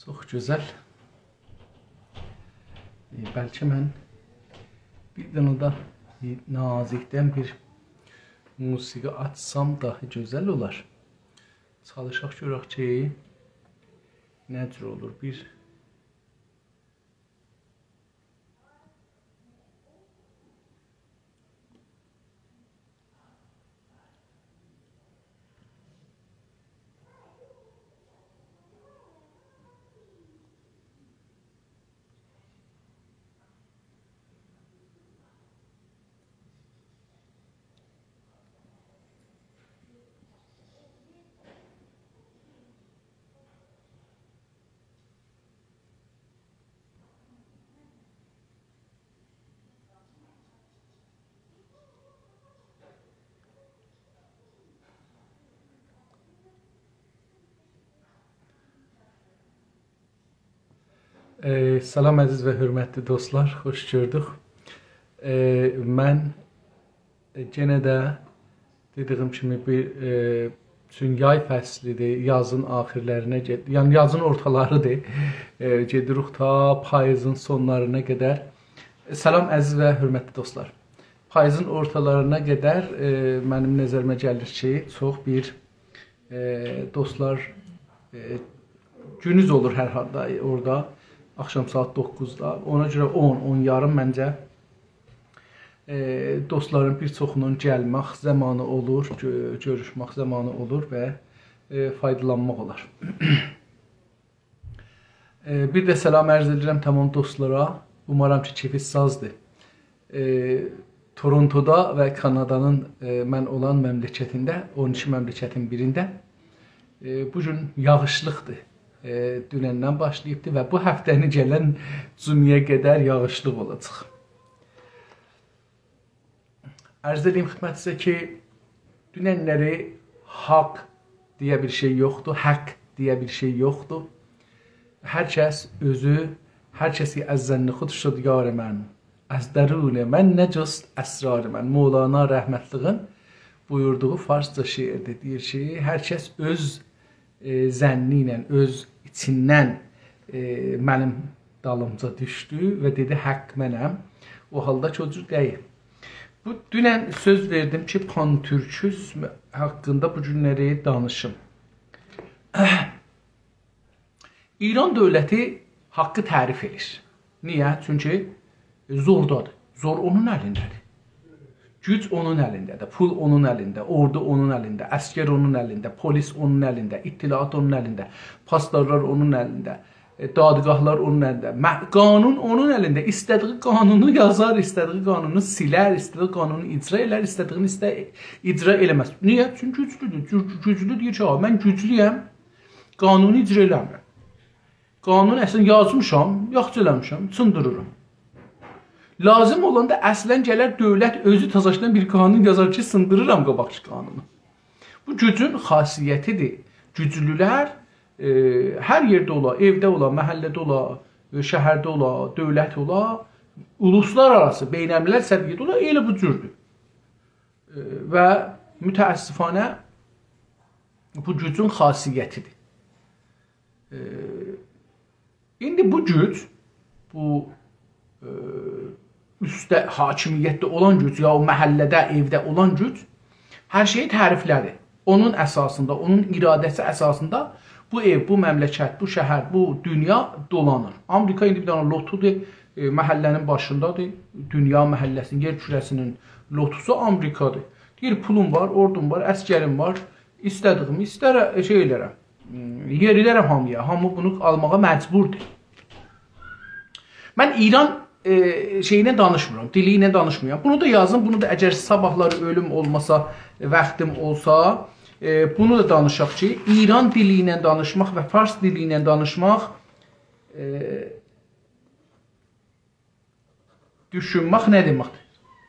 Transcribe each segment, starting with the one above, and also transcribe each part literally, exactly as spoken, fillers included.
Çox gözəl. E, bəlkə mən bir dənə də nazikdən bir musiqi açsam daha gözəl olar. Çalışaq görək ki, nə cür olur bir Ee, salam əziz və hörmətli dostlar, xoş gördük. Ee, mən yenə də dediyim kimi bir e, üçün yay fəslidir, yazın axirlərinə, yəni yazın ortalarıdır. E, gedirik ta payızın sonlarına qədər. E, salam əziz və hörmətli dostlar. Payızın ortalarına qədər e, mənim nəzərimə gəlir ki, çox bir e, dostlar e, günüz olur hər halda orada. Axşam saat doqquzda, ona görə on, on yarım məncə e, dostların bir çoxunun gəlmək zamanı olur, gö görüşmək zamanı olur və e, faydalanmaq olar. e, bir də salam ərz edirəm tamam dostlara. Umarım ki, keyfiniz sazdır. E, Torontoda və Kanadanın e, mən olan məmləkətində, on iki məmləkətin birində e, bu gün yağışlıqdır. E, dünəndən başlayıbdır və bu həftəni gələn cümləyə qədər yağışlıq olacaq. Ərz edeyim xidmətinizə ki, dünənləri haqq deyə bir şey yoxdur, haqq deyə bir şey yoxdur. Hər kəs özü, hər kəsi əzzənni xud şud yar mən, əz dərunə mən nəcəst əsrar mən. Mevlana rəhmətliğin buyurduğu farsça şeirdir. Deyir ki, hər kəs öz E, zənni ilə, öz içindən e, mənim dalımca düşdü və dedi, haqq mənəm. O halda ki, o cür deyil. Bu, dünən söz verdim ki, pantürküzm haqqında bu günləri danışım. İran dövləti haqqı tərif edir. Niyə? Çünki zordadır. Zor onun əlindədir. Güc onun əlindədir, pul onun əlində, ordu onun əlində, əskər onun əlində, polis onun əlində, ittilaat onun əlində, pastorlar onun əlində, dadgahlar onun əlində, qanun onun əlində. İstədiyi qanunu yazar, istədiyi qanunu silər, istədiyi qanunu icra elər, istədiyini istə icra eləməz. Niyə? Çünki güclüdür. Güclü deyir ki, mən güclüyəm, qanunu icra eləmirəm. Qanunu əslən yazmışam, yaxşı eləmişəm, sındırırım. Lazım olanda əslən gələr dövlət özü təzaşdan bir qanun yazar ki, sındırıram qabaqçı qanunu. Bu gücün xasiyyətidir. Güclülər e, hər yerdə ola, evdə ola, məhəllədə ola, şəhərdə ola, dövlət ola, uluslar arası, beynəlmiləl səviyyədə ola, elə bu cürdür. E, və mütəəssifanə bu gücün xasiyyətidir. E, indi bu güc, bu e, üstdə hakimiyyətdə olan güc, ya o məhəllədə, evdə olan güc hər şeyi təriflədi. Onun əsasında, onun iradəsi əsasında bu ev, bu məmləkət, bu şəhər, bu dünya dolanır. Amerika indi bir dənə lotudur, e, məhəllənin başındadır. Dünya məhəlləsinin, yer kürəsinin lotusu Amerikadır. Deyir, pulum var, ordum var, əskərim var, istədiyimi istər şey elərəm, yer elərəm hamıya. Hamı bunu almağa məcburdur. Mən İran E, şeyinə danışmıram, diliyinə danışmıram. Bunu da yazın, bunu da əgər sabahları ölüm olmasa, vaxtım olsa, e, bunu da danışaq ki, İran dili ilə danışmaq və fars dili ilə danışmaq e, düşünmək nə deməkdir?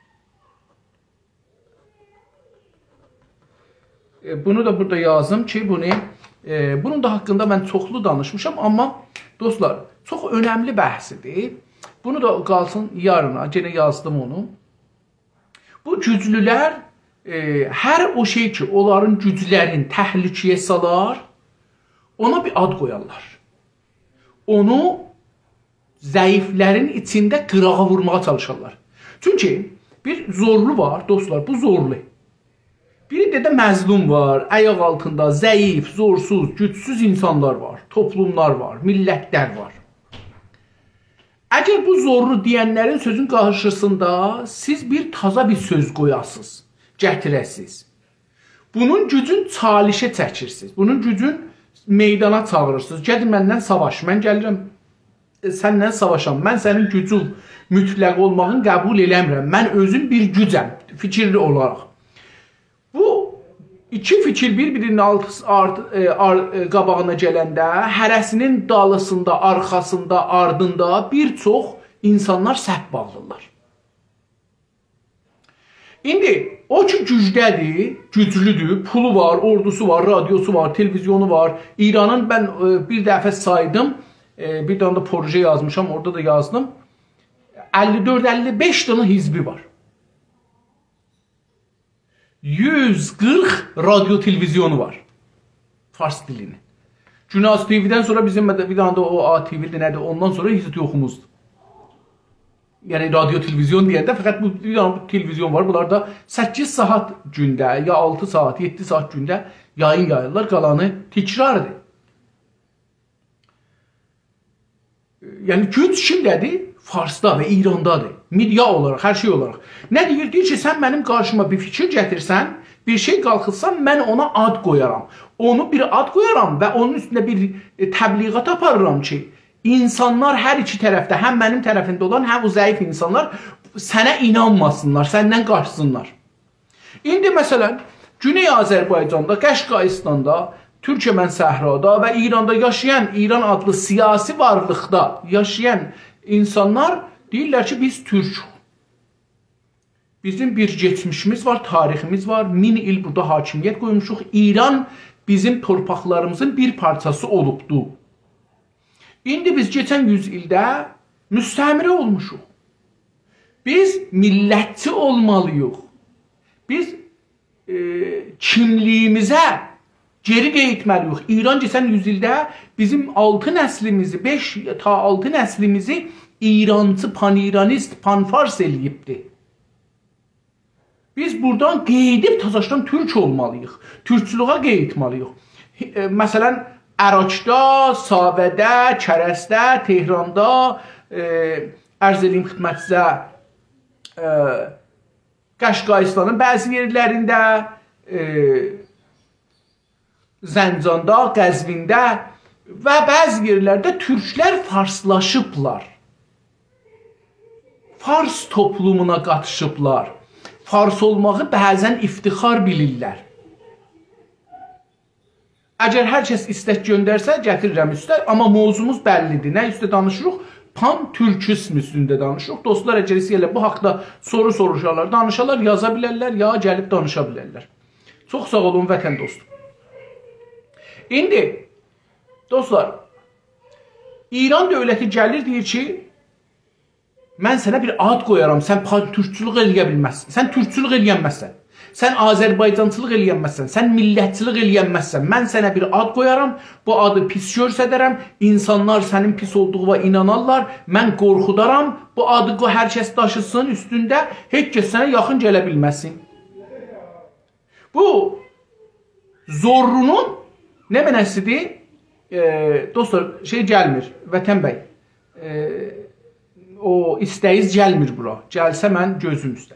E, bunu da burada yazım ki, bunu, e, bunun da haqqında mən çoxlu danışmışam, amma dostlar, çox önəmli bəhsidir. Bunu da qalsın yarına, gene yazdım onu. Bu güclülər e, hər o şey ki, onların güclərin təhlükəyə salar, ona bir ad qoyarlar. onu zəiflərin içində qırağa vurmağa çalışırlar. Çünki bir zorlu var, dostlar, bu zorlu. Bir də də məzlum var, ayaq altında zəif, zorsuz, gücsüz insanlar var, toplumlar var, millətlər var. Əgər bu zorlu deyənlərin sözün qarşısında siz bir taza bir söz qoyasınız, gətirəsiniz. Bunun gücün çalışə çəkirsiniz, bunun gücün meydana çağırırsınız. Gədir məndən savaş, mən gəlirəm səndən savaşam, mən sənin gücün mütləq olmağını qəbul eləmirəm, mən özüm bir gücəm, fikirli olaraq. Bu iki fikir bir-birinin qabağına gələndə hərəsinin dalısında, arxasında, ardında bir çox insanlar səhv bağlılar. İndi o ki gücdədir, güclüdür, pulu var, ordusu var, radiosu var, televizyonu var. İranın mən bir dəfə saydım, bir dənə də proje yazmışam, orada da yazdım. əlli dörd əlli beş dənə hizbi var. yüz qırx radyo televizyonu var. Fars dilini. Günaz T V'dən sonra bizim bir dənə də o A T V'dir, nədir? Ondan sonra heç yoxumuzdur. Yəni radyo televizyon deyəndə fəqət bu bir dənə televizyon var. Bunlar da səkkiz saat gündə, ya altı saat, yeddi saat gündə yayın yayırlar. Qalanı tikrardır. Yəni güc kimdədir? Farsda və İrandadır. Media olaraq, hər şey olaraq. Nə deyir? Deyir ki, sən mənim qarşıma bir fikir gətirsən, bir şey qalxırsan, mən ona ad qoyaram. Onu bir ad qoyaram və onun üstündə bir təbliğat aparıram ki, insanlar hər iki tərəfdə, həm mənim tərəfində olan, həm o zəif insanlar sənə inanmasınlar, səndən qaçsınlar. İndi məsələn, Güney Azərbaycanda, Qəşqaistanda, Türkmən səhrada və İranda yaşayan, İran adlı siyasi varlıqda yaşayan insanlar deyirlər ki, biz Türk. Bizim bir geçmişimiz var, tariximiz var, min il burada hakimiyyət qoymuşuq. İran bizim torpaqlarımızın bir parçası olubdu. İndi biz keçən yüz ildə müstəmirə olmuşuq. Biz millətçi olmalıyıq. Biz e, kimliyimizə geri qeytməliyik. İran keçən yüz ildə bizim altı nəslimizi, beş ta altı nəslimizi İrancı, pan-İranist, pan-Fars eləyibdir. Biz buradan qeydib tazaşdan Türk olmalıyıq. Türkçülüğa qeytmalıyıq. E, məsələn, Ərakda, Savədə, Kərəsdə, Tehranda, e, ərz edeyim xidmətinizə, e, Qəşqaistanın bəzi yerlərində, e, Zəncanda, Qəzvində və bəzi yerlərdə türklər farslaşıblar. Fars toplumuna qatışıblar. Fars olmağı bəzən iftixar bilirlər. Əgər hər kəs istək göndərsə, gətirirəm üstə, amma mövzumuz bəllidir. Nə üstə danışırıq? Pan-Türkism üstündə danışırıq. Dostlar, əgər istəyirlər bu haqda soru soruşarlar, danışarlar, yaza bilərlər, ya gəlib danışa bilərlər. Çox sağ olun, vətən dostum. İndi, dostlar, İran dövləti gəlir, deyir ki, mən sənə bir ad qoyaram, sən türkçülük eləyə bilməzsən, sən türkçülük eləyənməzsən, sən Azərbaycançılıq eləyənməzsən, sən millətçilik eləyənməzsən, mən sənə bir ad qoyaram, bu adı pis görsədərəm, insanlar sənin pis olduğuna inanarlar, mən qorxudaram, bu adı hər kəs daşısın üstündə, heç kəs sənə yaxın gələ bilməsin. Bu, zorrunun nə mənəsidir? E, dostlar, şey gəlmir, Vətən bəy, e, o istəyiz gəlmir bura. Gəlsə mən gözüm üstə.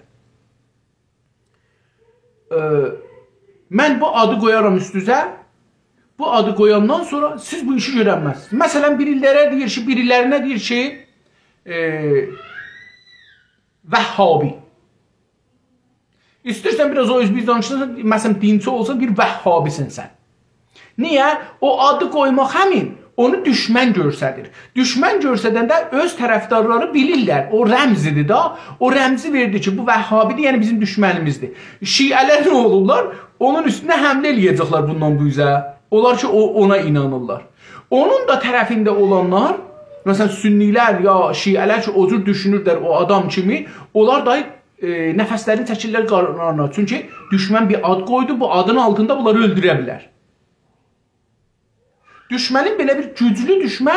E, mən bu adı qoyaram üstüzə. Bu adı qoyandan sonra siz bu işi görənməzsiniz. Məsələn, birilərə deyir ki, birilərinə deyir ki, e, Vəhhabi. İstəyirsən biraz o öz bir danışırsan, məsələn, dinçi olsa bir Vəhhabisin sən. Niyə? O adı qoymaq həmin onu düşmən görsədir. Düşmən görsədəndə öz tərəfdarları bilirlər. O rəmzidir da. O rəmzi verdi ki, bu Vəhhabidir, yəni bizim düşmənimizdir. Şiələr nə olurlar? Onun üstünə həmlə eləyəcəklər bundan bu üzə. Onlar ki, o, ona inanırlar. Onun da tərəfində olanlar, məsələn, sünnilər ya şiələr ki, o cür düşünürlər o adam kimi, onlar da e, nəfəslərini çəkirlər qararına. Çünki düşmən bir ad qoydu, bu adın altında bunları öldürə bilər. Düşmənin belə bir güclü düşmən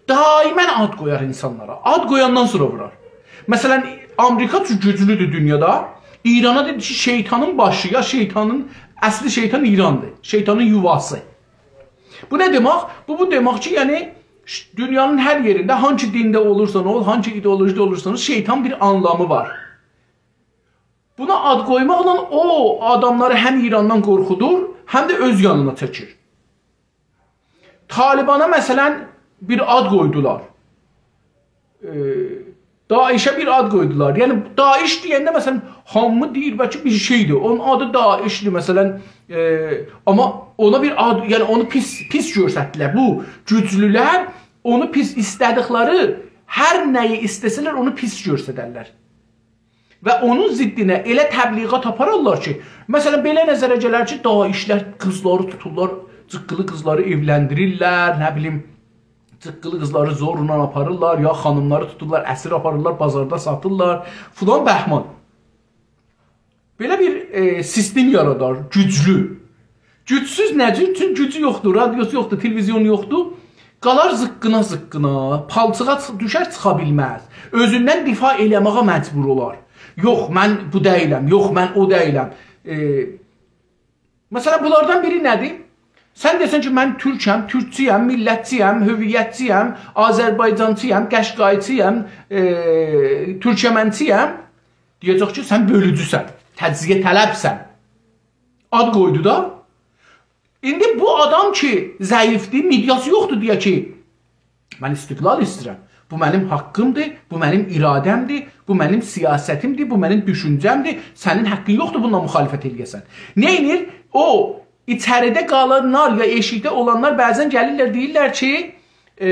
daimən ad qoyar insanlara. Ad qoyandan sonra vurar. Məsələn, Amerika çox güclüdür dünyada. İrana dedi ki, şeytanın başı ya şeytanın, əsli şeytan İrandır. Şeytanın yuvası. Bu nə demək? Bu, bu demək ki, yəni dünyanın hər yerində, hangi dində olursan ol, hangi ideolojide olursanız, şeytan bir anlamı var. Buna ad qoymaqla o adamları həm İrandan qorxudur, həm də öz yanına çəkir. Talibana məsələn bir ad qoydular. Ee, Daişə bir ad qoydular. Yəni Daeş deyəndə məsələn hamı deyir bəlkə bir şeydir. Onun adı Daeşdir məsələn. E, amma ona bir ad, yəni onu pis pis göstərdilər. Bu güclülər onu pis istədikləri hər nəyi istəsələr onu pis göstərərlər. Və onun ziddinə elə təbliğat apararlar ki, məsələn belə nəzərə gələr ki, Daişlər qızları tuturlar, cıqqılı qızları evləndirirlər, nə bilim cıqqılı qızları zorla aparırlar, ya xanımları tuturlar, əsir aparırlar, bazarda satırlar, filan bəhman. Belə bir e, sistem yaradar, güclü. Gücsüz necə? Çünki gücü yoxdur, radiosu yoxdur, televizyonu yoxdur. Qalar zıqqına zıqqına, palçığa düşər, çıxa bilməz. Özündən difa eləməyə məcbur olar. Yox, mən bu deyiləm, yox, mən o deyiləm. E, məsələn, bunlardan biri nədir? Sən desən ki, mən türkəm, türkçiyəm, millətçiyəm, hüviyyətçiyəm, Azərbaycancıyəm, qəşqayçıyəm, e, türkəmənciyəm. Deyəcək ki, sən bölücüsən, təciyə tələbsən. Ad qoydu da. İndi bu adam ki, zəifdir, midyası yoxdur deyə ki, mən istiqlal istəyirəm. Bu mənim haqqımdır, bu mənim iradəmdir, bu mənim siyasətimdir, bu mənim düşüncəmdir. Sənin haqqın yoxdur bununla müxalifət eləyəsən. Nə edir? O, içəridə qalanlar ya eşikdə olanlar bəzən gəlirlər, deyirlər ki, e,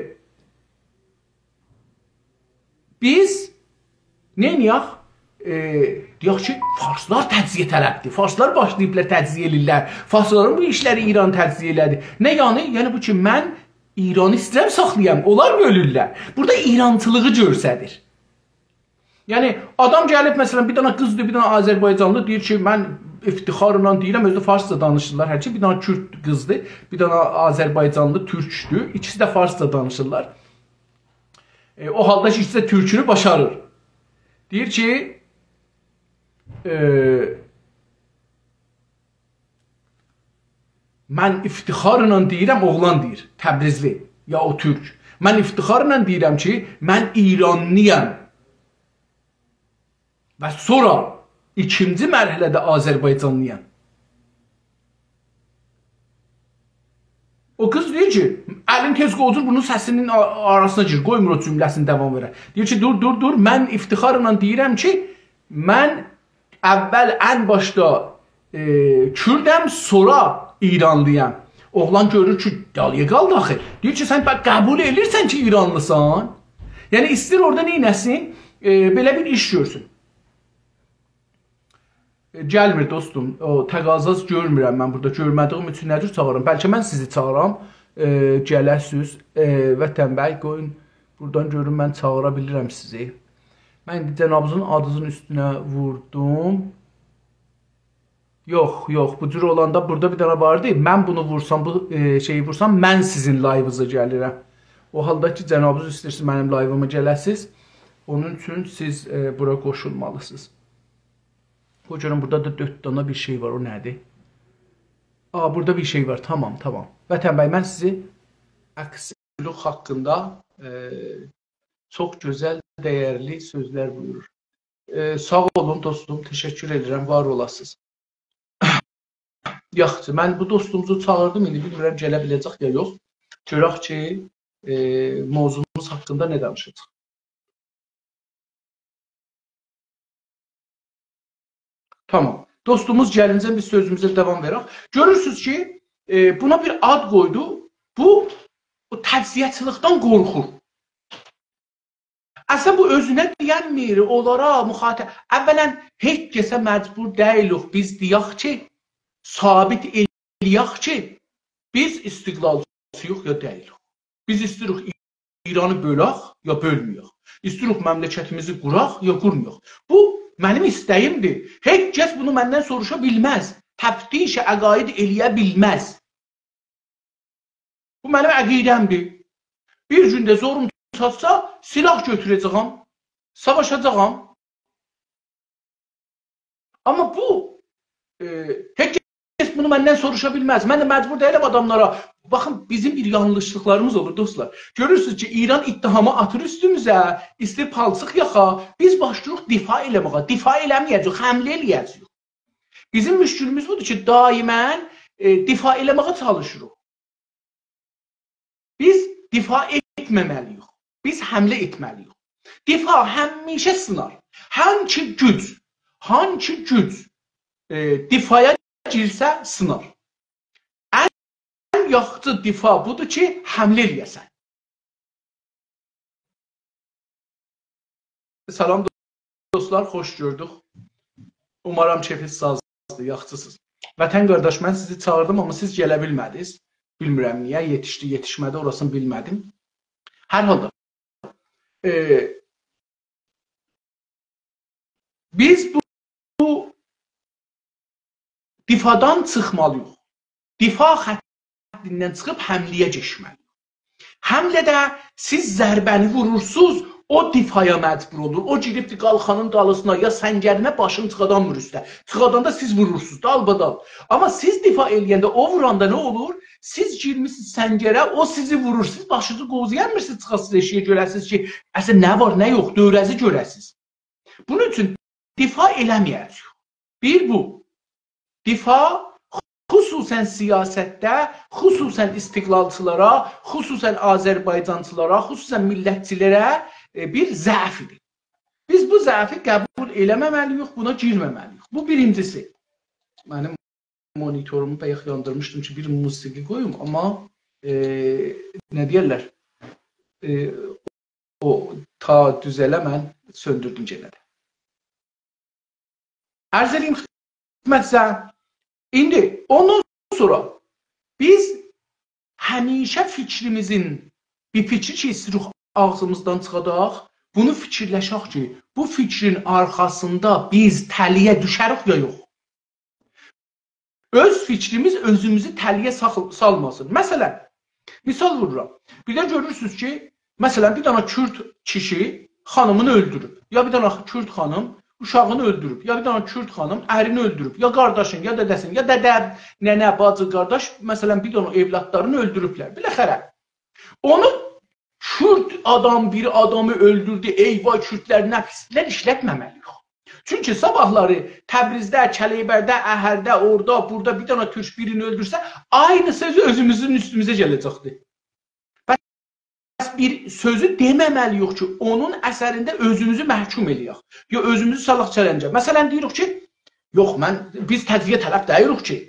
biz nə eləyək? E, deyək ki, farslar təciyə tələbdir. Farslar başlayıblar təciyə eləyirlər. Farsların bu işləri İran təciyə elədi. Nə yəni? Yəni bu ki, mən İranı istəyirəm saxlayam. Onlar bölürlər. Burada İrancılığı görsədir. Yəni, adam gəlib, məsələn, bir dana qızdır, bir dana Azərbaycanlı, deyir ki, mən iftixarla deyirəm, özü farsca danışırlar. Hərçi bir dana Kürt qızdır, bir dana Azərbaycanlı türkdür. İkisi də farsca danışırlar. E, o halda ki, ikisi də türkünü başarır. Deyir ki, e, mən iftixarla deyirəm, oğlan deyir, Təbrizli, ya o türk. Mən iftixarla deyirəm ki, mən İranlıyam. Və sonra ikinci mərhələdə Azərbaycanlıyam. O qız deyir ki, əlin tez qoyur, bunun səsinin arasına gir, qoymur o cümləsini davam verə. Deyir ki, dur, dur, dur, mən iftixarla deyirəm ki, mən əvvəl ən başda e, Kürdəm, sonra İranlıyam. Oğlan görür ki, dalıya qaldı axı. Deyir ki, sən qəbul edirsən ki, İranlısan. Yəni, istir orada neynəsin? E, belə bir iş görsün. Gəlmir dostum, o təqazaz görmürəm mən burada, görmədiyim üçün nədir çağırım? Bəlkə mən sizi çağıram, e, gələsiz, e, Vətən bəy, qoyun, buradan görün, mən çağıra bilirəm sizi. Mən indi cənabınızın adınızın üstünə vurdum. Yox, yox, bu cür olanda burada bir dənə vardı, mən bunu vursam, bu e, şeyi vursam, mən sizin layvınıza gəlirəm. O halda ki, cənabınız istəyirsiniz mənim layvıma gələsiz, onun üçün siz e, bura qoşulmalısınız. O görün, burada da dörd dana bir şey var, o nədir? Aa, burada bir şey var, tamam, tamam. Vətən bəy, mən sizi əksizlik haqqında e, çox gözəl, dəyərli sözlər buyurur. E, sağ olun dostum, teşekkür edirəm, var olasınız. Yaxşı, mən bu dostumuzu çağırdım, indi bilmirəm gələ biləcək ya yox. Görək ki, e, mövzumuz haqqında nə danışacaq. Tamam. Dostumuz gəlincə biz sözümüzə davam verək. Görürsünüz ki, e, buna bir ad qoydu. Bu, bu təvziyyəçilikdən qorxur. Əslən bu özünə deyənmir, onlara müxatib. Əvvələn, heç kəsə məcbur deyilik. Biz deyək ki, sabit eləyək ki, biz istiqlalçıyıq ya deyilik. Biz istəyirik İranı bölək ya bölməyək. İstəyirik məmləkətimizi quraq ya qurmayaq. Bu, mənim istəyimdir. Heç kəs bunu məndən soruşa bilməz. Təftiş əqaid eləyə bilməz. Bu mənim əqidəmdir. Bir gündə zorum çatsa, silah götürəcəyəm, savaşacağam. Amma bu, e, heç kəs bunu məndən soruşa bilməz. Mən də məcbur deyiləm adamlara. Baxın, bizim bir yanlışlıqlarımız olur, dostlar. Görürsünüz ki, İran ittihamı atır üstümüzə, istəyir palçıq yaxa, biz başlayırıq difa eləməyə. Difa eləməyəcək, həmlə eləyəcək. Bizim müşkülümüz budur ki, daimən e, difa eləməyə çalışırıq. Biz difa etməməliyik. Biz həmlə etməliyik. Difa həmişə sınar. Hangi güc, hangi güc e, difaya girsə sınar. Ən yaxşı difa budur ki, həmlə eləyəsən. Salam dostlar, xoş gördük. Umarım keyfiniz sazdır, yaxşısınız. Vətən qardaş, mən sizi çağırdım, amma siz gələ bilmədiniz. Bilmirəm niyə, yetişdi, yetişmədi, orasını bilmədim. Hər halda, e, biz bu, bu difadan çıxmalıyıq. Difa xəttindən çıxıb həmliyə geçməliyik. Həmlədə siz zərbəni vurursunuz, o difaya məcbur olur. O giribdir qalxanın dalısına, ya səngərinə başını tıxadan vurur üstə. Tıxadanda siz vurursunuz, dalbadal. Amma siz difa eləyəndə, o vuranda nə olur? Siz girmişsiniz səngərə, o sizi vurur. Siz başınızı qozuyarmırsınız, çıxasınız eşiyə görəsiniz ki, əslində nə var, nə yox, dövrəzi görəsiniz. Bunun üçün difa eləməyəcək. Bir bu. Difa xüsusən siyasətdə, xüsusən istiqlalçılara, xüsusən Azərbaycançılara, xüsusən millətçilərə bir zəfidir. Biz bu zəfi qəbul eləməməliyik, buna girməməliyik. Bu birincisi. Mənim monitorumu bayaq yandırmışdım ki, bir musiqi qoyum, amma e, nə deyərlər? E, o ta düzələ mən söndürdüm yenə də. Ərz edeyim xidmətsə, indi ondan sonra biz həmişə fikrimizin bir fikir ki, istirik ağzımızdan çıxadaq, bunu fikirləşək ki, bu fikrin arxasında biz təliyə düşərik ya yox. Öz fikrimiz özümüzü təliyə salmasın. Məsələn, misal vururam. Bir də görürsünüz ki, məsələn, bir dana Kürt kişi xanımını öldürüb. Ya bir dana Kürt xanım uşağını öldürüb. Ya bir dana Kürt xanım ərini öldürüb. Ya qardaşın, ya dədəsin, ya dədə, nənə, bacı, qardaş, məsələn, bir dana evlatlarını öldürüblər. Biləxərə. Onu Kürt adam bir adamı öldürdü, eyvay Kürtlər nə pislər işlətməməliyik. Çünki sabahları Təbrizdə, Kəleyberdə, Əhərdə, orada, burada bir dana Türk birini öldürsə, aynı sözü özümüzün üstümüzə gələcəkdir. Bəs bir sözü deməməliyik ki, onun əsərində özümüzü məhkum eləyək. Ya özümüzü salaq çələncə. Məsələn, deyirik ki, yox, mən, biz təcziyə tələb deyirik ki,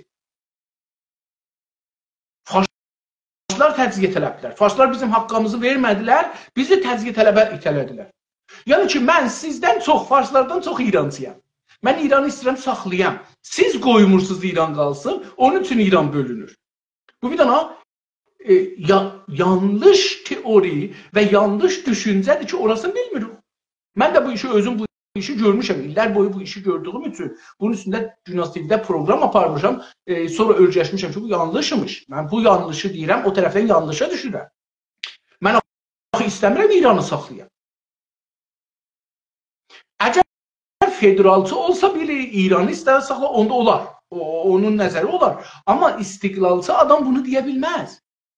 faşlar təcziyə tələbdilər. Faşlar bizim haqqımızı vermədilər, bizi təcziyə tələbə itələdilər. Yəni ki, mən sizdən çox, farslardan çox İrancıyam. Mən İranı istəyirəm saxlayam. Siz qoymursunuz İran qalsın, onun üçün İran bölünür. Bu bir dana e, ya, yanlış teori və yanlış düşüncədir ki, orasını bilmirik. Mən də bu işi özüm bu işi görmüşəm. İllər boyu bu işi gördüyüm üçün bunun üstündə Dünya T V-də proqram aparmışam. E, sonra ölçəşmişəm ki, bu yanlışmış. Mən bu yanlışı deyirəm, o tərəfdən yanlışa düşürəm. Mən istəmirəm İranı saxlayam. Əgər federalçı olsa bile İran'ı istər saxla, onda olar. O, onun nəzəri olar. Amma istiqlalçı adam bunu deyə bilməz.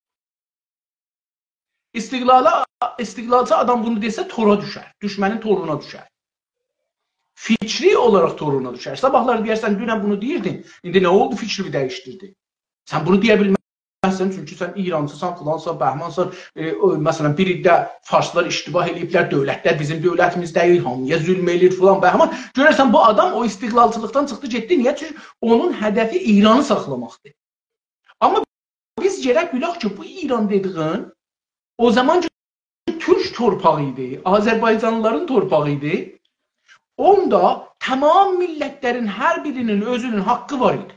İstiqlala, istiqlalçı adam bunu desə tora düşər. Düşmənin toruna düşər. Fikri olarak toruna düşər. Sabahlar deyərsən, dünən bunu deyirdin. İndi nə oldu fikrimi dəyişdirdi? Sən bunu deyə bilməzsən. Çünki sən İrancısan, filansan, bəhmansan. E, o, məsələn, bir iddə farslar iştibah eləyiblər, dövlətlər bizim dövlətimiz deyil, hamıya zülm eləyir, filan, bəhman. Görərsən, bu adam o istiqlalçılıqdan çıxdı, getdi. Niyə? Çünki onun hədəfi İranı saxlamaqdır. Amma biz gərək bilək ki, bu İran dediğin o zaman Türk torpağı idi, Azərbaycanlıların torpağı idi. Onda tamam millətlərin hər birinin özünün haqqı var idi.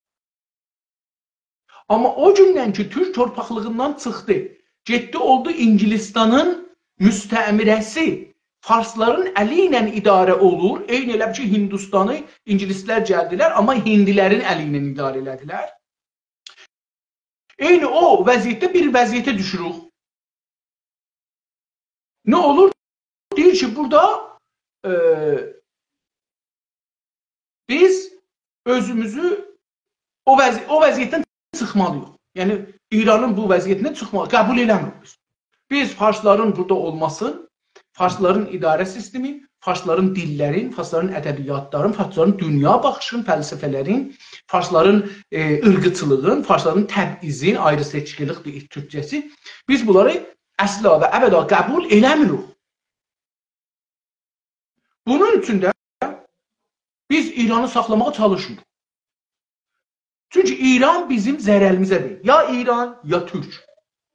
Amma o gündən ki, Türk torpaqlığından çıxdı, getdi oldu İngilistanın müstəmirəsi, Farsların əli ilə idarə olur. Eyni elə ki, Hindistanı İngilislər gəldilər, amma Hindilərin əli ilə idarə elədilər. Eyni o vəziyyətdə bir vəziyyətə düşürük. Ne olur? Deyir ki, burada e, biz özümüzü o, vəzi o vəziyyətdən çıxmalıyıq. Yəni, İranın bu vəziyyətindən çıxmalıyıq. Qəbul eləmirik biz. Biz farsların burada olması, farsların idarə sistemi, farsların dillərin, farsların ədəbiyyatların, farsların dünya baxışın, fəlsəfələrin, farsların e, ırqıçılığın, farsların təbizin, ayrı-seçkilik türkçəsi, biz bunları əsla və əbədə qəbul eləmirik. Bunun üçün də biz İranı saxlamağa çalışmırıq. Çünki İran bizim zərərimizədir. Ya İran, ya Türk.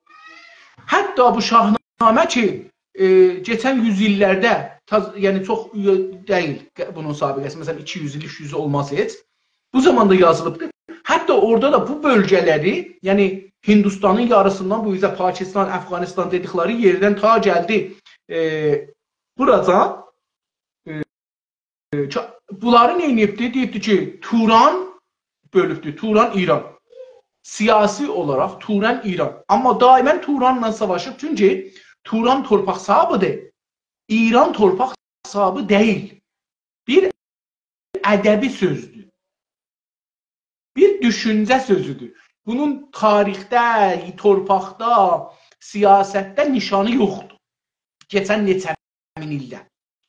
Hətta bu şahnamə ki, e, geçən yüz illərdə, yəni çox deyil bunun sabiqəsi, məsələn iki yüz il, üç yüz il olmaz heç, bu zamanda yazılıbdır. Hətta orada da bu bölgələri, yəni Hindistanın yarısından bu yüzə Pakistan, Əfqanistan dedikləri yerdən ta gəldi e, buradan e, bunları nə edibdi? Deyibdi ki, Turan bölübdür, Turan İran. Siyasi olarak Turan İran. Ama daima Turan'la savaşır. Çünkü Turan torpaq sahibidir. İran torpaq sahibi değil. Bir ədəbi sözdür. Bir düşüncə sözüdür. Bunun tarixdə, torpaqda, siyasətdə nişanı yoxdur. Geçən neçə min ildə.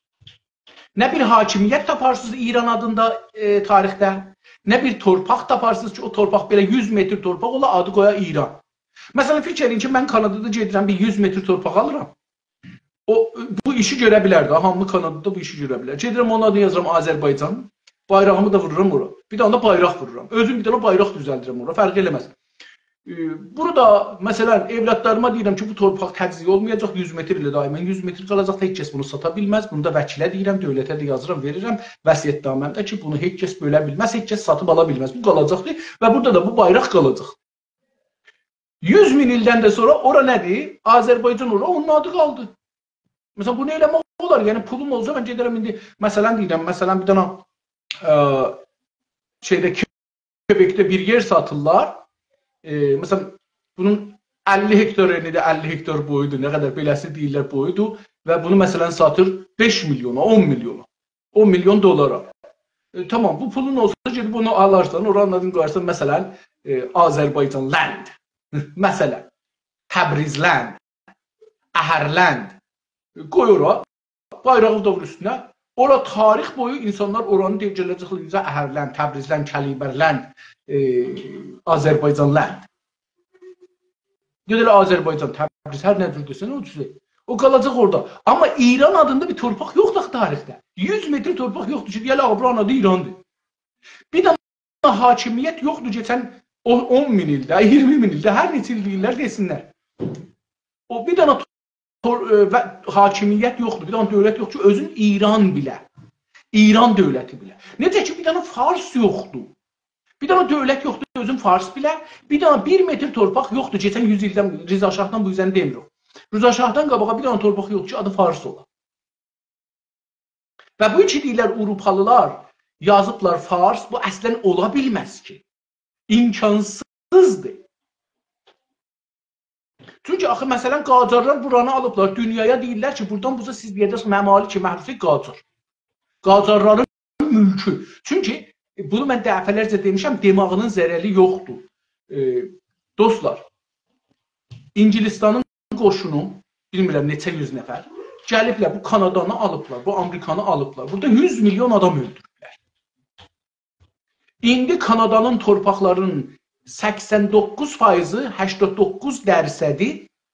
Nə bir hakimiyyət taparsınız İran adında e, tarixdə, nə bir torpaq taparsınız ki, o torpaq belə yüz metr torpaq ola, adı qoya İran. Məsələn, fikir edin ki, mən Kanadada gedirəm, bir yüz metr torpaq alıram. O, bu işi görə bilərdi, hamı Kanadada bu işi görə bilər. Gedirəm, onun adını yazıram Azərbaycan, bayrağımı da vururam ora. Bir dana da bayraq vururam. Özüm bir dana bayraq düzəldirəm ora, fərq eləməz. Burada, məsələn, evlatlarıma deyirəm ki, bu torpaq təcziyə olmayacaq, yüz metr ilə daimən yüz metr qalacaq, heç kəs bunu sata bilməz. Bunu da vəkilə deyirəm, dövlətə də yazıram, verirəm, vəsiyyətnaməmdə ki, bunu heç kəs bölə bilməz, heç kəs satıb ala bilməz. Bu qalacaqdır və burada da bu bayraq qalacaq. yüz min ildən də sonra ora nədir? Azərbaycan ora, onun adı qaldı. Məsələn, bunu eləmək olar. Yəni, pulum olsa, mən gedərəm indi, məsələn deyirəm, məsələn, bir dana ə, şeydə, Quebecdə bir yer satırlar. E, məsələn, bunun əlli hektar eni də əlli hektar boyudur, nə qədər beləsi deyirlər boyudur və bunu məsələn satır beş milyona, on milyona, on milyon dolara. E, tamam, bu pulun olsa gedib bunu alarsan, oranın adını qoyarsan, məsələn, e, Azərbaycan land, məsələn, Təbrizland, Əhərland, e, qoy ora, bayrağı da vur üstünə, ora tarix boyu insanlar oranı deyib gələcəklər, Əhərland, Təbrizland, Kəlibərland, e, Azərbaycanland. Gedələ Azərbaycan, Təbriz, hər nə cür desən, o cüzə. O qalacaq orada. Amma İran adında bir torpaq yoxdur tarixdə. yüz metr torpaq yoxdur ki, deyələ, buranın adı İrandır. Bir də hakimiyyət yoxdur, geçən on min ildə, iyirmi min ildə, hər neçə il deyirlər, desinlər. O bir dənə hakimiyyət yoxdur, bir dənə dövlət yoxdur ki, özün İran bilə. İran dövləti bilə. Necə ki, bir dənə Fars yoxdur. Bir dənə dövlət yoxdur, özün Fars bilə. Bir dənə bir metr torpaq yoxdur, geçən yüz ildən Rıza Şahdan bu yüzden demirik. Rıza Şahdan qabağa bir dənə torpaq yoxdur ki, adı Fars ola. Və bu iki deyirlər, Avropalılar yazıblar Fars, bu əslən ola bilməz ki. İmkansızdır. Çünki axı, məsələn, Qacarlar buranı alıblar, dünyaya deyirlər ki, buradan buza siz deyəcəksiniz, məmali ki, məhrufik Qacar. Qacarların mülkü. Çünki bunu mən dəfələrcə demişəm, demağının zərəli yoxdur. E, dostlar, İngilistanın qoşunu, bilmirəm neçə yüz nəfər, gəliblər, bu Kanadanı alıblar, bu Amerikanı alıblar. Burada yüz milyon adam öldürürlər. İndi Kanadanın torpaqlarının səksən doqquz faizi, səksən doqquz dərsədi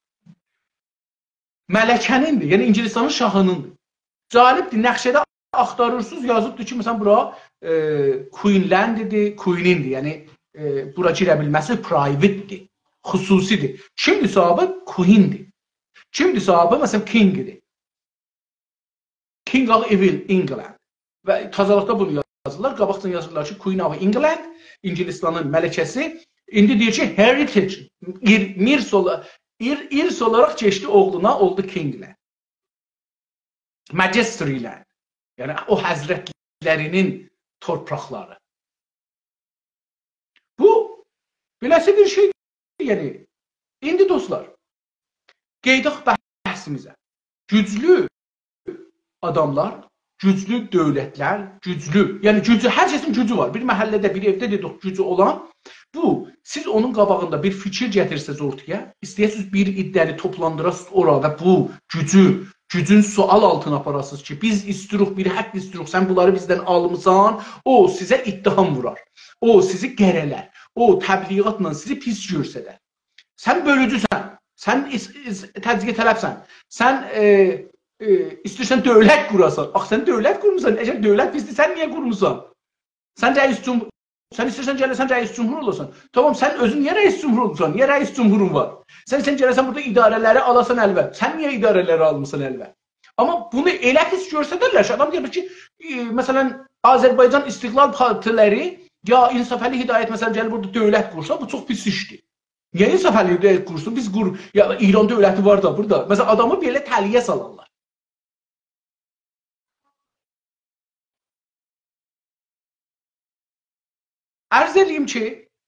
mələkənindir, yəni İngilistanın şahınındır. Cəlibdir, nəqşədə axtarırsınız, yazıbdır ki, məsələn, bura e, Queenlandidir, Queenindir, yəni e, bura girə bilməsi privatedir, xüsusidir. Kimdir sahabı? Queendir. Kimdir sahabı? Məsələn, Kingdir. King of Evil England. Və tazalıqda bunu yazırlar, qabaqdan yazırlar ki, Queen of England, İngilistanın mələkəsi, indi deyir ki, heritage, ir, mirs, ola, ir, irs olaraq keçdi oğluna, oldu Kingland. Majestyland. Yəni, o həzrətlərinin torpaqları. Bu, beləsi bir şeydir. Yəni, indi dostlar, qeydaq bəhsimizə. güclü adamlar, güclü dövlətlər, güclü, yəni gücü, hər kəsin gücü var. Bir məhəllədə, bir evdə dedik gücü olan, bu, siz onun qabağında bir fikir gətirsiniz ortaya, istəyirsiniz bir iddəni toplandırasınız orada, bu gücü, gücün sual altına aparasınız ki, biz istiruq, bir haqq istiruq, sən bunları bizdən almısan, o sizə ittiham vurar, o sizi qərələr, o təbliğatla sizi pis görsədər. Sən bölücüsən, sən təzyiqə tələbsən, sən e, e, istəyirsən dövlət qurasan. Bax, sən dövlət qurmusan, əgər dövlət pisdir, sən niyə qurmusan? Sən rəis cumhur, sən istəyirsən gələsən rəis cumhur olasan. Tamam, sən özün niyə rəis cumhur olursan? Niyə rəis cumhurun var? Sən sən gələsən burada idarələri alasan əlvə. Sən niyə idarələri almısan əlvə? Amma bunu elə pis görsədərlər ki, adam deyir ki, e, məsələn, Azərbaycan İstiqlal Partiləri ya İnsaf Əli Hidayət məsələn gəlir burada dövlət qursa, bu çox pis işdir. Niyə İnsaf Əli Hidayət qursun? Biz qur, ya İran dövləti var da burada. Məsələn, adamı belə təliyə salarlar. Ərz edeyim ki,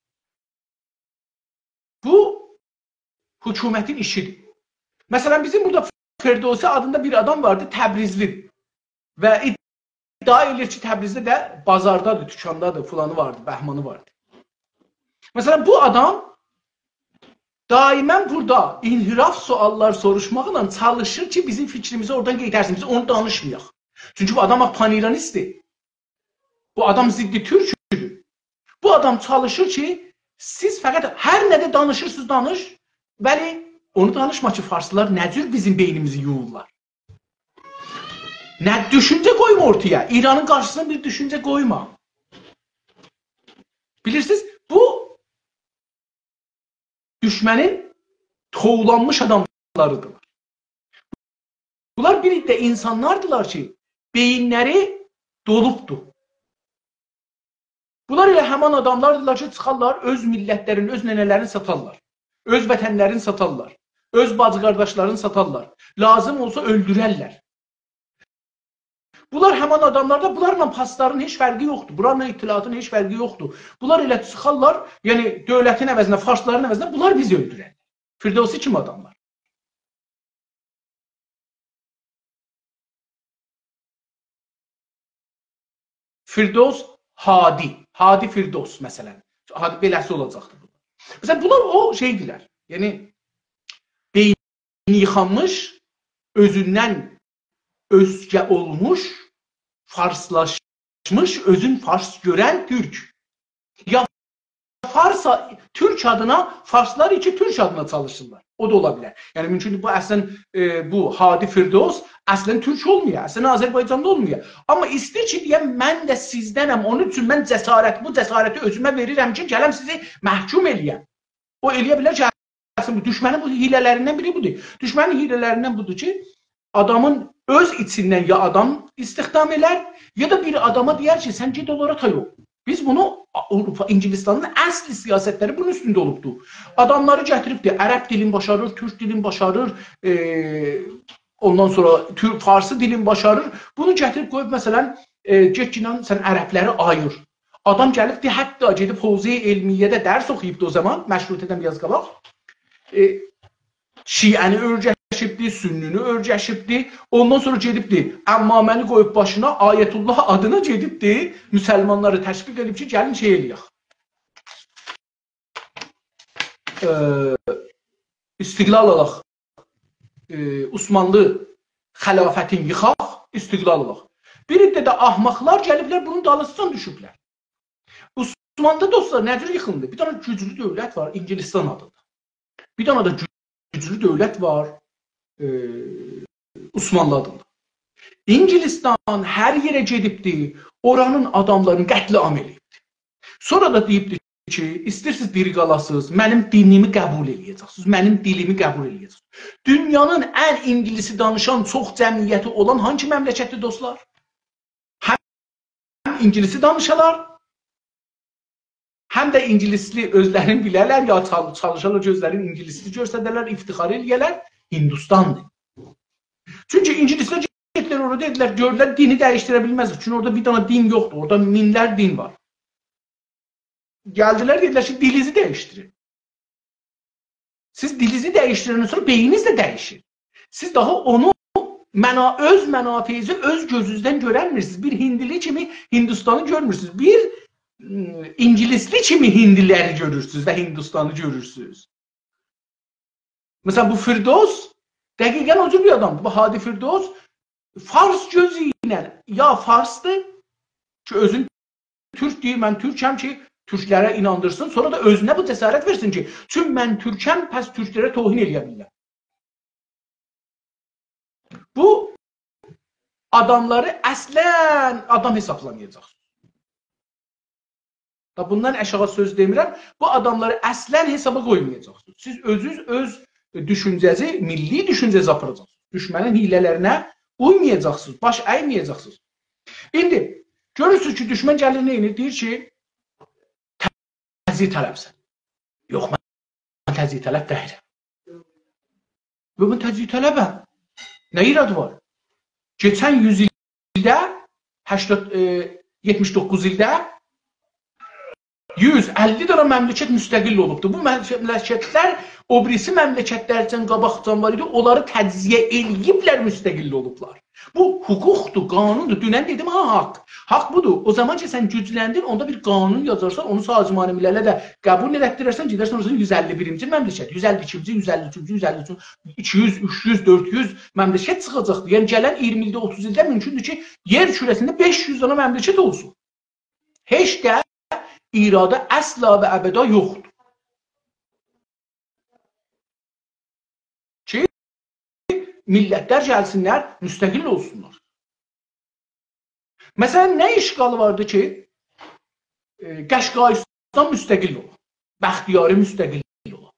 bu hökumətin işidir. Məsələn, bizim burada Ferdowsi adında bir adam vardı, Təbrizlidir. Və iddia edir ki, Təbrizdə də bazardadır, dükandadır, filanı vardı, bəhmanı vardı. Məsələn, bu adam daimən burada inhiraf suallar soruşmaqla çalışır ki, bizim fikrimizi oradan qeytərsin, biz onu danışmayaq. Çünki bu adam panİranistdir. Bu adam ziddi türküdür. Bu adam çalışır ki, siz fəqət hər nədə danışırsınız, danış, bəli, onu danışma ki, farslılar nə cür bizim beynimizi yuyurlar. Nə düşüncə qoyma ortaya, İranın qarşısına bir düşüncə qoyma. Bilirsiniz, bu düşmənin toğlanmış adamlarıdırlar. Bunlar bir də insanlardılar ki, beyinləri dolubdur. Bunlar elə həman adamlardırlar ki, çıxarlar, öz millətlərin, öz nənələrini satarlar. Öz vətənlərini satarlar. Öz bacı qardaşlarını satarlar. Lazım olsa öldürərlər. Bunlar həman adamlarda, bunlarla pasların heç fərqi yoxdur. Bunlarla itilatın heç fərqi yoxdur. Bunlar elə çıxarlar, yəni dövlətin əvəzinə, farsların əvəzinə, bunlar bizi öldürərlər. Firdowsi kim adamlar? Firdows Hadi. Hadi Firdows məsələn. Hadi beləsi olacaqdır. Məsələn, bunlar o şeydirlər. Yəni, beyni yıxanmış, özündən özgə olmuş, farslaşmış, özün fars görən türk. Ya farsa, türk adına, farslar iki türk adına çalışırlar. O da ola bilər. Yəni, mümkün bu əslən, e, bu Hadi Firdows əslən türk olmuyor, əslən Azərbaycanda olmuyor. Amma istəyir ki, deyəm, mən də sizdənəm, onun üçün mən cəsarət, bu cəsarəti özümə verirəm ki, gələm sizi məhkum eləyəm. O eləyə bilər ki, əslən, düşmənin bu hilələrindən biri budur. Düşmənin hilələrindən budur ki, adamın öz içindən ya adam istihdam elər, ya da bir adama deyər ki, sən ged onlara tay ol. Biz bunu, Avrupa, İngilistanın əsli siyasətləri bunun üstündə olubdur. Adamları gətiribdir, ərəb dilin başarır, türk dilin başarır, e, ondan sonra türk, farsı dilin başarır. Bunu gətirib qoyub, məsələn, e, getkindən sən ərəbləri ayır. Adam gəlibdir, hətta gedib Hovzi Elmiyyədə dərs oxuyubdur o zaman, məşrutədən biraz qabaq. E, Şiəni örgəşibdir, sünnünü örgəşibdir. Ondan sonra gedibdir, əmmaməni qoyub başına, Ayətullah adına gedibdir, müsəlmanları təşviq edib ki, gəlin şey eləyək. E, istiqlal alaq. E, Osmanlı xəlafətin yıxaq, istiqlal alaq. Bir iddə də ahmaqlar gəliblər, bunun dalısından düşüblər. Osmanlıda dostlar, nə cür yıxıldı? Bir dənə güclü dövlət var, İngilistan adında. Bir dənə də güclü dövlət var, e, Osmanlı adında. İngilistan hər yerə gedibdir, oranın adamlarını qətliam eləyibdir. Sonra da deyibdir ki, istəyirsiniz diri qalasınız, mənim dinimi qəbul eləyəcəksiniz, mənim dilimi qəbul eləyəcəksiniz. Dünyanın ən İngilisi danışan çox cəmiyyəti olan hangi məmləkətdir dostlar? Həm İngilisi danışalar, həm də İngilisli özlərini bilərlər, ya çalışarlar ki, özlərini İngilisli görsədərlər, iftixar eləyərlər, Hindistandır. Çünki İngilislər getdilər orada, dedilər, gördülər, dini dəyişdirə bilməzdir. Çünki orada bir dana din yoxdur, orada minlər din var. Gəldilər, dedilər ki, dilinizi dəyişdirin. Siz dilinizi dəyişdirəndən sonra beyniniz də dəyişir. Siz daha onu məna, öz mənafeyinizi öz gözünüzdən görənmirsiniz. Bir hindili kimi Hindistanı görmürsünüz. Bir İngilisli kimi hindiləri görürsünüz və Hindistanı görürsünüz. Məsələn, bu Firdos dəqiqən o cür bir adamdır. Bu Hadi Firdos Fars gözü ilə ya Farsdır ki, özün Türk deyir, mən Türkəm ki, Türklərə inandırsın. Sonra da özünə bu cəsarət versin ki, çünki mən Türkəm, pəs Türklərə tohin eləyə bilirəm. Bu adamları əslən adam hesablamayacaq. Bundan aşağı söz demirəm. Bu adamları əslən hesaba qoymayacaqsınız. Siz özünüz öz düşüncəzi, milli düşüncəzi aparacaqsınız. Düşmənin hilələrinə uymayacaqsınız, baş əyməyəcəksiniz. İndi görürsünüz ki, düşmən gəlir neyini? Deyir ki, təzyiq tələbsən. Yox, mən təzyiq tələb deyirəm. Və mən təzyiq tələbəm. Nə iradı var? Keçən yüz ildə, yetmiş doqquz ildə yüz əlli dənə məmləkət müstəqil olubdur. Bu məmləkətlər o birisi məmləkətlərdən qabaqdan var idi, onları təciziyə eləyiblər, müstəqil olublar. Bu hüquqdur, qanundur. Dünən dedim, ha, haqq. Haqq budur. O zaman ki, sən gücləndin, onda bir qanun yazarsan, onu Sazman-ı Millələ də qəbul etdirərsən, gedərsən orada yüz əlli birinci məmləkət, yüz əlli ikinci, yüz əlli üçüncü, yüz əlli üçüncü, iki yüz, üç yüz, dörd yüz məmləkət çıxacaqdır. Yəni, gələn iyirmi ildə, otuz ildə mümkündür ki, yer kürəsində beş yüz dənə məmləkət olsun. Heç də iradə əsla və əbəda yoxdur. Ki, millətlər gəlsinlər, müstəqil olsunlar. Məsələn, nə işğalı vardı ki, Qəşqayistan müstəqil ola, Bəxtiyari müstəqil ola,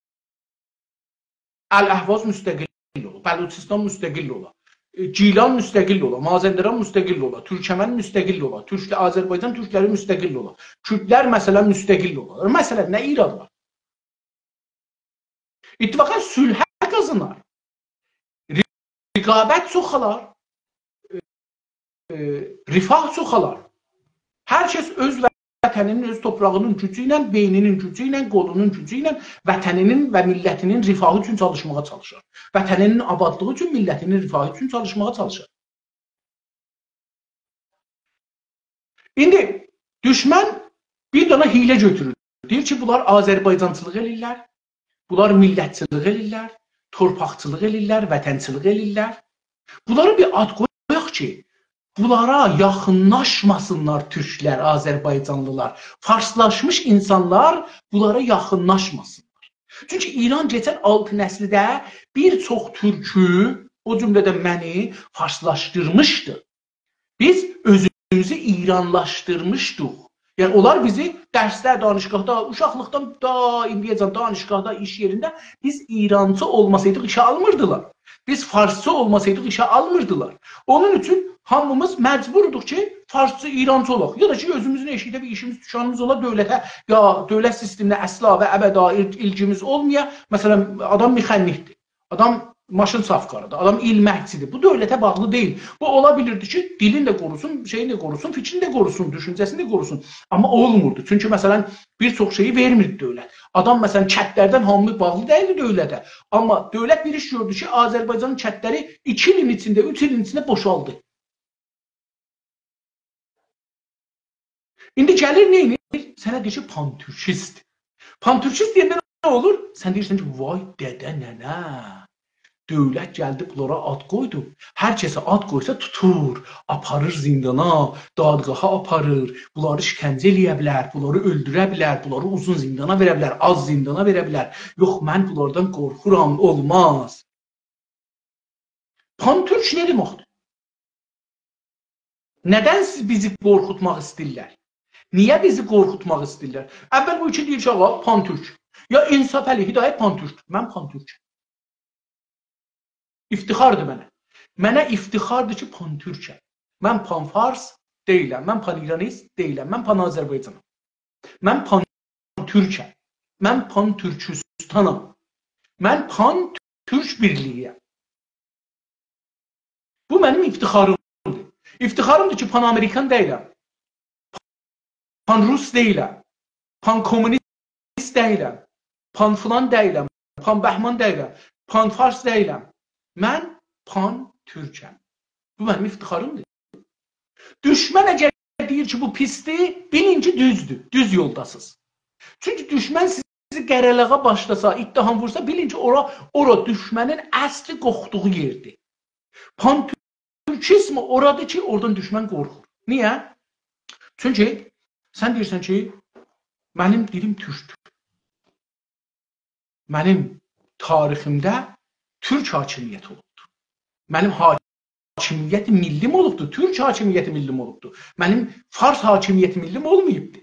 Əl-Əhvaz müstəqil ola, Bəluçistan müstəqil ola, Gilan müstəqil ola, Mazəndaran müstəqil ola, Türkəmən müstəqil ola, Türklə, Azərbaycan türkləri müstəqil ola, Kürdlər məsələn müstəqil ola. Məsələn, nə irad var? İttifaqlar sülhə qazınar, rəqabət çoxalar, rifah çoxalar. Hər kəs öz vətəninin, öz toprağının gücü ilə, beyninin gücü ilə, qolunun gücü ilə vətəninin və millətinin rifahı üçün çalışmağa çalışır. Vətəninin abadlığı üçün, millətinin rifahı üçün çalışmağa çalışır. İndi düşmən bir dana hilə götürür. Deyir ki, bunlar Azərbaycançılıq elirlər, bunlar millətçılıq elirlər, torpaqçılıq elirlər, vətənçılıq elirlər. Bunlara bir ad qoyaq ki, bunlara yaxınlaşmasınlar türklər, Azərbaycanlılar, farslaşmış insanlar bunlara yaxınlaşmasınlar. Çünki İran keçən altı nəslidə bir çox türkü, o cümlədə məni farslaşdırmışdı. Biz özümüzü İranlaşdırmışdıq. Yəni, onlar bizi dərsdə, danışqahda, uşaqlıqdan da, indiyəcən danışqahda, iş yerində biz İrancı olmasaydıq işə almırdılar. Biz farsçı olmasaydıq işə almırdılar. Onun üçün hamımız məcburduq ki, farsçı, İrancı olaq. Ya da ki, özümüzün eşikdə bir işimiz, düşanımız ola dövlətə, ya dövlət sisteminə əsla və əbəda ilgimiz olmaya. Məsələn, adam mexanikdir, adam maşın safkarıdır, adam ilməkçidir. Bu dövlətə bağlı deyil. Bu ola bilirdi ki, dilini də qorusun, şeyini də qorusun, fikrini də qorusun, düşüncəsini də qorusun. Amma olmurdu. Çünki məsələn, bir çox şeyi vermirdi dövlət. Adam məsələn, kətlərdən hamı bağlı deyildi dövlətə. Amma dövlət bir iş gördü ki, Azərbaycanın kətləri iki ilin içində, üç ilin içində boşaldı. İndi gəlir neyini? Sənə deyir ki, pantürkist. Pantürkist deyəndə nə olur? Sən deyirsən ki, vay dədə nənə. Dövlət gəldi, bunlara ad qoydu. Hər kəsə ad qoysa tutur, aparır zindana, dadqaha aparır, bunları işkəncə eləyə bilər, bunları öldürə bilər, bunları uzun zindana verə bilər, az zindana verə bilər. Yox, mən bunlardan qorxuram, olmaz. Pantürk nə deməkdir? Nədən siz bizi qorxutmaq istəyirlər? Niyə bizi qorxutmaq istəyirlər? Əvvəl bu iki deyir ki, ağa, pantürk. Ya İnsaf Əli Hidayət pantürk. Mən pantürk. İftixardır mənə. Mənə iftixardır ki, pan-türkəm. Mən pan-fars deyiləm, mən pan-iranist deyiləm, mən pan-Azərbaycanım. Mən pan-türkəm, mən pan-türküstanam, mən pan-türk birliyiyəm. Bu mənim iftixarımdır. İftixarımdır ki, pan-Amerikan deyiləm, pan-Rus deyiləm, pan-komünist deyiləm, pan-filan deyiləm, pan-Bəhman deyiləm, pan-fars deyiləm. Mən pan türkəm. Bu mənim iftixarımdır. Düşmən əgər deyir ki, bu pisdir, bilin ki, düzdür, düz yoldasınız. Çünki düşmən sizi qərəlağa başlasa, ittiham vursa, bilin ki, ora, ora düşmənin əsli qorxduğu yerdir. Pan-türkizm oradır ki, oradan düşmən qorxur. Niyə? Çünki sən deyirsən ki, mənim dilim türkdür. Mənim tariximdə türk hakimiyyəti olubdur. Mənim hakimiyyəti millim olubdur. Türk hakimiyyəti millim olubdur. Mənim Fars hakimiyyəti millim olmayıbdır.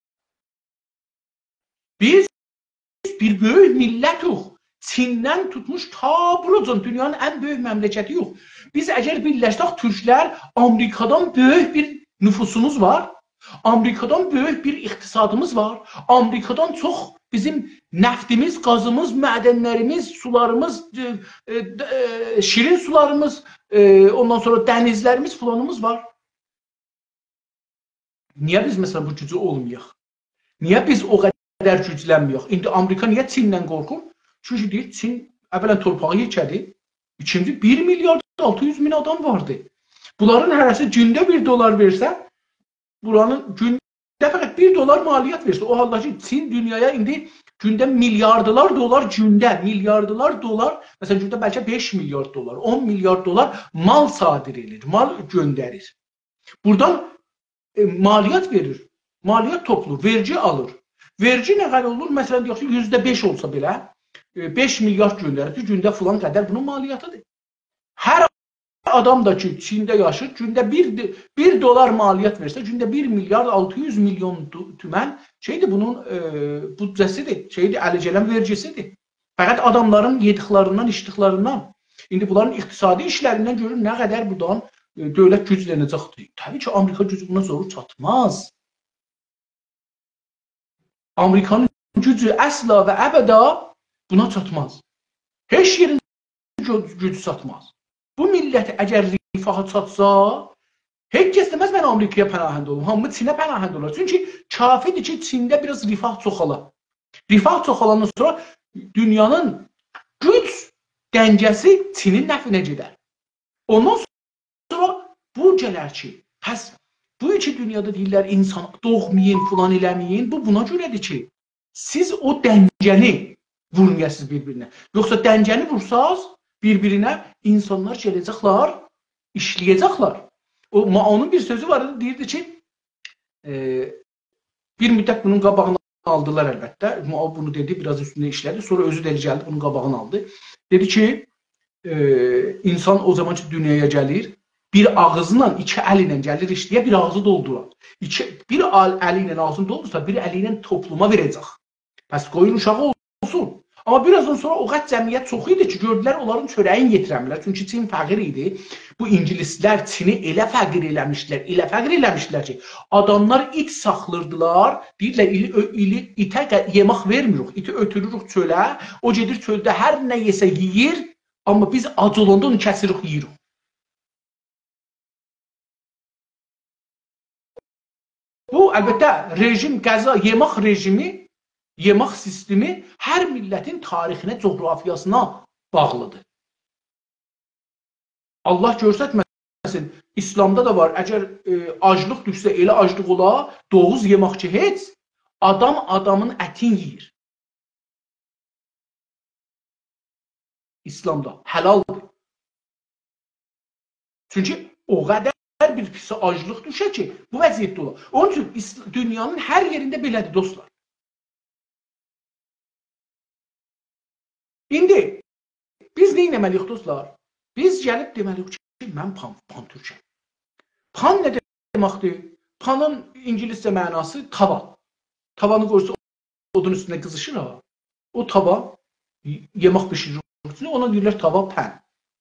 Biz bir böyük millət yox. Çindən tutmuş ta buracan dünyanın ən böyük məmləkəti yox. Biz əgər birləşsək türklər, Amerikadan böyük bir nüfusumuz var. Amerikadan böyük bir iqtisadımız var. Amerikadan çox bizim nəftimiz, qazımız, mədənlərimiz, sularımız, e, e, şirin sularımız, e, ondan sonra dənizlərimiz falanımız var. Niyə biz məsələn bu gücü olmayaq? Niyə biz o qədər güclənməyək? İndi Amerika niyə Çindən qorxur? Çünki deyir, Çin əvvələn torpağı yekədir. İkinci bir milyard altı yüz min adam vardı. Bunların hərəsi gündə bir dolar versə, buranın gündə fəqət bir dolar maliyyət versə, o halda ki, Çin dünyaya indi gündə milyardılar dolar gündə, milyardılar dolar, məsələn, gündə bəlkə beş milyard dolar, on milyard dolar mal sadir edir, mal göndərir. Buradan e, maliyyət verir, maliyyət toplur, vergi alır. Vergi nə qədər olur? Məsələn, deyək ki, yüzdə beş olsa belə, e, beş milyard göndərir, gündə filan qədər bunun maliyyətidir. Hər adam da ki, Çində yaşır, gündə bir dolar maliyyət versə, gündə bir milyard altı yüz milyon tümən şeydir, bunun e, büdcəsidir, şeydir, ələ gələn vergisidir. Fəqət adamların yediklərindən, içdiklərindən, indi bunların iqtisadi işlərindən görür nə qədər buradan e, dövlət güclənəcəkdir. Təbii ki, Amerika gücü buna zoru çatmaz. Amerikanın gücü əsla və əbəda buna çatmaz. Heç yerin gücü çatmaz. Bu millət əgər rifaha çatsa, heç kəs deməz mən Amerikaya pənahənd olum, hamı Çinə pənahənd olar. Çünki kafidir ki, Çində biraz rifah çoxala. Rifah çoxalandan sonra dünyanın güc dəngəsi Çinin nəfinə gedər. Ondan sonra bu gələr ki, pəs bu iki dünyada deyirlər insan doğmayın, filan eləməyin, bu buna görədir ki, siz o dəngəni vurmayasınız bir-birinə. Yoxsa dəngəni vursaz, bir-birinə insanlar gələcəklər, işləyəcəklər. O, onun bir sözü var, deyirdi ki, e, bir müddət bunun qabağını aldılar əlbəttə. Mao bunu dedi, biraz üstündə işlədi. Sonra özü də gəldi, bunun qabağını aldı. Dedi ki, e, insan o zaman ki, dünyaya gəlir, bir ağızla, iki əl ilə gəlir işləyə, bir ağzı doldurar. İki, bir əli ilə ağzını doldursa, bir əli ilə topluma verəcək. Bəs qoyun uşağı olsun. Amma birazdan sonra o qət cəmiyyət çox idi ki, gördülər onların çörəyin yetirəmirlər. Çünki Çin fəqir idi. Bu ingilislər Çini elə fəqir eləmişlər, elə fəqir eləmişlər ki, adamlar it saxlırdılar, deyirlər, ili, itə yemək vermirik, iti ötürürük çölə, o gedir çöldə hər nə yesə yiyir, amma biz ac olanda onu kəsirik, yiyirik. Bu, əlbəttə, rejim, qəza, yemək rejimi, yemək sistemi hər millətin tarixinə, coğrafiyasına bağlıdır. Allah görsətməsin, İslamda da var, əgər e, aclıq düşsə, elə aclıq ola, doğuz yemək ki, heç, adam adamın ətin yiyir. İslamda həlaldır. Çünki o qədər bir pis aclıq düşə ki, bu vəziyyətdə ola. Onun üçün dünyanın hər yerində belədir, dostlar. İndi biz nə etməliyik dostlar? Biz gəlib deməliyik ki, mən pan, pan-türkəm. Pan nə deməkdir? Panın ingiliscə mənası tava. Tavanı qoyursa odun üstünə qızışır ha. O tava yemək bişirir. Ona deyirlər tava, pən.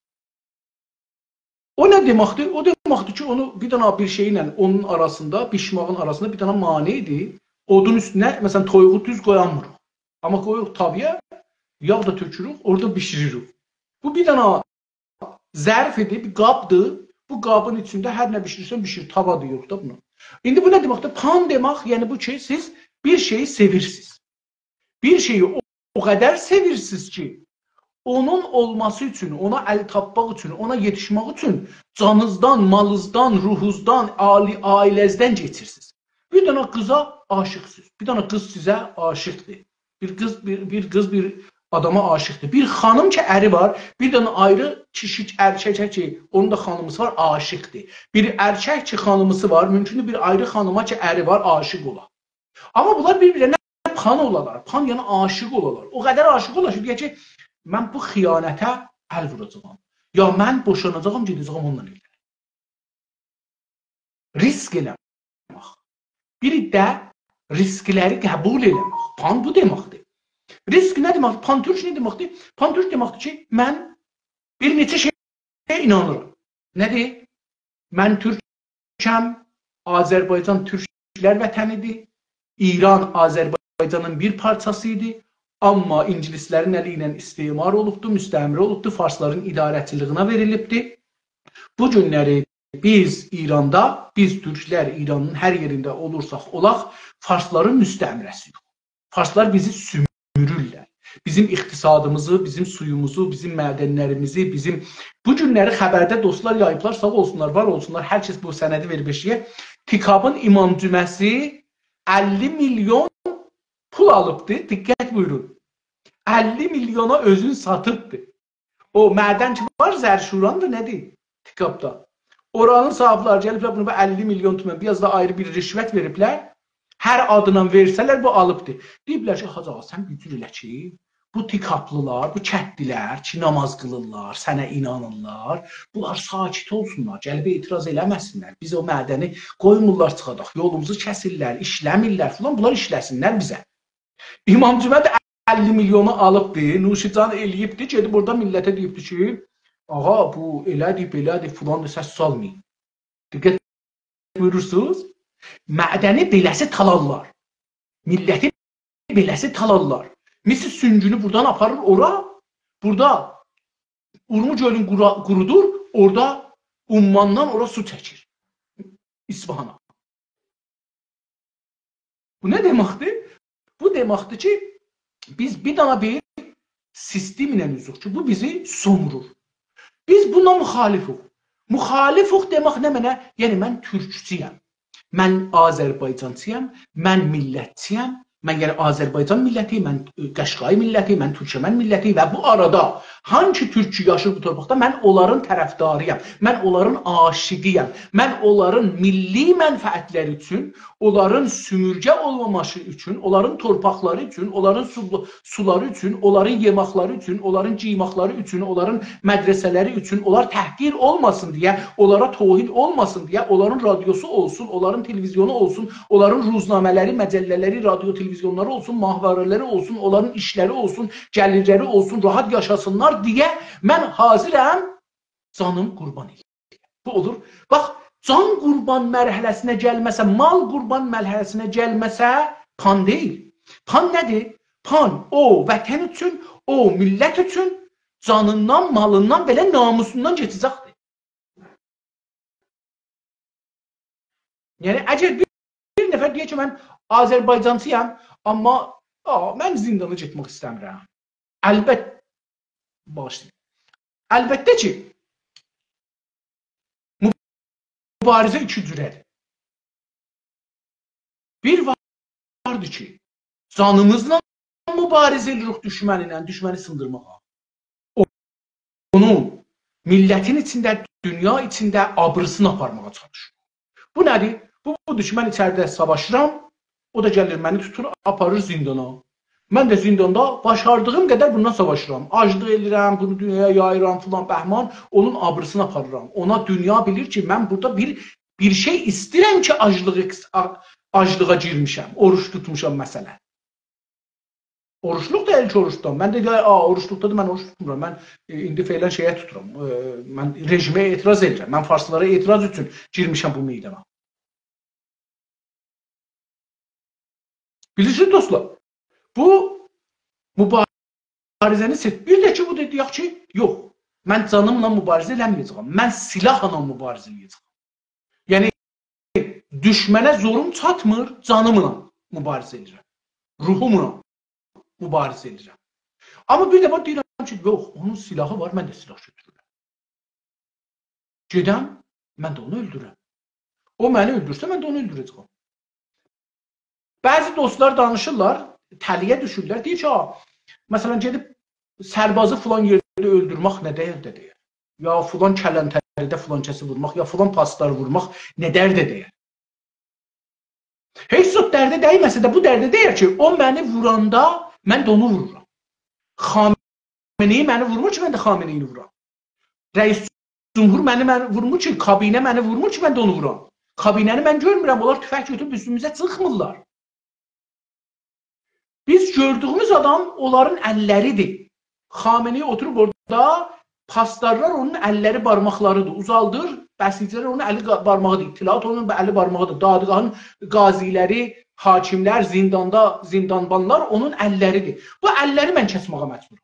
O nə deməkdir? O deməkdir ki, onu bir dənə bir şeylə onun arasında, bişmağın arasında bir dənə maneydir. Odun üstünə, məsələn, toyuğu düz qoyanmırıq. Amma qoyuruq tavaya, yağ da tökürük, orada bişiririk. Bu bir dənə zərf idi, bir qabdır. Bu qabın içində hər nə bişirirsən, bişir. Tava deyirik da bunu. İndi bu nə deməkdir? Pan demək, yəni bu ki, siz bir şeyi sevirsiniz. Bir şeyi o, o qədər sevirsiniz ki, onun olması üçün, ona əl tapmaq üçün, ona yetişmək üçün canınızdan, malınızdan, ruhunuzdan, ailəzdən keçirsiniz. Bir dənə qıza aşıqsınız. Bir dənə qız sizə aşıqdır. Bir qız bir, bir qız bir adama aşıqdır. Bir xanım ki əri var, bir dənə ayrı kişi erkək ki, onun da xanımısı var, aşıqdır. Bir erkək ki xanımısı var, mümkündür bir ayrı xanıma ki əri var, aşıq olar. Amma bunlar bir-birlərinə pan olarlar, pan yəni aşıq olarlar. O qədər aşıq olar ki, deyək ki, mən bu xiyanətə əl vuracağam. Ya mən boşanacağam, gedəcəyəm onunla evlənəcəm. Risk eləmək. Biri də riskləri qəbul eləmək. Pan bu deməkdir. Risk nə deməkdir? Pantürk nə deməkdir? Pantürk deməkdir ki, mən bir neçə şeyə inanıram. Nədir? Mən türkəm, Azərbaycan türklər vətənidir. İran Azərbaycanın bir parçasıydı. Amma ingilislərin əli ilə istismar olubdur, müstəmrə olubdur, farsların idarəçiliyinə verilibdir. Bu günləri biz İranda, biz türklər İranın hər yerində olursaq olaq, farsların müstəmrəsiyik. Farslar bizi sümürürlər. Bizim iqtisadımızı, bizim suyumuzu, bizim mədənlərimizi, bizim... Bu günləri xəbərdə dostlar yayıblar, sağ olsunlar, var olsunlar, hər kəs bu sənədi verib eşiyə. Tikabın imam cüməsi əlli milyon pul alıbdır, diqqət buyurun. əlli milyona özün satıbdır. O mədən ki var, Zərşurandır, nədir? Tikabda. Oranın sahibləri gəliblər, bunu əlli milyon tümən, biraz da ayrı bir rişvət veriblər. Hər adına versələr, bu alıbdır. Deyiblər ki, Hacı ağa, sən gücür elə ki, bu tikablılar, bu kəddilər ki, namaz qılırlar, sənə inanırlar, bunlar sakit olsunlar, gəlbə etiraz eləməsinlər. Biz o mədəni qoymurlar çıxadaq, yolumuzu kəsirlər, işləmirlər filan, bunlar işləsinlər bizə. İmam Cümə də əlli milyonu alıbdır, Nuşican eləyibdir, gedib burada millətə deyibdir ki, ağa bu elədir, belədir, filan da səs salmayın. Diqqət buyurursunuz, mədəni beləsi talarlar, milləti beləsi talarlar. Misir süngünü buradan aparır ora, burada Urmu gölün qurudur, orada Ummandan ora su çəkir. İsfahana. Bu nə deməkdir? Bu deməkdir ki, biz bir dana bir sistem ilə üzük ki, bu bizi somurur. Biz buna müxalifuq. Müxalifuq demək nə mənə? Yəni mən türkçiyəm, mən Azərbaycancıyam, mən millətçiyəm. Mən yəni Azərbaycan milləti, mən Qəşqay milləti, mən Türkmən milləti və bu arada hangi türk yaşır bu torpaqda, mən onların tərəfdarıyam, mən onların aşiqiyəm, mən onların milli mənfəətləri üçün, onların sümürgə olmaması üçün, onların torpaqları üçün, onların su suları üçün, onların yemaqları üçün, onların qiymaqları üçün, onların mədrəsələri üçün, onlar təhqir olmasın deyə, onlara tohid olmasın deyə, onların radiosu olsun, onların televizyonu olsun, onların ruznamələri, məcəllələri, radio televizyonları olsun, mahvarələri olsun, onların işləri olsun, gəlirləri olsun, rahat yaşasınlar deyə mən hazirəm canım qurban edeyim. Bu olur. Bax, can qurban mərhələsinə gəlməsə, mal qurban mərhələsinə gəlməsə, pan deyil. Pan nədir? Pan o vətən üçün, o millət üçün canından, malından, belə namusundan keçəcəkdir. Yəni, əgər bir, bir nəfər deyək ki, mən Azərbaycancıyam, amma aa, mən zindana getmək istəmirəm. Əlbət, bağışlayın. Əlbəttə ki, mübarizə iki cürədir. Bir vardır ki, canımızla mübarizə edirik düşməninlə, düşməni sındırmağa. Onun millətin içində, dünya içində abrısını aparmağa çalışır. Bu nədir? Bu, bu düşmən içəridə savaşıram, o da gəlir məni tutur, aparır zindana. Mən də zindanda başardığım qədər bundan savaşıram. Aclıq edirəm, bunu dünyaya yayıram filan bəhman, onun abrısını aparıram. Ona dünya bilir ki, mən burada bir bir şey istəyirəm ki, aclığı, aclığa girmişəm, oruç tutmuşam məsələn. Oruçluq da ilk oruçdan. Mən də deyək, oruçluqda da mən oruç tutmuram. Mən e, indi feylən şeyə tuturam. E, mən rejimə etiraz edirəm. Mən farslara etiraz üçün girmişəm bu meydana. Bilirsiniz dostlar, bu mübarizəni seç. Bir də ki, bu deyək ki, yox, mən canımla mübarizə eləməyəcəm. Mən silahla mübarizə eləyəcəm. Yəni, düşmənə zorum çatmır, canımla mübarizə edirəm. Ruhumla mübarizə edirəm. Amma bir də deyirəm ki, yox, onun silahı var, mən də silah götürürəm. Gedəm, mən də onu öldürürəm. O məni öldürsə, mən də onu öldürəcəm. Bəzi dostlar danışırlar, təliyə düşürlər, deyir ki, məsələn, gedib sərbazı filan yerdə öldürmək nə dəyər də deyər. Ya filan kələntəridə filan kəsi vurmaq, ya filan pasları vurmaq nə dər də deyər. Heç zot dərdə dəyməsə də bu dərdə deyər ki, o məni vuranda mən də onu vururam. Xameneyi məni vurmur ki, mən də Xameneyini vuram. Rəis Cumhur məni, məni vurmur ki, kabinə məni vurmur ki, mən də onu vuram. Kabinəni mən görmürəm, onlar tüfək götürüb üstümüzə çıxmırlar. Biz gördüyümüz adam onların əlləridir. Xameneyi oturub orada, pastarlar onun əlləri barmaqlarıdır. Uzaldır, bəsicilər onun əli barmağıdır. İttilat onun əli barmağıdır. Dadığanın qaziləri, hakimlər, zindanda, zindanbanlar onun əlləridir. Bu əlləri mən kəsməyə məcburum.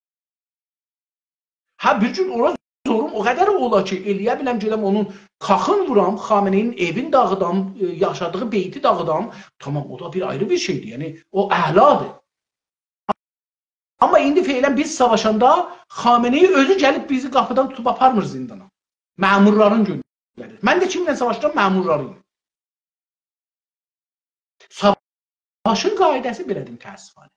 Hə, bir gün ora zorum o qədər ola ki, eləyə biləm gələm onun kaxın vuram, Xameneyinin evin dağıdam, yaşadığı beyti dağıdam. Tamam, o da bir ayrı bir şeydir. Yəni, o əhladır. Amma indi feylən biz savaşanda Xameneyi özü gəlib bizi qapıdan tutub aparmır zindana. Məmurların göndərir. Mən də kimlə savaşdıram? Məmurlarıyım. Savaşın qaidəsi belədir təəssüfən.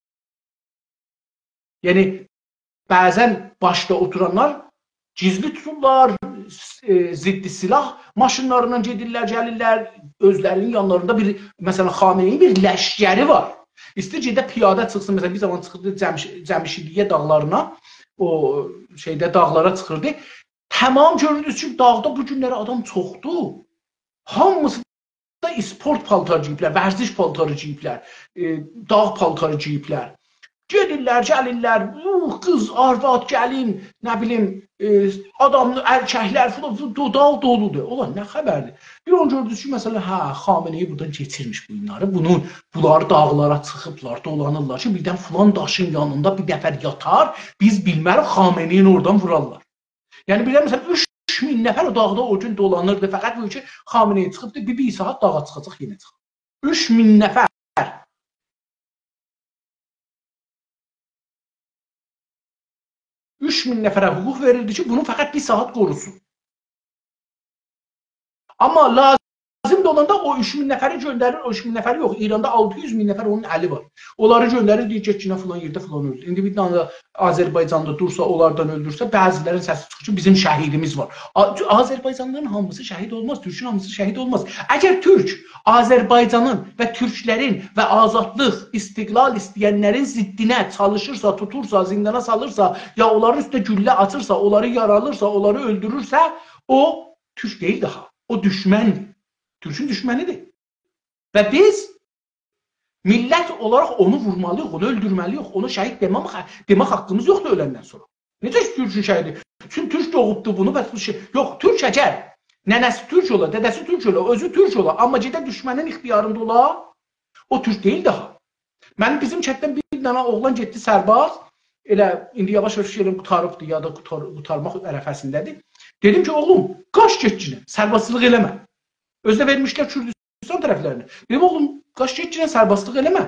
Yəni, bəzən başda oturanlar gizli tuturlar, e, ziddi silah maşınlarından gedirlər, gəlirlər, özlərinin yanlarında bir, məsələn, Xameneyin bir ləşkəri var. İstəyir ki, də piyada çıxsın, məsələn, bir zaman çıxırdı Cəmişidiyyə dağlarına, o şeydə dağlara çıxırdı. Tamam görürdünüz ki, dağda bu günləri adam çoxdur. Hamısı da sport paltarı giyiblər, vərziş paltarı giyiblər, e, dağ paltarı giyiblər. Gedirlər, gəlirlər, uh, qız, arvad, gəlin, nə bilim, e, adamlı, erkəklər, dağ doludur. Ulan, nə xəbərdir? Bir on gördünüz ki, məsələn, hə, Xameneyi buradan keçirmiş bunları, bunu, bunlar dağlara çıxıblar, dolanırlar ki, birdən filan daşın yanında bir nəfər yatar, biz bilmərik, Xameneyin oradan vurarlar. Yəni, bir də, məsələn, üç min nəfər o dağda o gün dolanırdı, fəqət bu ki, Xameneyi çıxıbdı, bir, bir saat dağa çıxacaq, yenə çıxıb. üç min nəfər. üç min nəfərə hüquq verildi ki, bunu fəqət bir saat qorusun. Amma lazım da olanda o üç min nəfəri göndərir, o üç min nəfəri yox. İranda altı yüz min nəfər onun əli var. Onları göndərir, deyir ki, Çinə filan yerdə filan öldü. İndi bir dana Azərbaycanda dursa, onlardan öldürsə, bəzilərin səsi çıxır ki, bizim şəhidimiz var. Azərbaycanlıların hamısı şəhid olmaz, Türkün hamısı şəhid olmaz. Əgər Türk Azərbaycanın və Türklərin və azadlıq, istiqlal istəyənlərin ziddinə çalışırsa, tutursa, zindana salırsa, ya onların üstə güllə atırsa, onları yaralırsa, onları öldürürsə, o Türk deyil daha. O düşməndir. Türkün düşmənidir. Və biz millət olaraq onu vurmalıyıq, onu öldürməliyik, onu şəhid demək, demək haqqımız yoxdur öləndən sonra. Necə ki, Türkün şəhidi? Çünki Türk doğubdu bunu və bu şey. Yox, Türk əgər nənəsi Türk ola, dədəsi Türk ola, özü Türk ola, amma gedə düşmənin ixtiyarında ola, o Türk deyil daha. Mənim bizim kətdən bir dana oğlan getdi sərbaz, elə indi yavaş-yavaş şeylə qutarıbdır ya da qutar, qutarmaq ərəfəsindədir. Dedim ki, oğlum, qaç getcinə, sərbazlıq eləmə. Özdə vermişlər Kürdistan tərəflərini. Dedim, oğlum, qaç getcinə, sərbazlıq eləmə.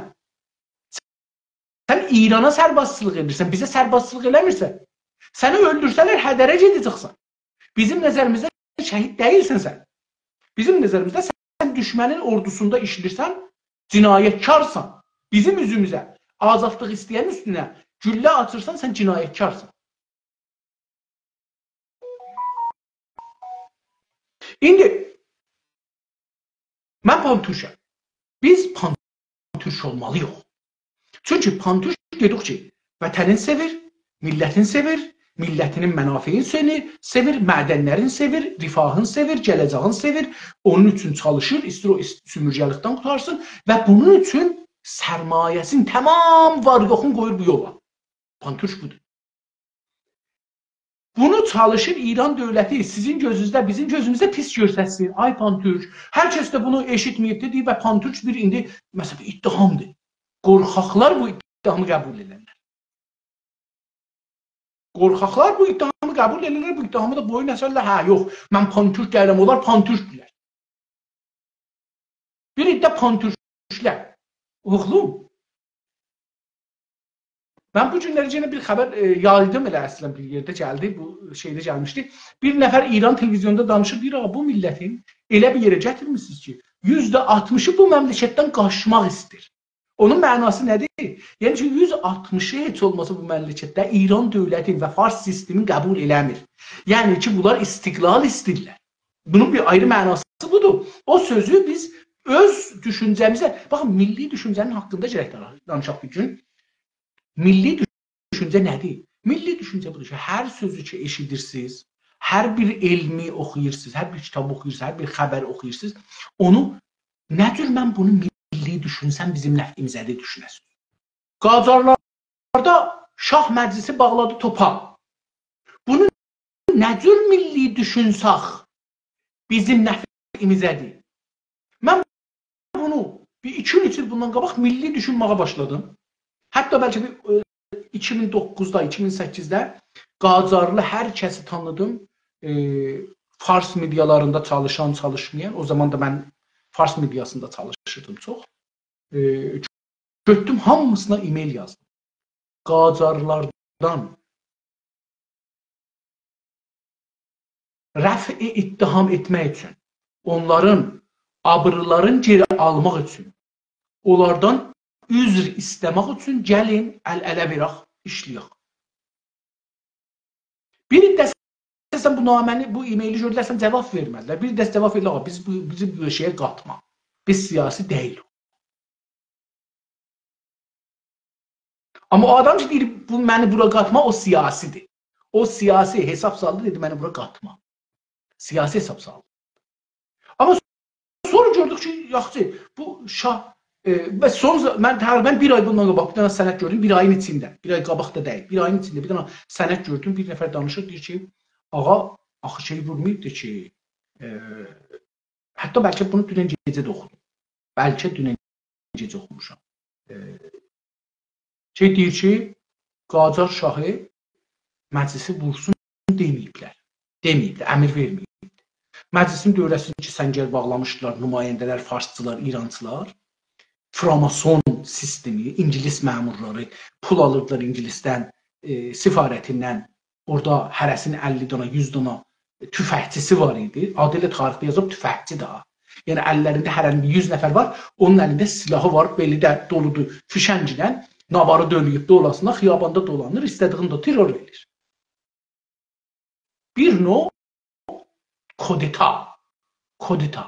Sən İrana sərbazlıq edirsən, bizə sərbazlıq eləmirsən. Səni öldürsələr, hədərə gedəcəksən. Bizim nəzərimizdə şəhid deyilsən sən. Bizim nəzərimizdə sən düşmənin ordusunda işlirsən, cinayətkarsan. Bizim üzümüzə, azadlıq istəyən üstünə güllə atırsan, sən cinayətkarsan. İndi, mən pantürkəm. Biz pantürk olmalıyıq. Çünki pantürk dedik ki, vətənin sevir, millətin sevir, millətinin mənafeyin sevir, sevir, mədənlərin sevir, rifahın sevir, gələcəğin sevir, onun üçün çalışır, istəyir o sümürcəlikdən qutarsın və bunun üçün sərmayəsin tamam var yoxun qoyur bu yola. Pantürk budur. Bunu çalışır İran dövləti sizin gözünüzdə, bizim gözümüzdə pis görsətsin. Ay pantürk. Hər kəs də bunu eşitməyibdir deyib və pantürk bir indi məsələn ittihamdır. Qorxaqlar bu ittihamı qəbul edirlər. Qorxaqlar bu ittihamı qəbul edirlər, bu ittihamı da boyun əsərlər. Hə, yox, mən pantürk deyirəm, onlar pantürkdürlər. Bir iddə pantürklər. Oğlum, Mən bu günlərəcə bir xəbər e, yaydım elə əslən bir yerdə gəldi, bu şeydə gəlmişdi. Bir nəfər İran televiziyonda danışır, deyir, bu millətin elə bir yerə gətirmişsiniz ki, yüzdə altmışı bu məmləkətdən qaçmaq istəyir. Onun mənası nədir? Yəni ki, yüz altmışı heç olmasa bu məmləkətdə İran dövləti və fars sistemi qəbul eləmir. Yəni ki, bunlar istiqlal istəyirlər. Bunun bir ayrı mənası budur. O sözü biz öz düşüncəmizə, baxın, milli düşüncənin haqqında gərək danışaq bir gün. Milli düşüncə nədir? Milli düşüncə budur ki, hər sözü ki eşidirsiniz, hər bir elmi oxuyursınuz, hər bir kitab oxuyursunuz, hər bir xəbər oxuyursunuz, onu nə cür mən bunu milli düşünsəm bizim nəfimizədir düşünəsiniz. Qacarlarda Şah Məclisi bağladı topa. Bunu nə cür milli düşünsək bizim nəfimizədir. Mən bunu bir iki il üçün bundan qabaq milli düşünməyə başladım. Hətta bəlkə bir iki min doqquzda, iki min səkkizdə Qacarlı hər kəsi tanıdım. E, Fars medialarında çalışan, çalışmayan. O zaman da mən Fars mediasında çalışırdım çox. E, Götdüm hamısına e-mail yazdım. Qacarlardan rəf-i ittiham etmək üçün, onların abrıların geri almaq üçün, onlardan üzr istəmək üçün gəlin, əl-ələ verək, işləyək. Bir dəstəsən bu naməni, bu e-maili gördülərsən cavab vermədilər. Bir dəstə cavab verirlər, biz bu, bizi bu şeyə qatma. Biz siyasi deyil. Amma o adam ki, deyir, bu, məni bura qatma, o siyasidir. O siyasi hesab saldı, dedi, məni bura qatma. Siyasi hesab saldı. Amma sonra gördük ki, yaxşı, bu şah E, və son, mən təqribən bir ay bundan qabaq bir dənə sənət gördüm, bir ayın içində, bir ay qabaq da deyil, bir ayın içində bir dənə sənət gördüm, bir nəfər danışır, deyir ki, ağa, axı şey vurmayıbdır ki, e, hətta bəlkə bunu dünən gecə də oxudum, bəlkə dünən gecə oxumuşam. E, şey deyir ki, Qacar şahı məclisi vursun deməyiblər, deməyibdir, əmir verməyibdir. Məclisin dövrəsini ki, səngər bağlamışdılar, nümayəndələr, farsçılar, İrancılar. Framason sistemi, İngilis məmurları pul alırdılar İngilisdən, e, sifarətindən. Orada hərəsinin əlli dana, yüz dana tüfəkçisi var idi. Adı ilə tarixdə yazıb tüfəkçi daha. Yəni əllərində hərənin yüz nəfər var, onun əlində silahı var, beli də doludur fişənglə, navarı dönüyüb dolasına, xiyabanda dolanır, istədiyində terror verir. Bir növ kodeta, kodeta.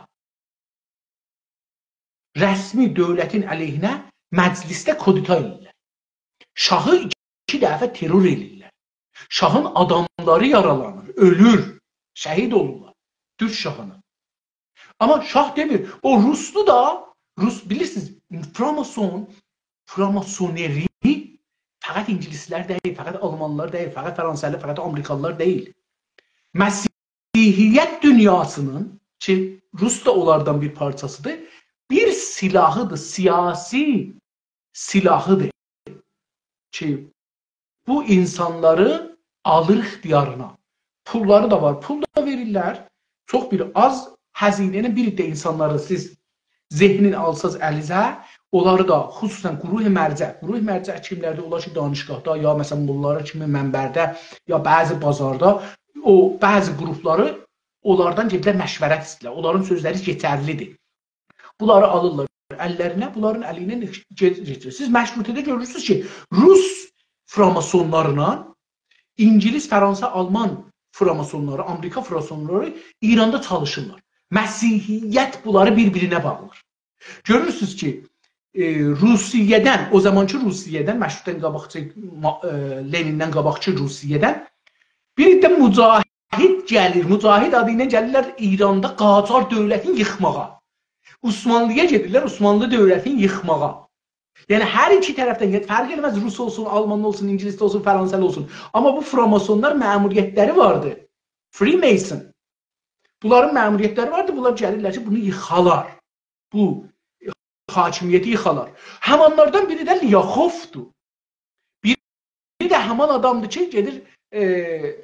Rəsmi dövlətin əleyhinə məclisdə kodita edirlər. Şahı iki dəfə terror edirlər. Şahın adamları yaralanır, ölür, şəhid olurlar. Türk şahını. Amma şah demir, o Ruslu da, Rus bilirsiniz, Framason, Framasoneri fəqət İngilislər deyil, fəqət Almanlar deyil, fəqət Fransəli, fəqət Amerikalılar deyil. Məsihiyyət dünyasının, ki Rus da onlardan bir parçasıdır, bir silahıdır, siyasi silahıdır ki, bu insanları alır ixtiyarına. Pulları da var, pul da verirlər. Çox bir az həzinənin bir də insanları siz zehnin alsaz əlinizə, onları da xüsusən quruh mərcə, quruh mərcə kimlərdə olar ki, danışqahda, ya məsələn bunlara kimi mənbərdə, ya bəzi bazarda, o bəzi qrupları onlardan gedilər məşvərət istəyirlər. Onların sözləri yetərlidir. Bunları alırlar əllərinə, bunların əliylə getirir. Siz məşrutiyyədə görürsünüz ki, Rus framasonlarla İngilis, Fransa, Alman framasonları, Amerika framasonları İranda çalışırlar. Məsihiyyət bunları bir-birinə bağlar. Görürsünüz ki, e, Rusiyyədən, o zamanki Rusiyyədən, məşrutiyyədən qabaqçı, e, Lenindən qabaqçı Rusiyyədən bir də mücahid gəlir. Mücahid adı ilə gəlirlər İranda Qacar dövlətini yıxmağa. Osmanlıya gedirlər, Osmanlı dövlətini yıxmağa. Yəni hər iki tərəfdən fərq eləməz, Rus olsun, Alman olsun, İngilis olsun, Fransəli olsun. Amma bu framasonlar məmuriyyətləri vardı. Freemason. Bunların məmuriyyətləri vardı, bunlar gəlirlər ki, bunu yıxalar. Bu hakimiyyəti yıxalar. Həmanlardan biri də Lyaxovdur. Biri də həman adamdır ki, gedir e,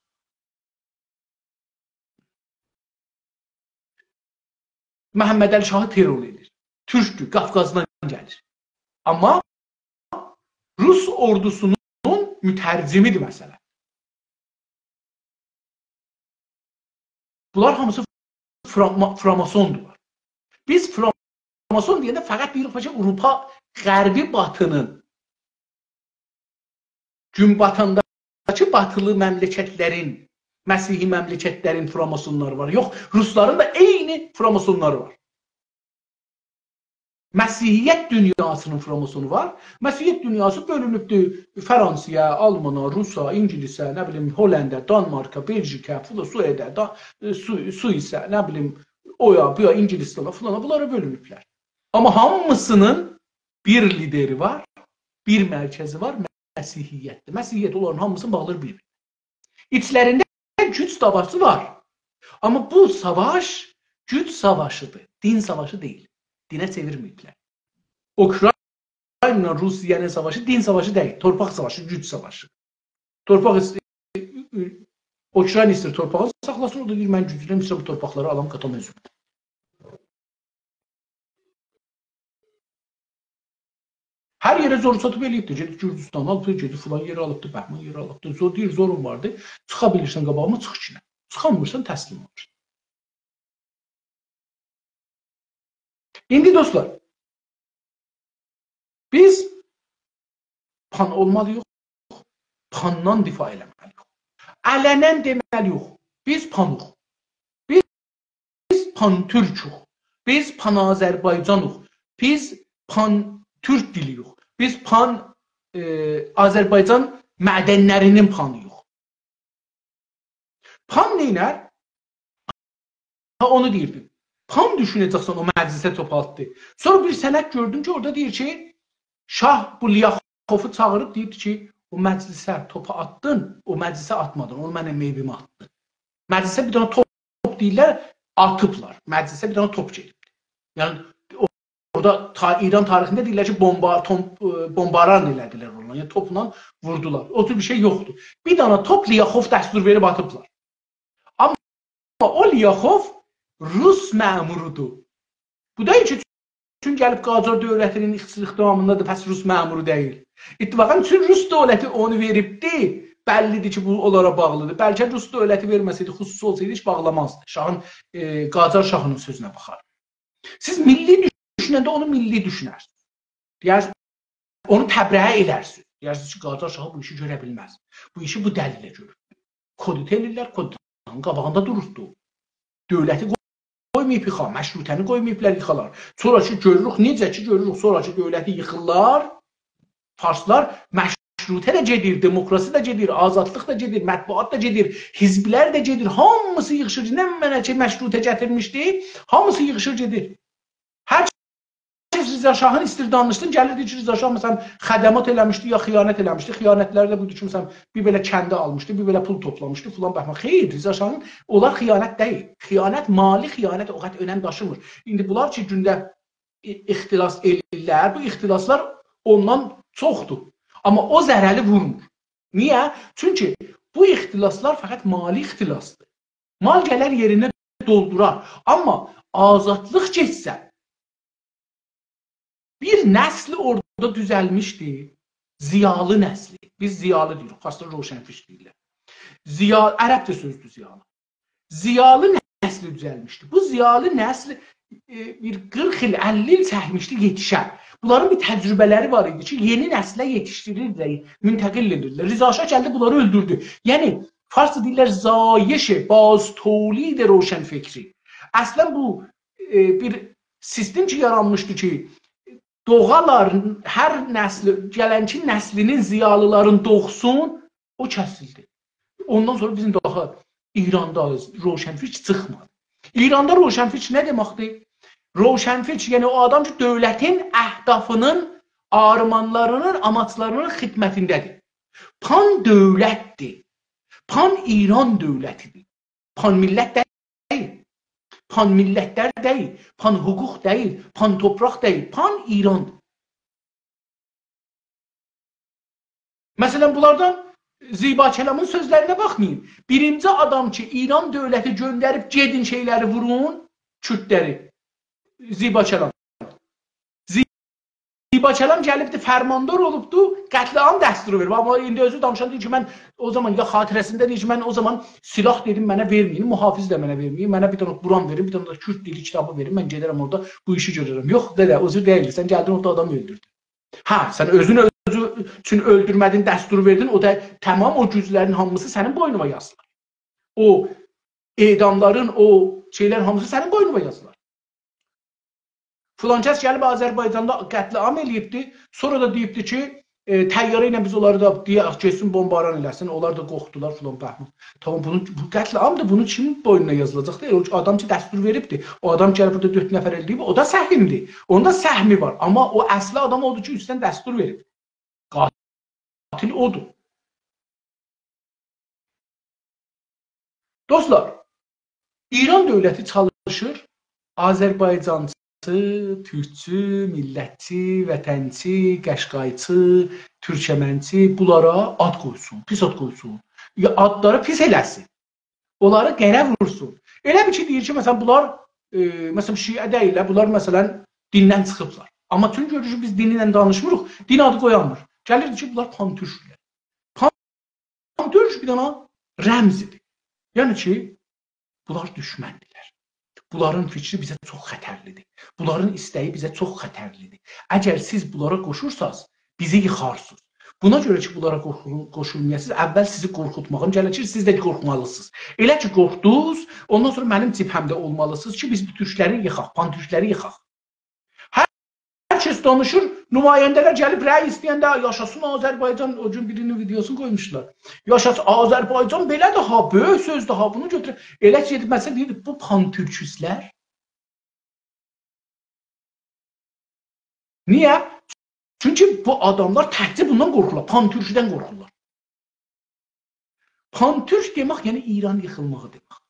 Məhəmməd Əli Şahı terror edir. Türkdür, Qafqazdan gəlir. Amma Rus ordusunun mütərcimidir məsələ. Bunlar hamısı Framasondular. Biz Framason deyəndə fəqət deyirik ki, Avropa Qərbi Batının gün batandakı batılı məmləkətlərin, Məsihi məmləkətlərin Framasonları var. Yox, Rusların da eyni Framasonları var. Məsihiyyət dünyasının Framasonu var. Məsihiyyət dünyası bölünübdür Fransaya, Almana, Rusa, İngilisə, nə bilim, Hollanda, Danmarka, Belçika, Suedə, Suisə, nə bilim, oya, buya, İngilistana, fulana, bunlara bölünüblər. Amma hamısının bir lideri var, bir mərkəzi var, Məsihiyyətdir. Məsihiyyət onların hamısını bağlar bir-bir. İçlərində güc savaşı var. Amma bu savaş güc savaşıdır, din savaşı deyil. Dinə çevirməyiblər. Ukrayna, Rusiyanın savaşı din savaşı deyil, torpaq savaşı, güc savaşı. Torpaq istəyir, Ukrayna istəyir torpağı saxlasın, o da deyir, mən güclüyüm, istəyir bu torpaqları alam qatam özüm. Hər yerə zor satıb eləyibdir, gedib Gürcistan alıbdır, gedib filan yeri alıbdır, Bəhman yeri alıbdır, zor deyir, zorun vardır, çıxa bilirsən qabağıma, çıx içinə. Çıxamırsan, təslim olur. İndi dostlar, biz pan olmalıyıq, pandan difa eləməliyik. Ələnən deməliyik, biz panuq, biz, biz pan-türkük, biz pan-Azərbaycanıq, biz pan-türk diliyik, biz pan-Azərbaycan mədənlərinin panıyıq. Pan neynər? Ha, onu deyirdim. Pan düşünəcəksən o məclisə topaltdı. Sonra bir sənət gördüm ki, orada deyir ki, Şah bu Liyaxovu çağırıb deyir ki, o məclisə topu attın, o məclisə atmadın, onu mənim meybimə attın. Məclisə bir dənə top deyirlər, atıblar. Məclisə bir dənə top gedibdir. Yəni, orada ta İran tarixində deyirlər ki, bomba, tom, bombaran elədilər ondan, yəni topla vurdular. O tür bir şey yoxdur. Bir dənə top Liyaxov dəstur verib atıblar. Amma o Liyaxov Rus məmurudur. Bu deyil ki, üçün gəlib Qacar dövlətinin ixtidamındadır, pəs Rus məmuru deyil. İttifaqən üçün Rus dövləti onu veribdi, bəllidir ki, bu onlara bağlıdır. Bəlkə Rus dövləti verməsəydi, xüsusi olsaydı, hiç bağlamazdı. Şahın, e, Qacar şahının sözünə baxar. Siz milli düşünəndə onu milli düşünərsiniz. Deyərsiniz, onu təbriə edərsiniz. Deyərsiniz ki, Qacar şahı bu işi görə bilməz. Bu işi bu dəlillə görür. Kodit elirlər, koditlərin qabağında dururdu. Dövləti qoymayıb yıxa, məşrutəni qoymayıblər yıxalar. Sonraki görürük, necə ki görürük, sonraki dövləti yıxırlar, farslar, məşrutə də gedir, demokrasi də gedir, azadlıq da gedir, mətbuat da gedir, hizblər də gedir, hamısı yığışır. Nə mənə ki, məşrutə gətirmişdi, hamısı yığışır gedir. Hər kəs Rıza Şahın istirdanlışdın, gəlirdi ki, Rıza Şah məsələn xədəmat eləmişdi, ya xiyanət eləmişdi. Xiyanətlərdə budur ki, məsələn, bir belə kəndi almışdı, bir belə pul toplamışdı, filan bəhmə. Xeyr, Rıza Şahın onlar xiyanət deyil. Xiyanət, mali xiyanət o qədər önəm daşımır. İndi bunlar ki, gündə ixtilas elirlər, bu ixtilaslar ondan çoxdur. Amma o zərəli vurmur. Niyə? Çünki bu ixtilaslar fəqət mali ixtilasdır. Mal gələr yerinə doldurar. Amma azadlıq geçsə, bir nəsli orada düzəlmişdi, ziyalı nəsli. Biz ziyalı deyirik, xassında roşənfiş deyirlər. Ziyalı, ərəbcə sözdür ziyalı. Ziyalı nəsli düzəlmişdi. Bu ziyalı nəsli e, bir qırx il, əlli il çəkmişdi yetişər. Bunların bir təcrübələri var idi ki, yeni nəslə yetişdirirlər, müntəqil edirlər. Rıza Şah gəldi, bunları öldürdü. Yəni, farsça deyirlər, zayeşi, baz tolid roşən fikri. Əslən bu e, bir sistem ki, yaranmışdı ki, doğalar, hər nəsli, gələnki nəslinin ziyalıların doğsun, o kəsildi. Ondan sonra bizim daha İranda roşənfiç çıxmadı. İranda roşənfiç nə deməkdir? Roşənfiç, yəni o adam ki, dövlətin əhdafının, armanlarının, amaçlarının xidmətindədir. Pan dövlətdir. Pan İran dövlətidir. Pan millət deyil. Pan millətlər deyil, pan hüquq deyil, pan topraq deyil, pan İrandır. Məsələn, bunlardan Ziba Kəlamın sözlərinə baxmayın. Birinci adam ki, İran dövləti göndərib gedin şeyləri vurun, Kürdləri. Ziba Kəlam. İba Kəlam gəlibdi, fərmandar olubdu, qətliam dəsturu verib. Amma indi özü danışan deyir ki, mən o zaman ya xatirəsində deyir ki, mən o zaman silah dedim mənə verməyin, mühafiz də mənə verməyin, mənə bir dənə Quran verin, bir dənə də Kürd dili kitabı verin, mən gedərəm orada bu işi görürəm. Yox, dedə, özü deyil, sən gəldin orada adam öldürdün. Hə, sən özünü özü üçün öldürmədin, dəsturu verdin, o da tamam o güclərin hamısı sənin boynuna yazılar. O edamların, o şeylərin hamısı sənin boynuna yazılar. Filan kəs gəlib Azərbaycanda qətliam eləyibdi, sonra da deyibdi ki, e, təyyarə ilə biz onları da deyək, geçsin, bombaran eləsin, onlar da qorxdular filan bəhmət. Tamam, bunu, bu qətliamdır, bunu kimin boynuna yazılacaq deyil, o adam ki, dəstur veribdi, o adam gəlib burada dörd nəfər eləyib, o da səhvimdir, onun da səhmi var, amma o əsli adam odur ki, üstdən dəstur verib. Qatil odur. Dostlar, İran dövləti çalışır, Azərbaycancı, türkçü, millətçi, vətənçi, qəşqayçı, türkəmənçi bunlara ad qoysun, pis ad qoysun. Ya adları pis eləsin. Onları qərə vursun. Elə bir ki, deyir ki, məsələn, bunlar, e, məsələn, şiə deyirlər, bunlar, məsələn, dindən çıxıblar. Amma tüm görüşü biz dinlə danışmırıq, din adı qoyanmır. Gəlirdi ki, bunlar pantürkdür. Pantürk bir dana rəmzidir. Yəni ki, bunlar düşməndirlər. Bunların fikri bizə çox xətərlidir. Bunların istəyi bizə çox xətərlidir. Əgər siz bunlara qoşursanız, bizi yıxarsınız. Buna görə ki, bunlara qoşulmayasınız, əvvəl sizi qorxutmağın gələcək, siz də qorxmalısınız. Elə ki, qorxdunuz, ondan sonra mənim cibhəmdə olmalısınız ki, biz bu türkləri yıxaq, pantürkləri yıxaq. Hər kəs danışır, nümayəndələr gəlib rəy istəyəndə, yaşasın Azərbaycan, o gün birinin videosunu qoymuşlar. Yaşasın Azərbaycan belədir ha, böyük sözdür ha, bunu götürür. Elə ki, gedib məsələn deyir, bu pantürküslər. Niyə? Çünki bu adamlar təkcə bundan qorxurlar, pantürkdən qorxurlar. Pantürk demək, yəni İran yıxılmağı demək.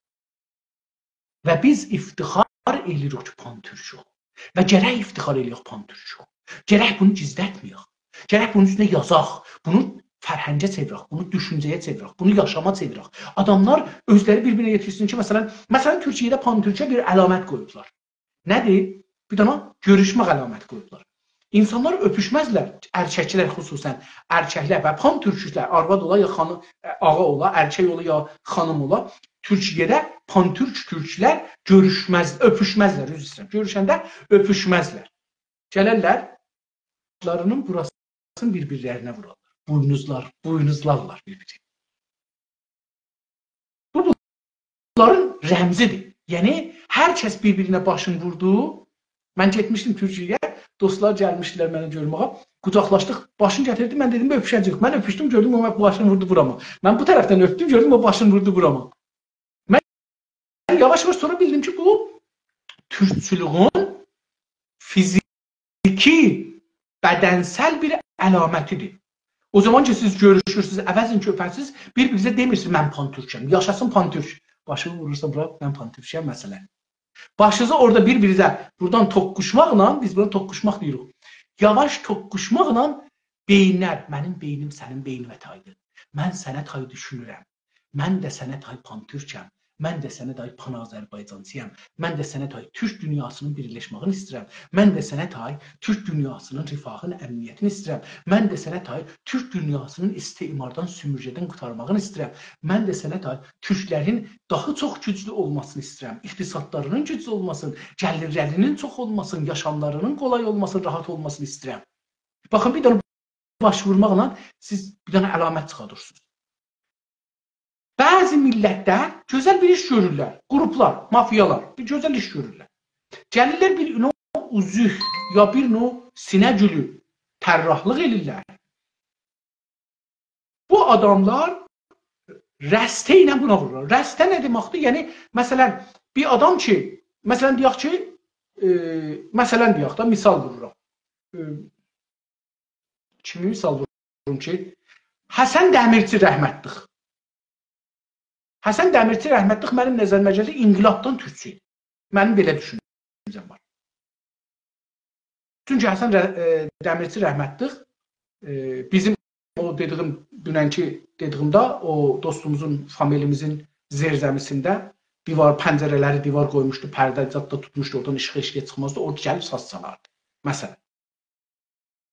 Və biz iftixar edirik ki, pantürk olub. Və gərək iftixar edirik pantürk olub. Gərək bunu gizlətməyək. Gərək bunun üstünə yazaq. Bunu fərhəngə çevirək, bunu düşüncəyə çevirək, bunu yaşama çevirək. Adamlar özləri bir-birinə yetirsin ki, məsələn, məsələn, Türkiyədə pantürkə bir əlamət qoyublar. Nədir? Bir dana görüşmək əlaməti qoyublar. İnsanlar öpüşməzlər, erkəklər xüsusən, erkəklər və pantürklər, arvad ola ya xanım, ağa ola, erkək ola ya xanım ola, Türkiyədə pantürk türklər görüşməz, öpüşməzlər, üzr istəyirəm. Görüşəndə öpüşməzlər. Gələrlər, larının burasını bir-birlərinə vurarlar. Buynuzlar, buynuzlarlar bir-biri. Bu, bunların rəmzidir. Yəni, hər kəs bir-birinə başını vurdu. Mən getmişdim Türkiyəyə, dostlar gəlmişdilər mənə görməyə. Qucaqlaşdıq, başını gətirdi, mən dedim, öpüşəcək. Mən öpüşdüm, gördüm, o başını vurdu burama. Mən bu tərəfdən öpdüm, gördüm, o başını vurdu burama. Mən yavaş-yavaş sonra bildim ki, bu türkçülüğün fiziki, bədənsəl bir əlamətidir. O zaman ki, siz görüşürsünüz, əvəzin köpərsiniz, bir-birinizə demirsiniz, mən pantürkəm, yaşasın pantürk. Başını vurursa bura, mən pantürkəm məsələn. Başınıza orada bir-birinizə buradan toqquşmaqla, biz buradan toqquşmaq deyirik. Yavaş toqquşmaqla beyinlər, mənim beynim sənin beyninə taydır. Mən sənə tay düşünürəm. Mən də sənə tay pantürkəm. Mən də sənə tay pan-Azərbaycancıyam. Mən də sənə tay Türk dünyasının birləşməsini istəyirəm. Mən də sənə tay Türk dünyasının rifahını, əmniyyətini istəyirəm. Mən də sənə tay Türk dünyasının istimardan, sümürcədən qurtarmağını istəyirəm. Mən də sənə tay Türklərin daha çox güclü olmasını istəyirəm. İqtisadlarının güclü olmasını, gəlirlərinin çox olmasını, yaşamlarının kolay olmasını, rahat olmasını istəyirəm. Baxın, bir dənə baş vurmaqla siz bir dənə əlamət çıxardırsınız. Bəzi millətlər gözəl bir iş görürlər. Qruplar, mafiyalar bir gözəl iş görürlər. Gəlirlər bir növ üzük ya bir növ sinəgülü tərrahlıq edirlər. Bu adamlar rəstə ilə buna vururlar. Rəstə nə deməkdir? Yəni, məsələn, bir adam ki, məsələn, deyək ki, e, məsələn, deyək da, misal vururam. E, kimi misal vururum ki, Həsən Dəmirçi rəhmətlik. Həsən Dəmirçi rəhmətlik mənim nəzərimə gəlir, inqilabdan türkçü idi. Mənim belə düşüncəm var. Çünki Həsən Dəmirçi rəhmətlik bizim o dediyim, dünənki dediyimdə, o dostumuzun, familimizin zerzəmisində divar, pəncərələri divar qoymuşdu, pərdə cadda tutmuşdu, oradan işıq eşiyə çıxmazdı, orada gəlib saz çalardı. Məsələn.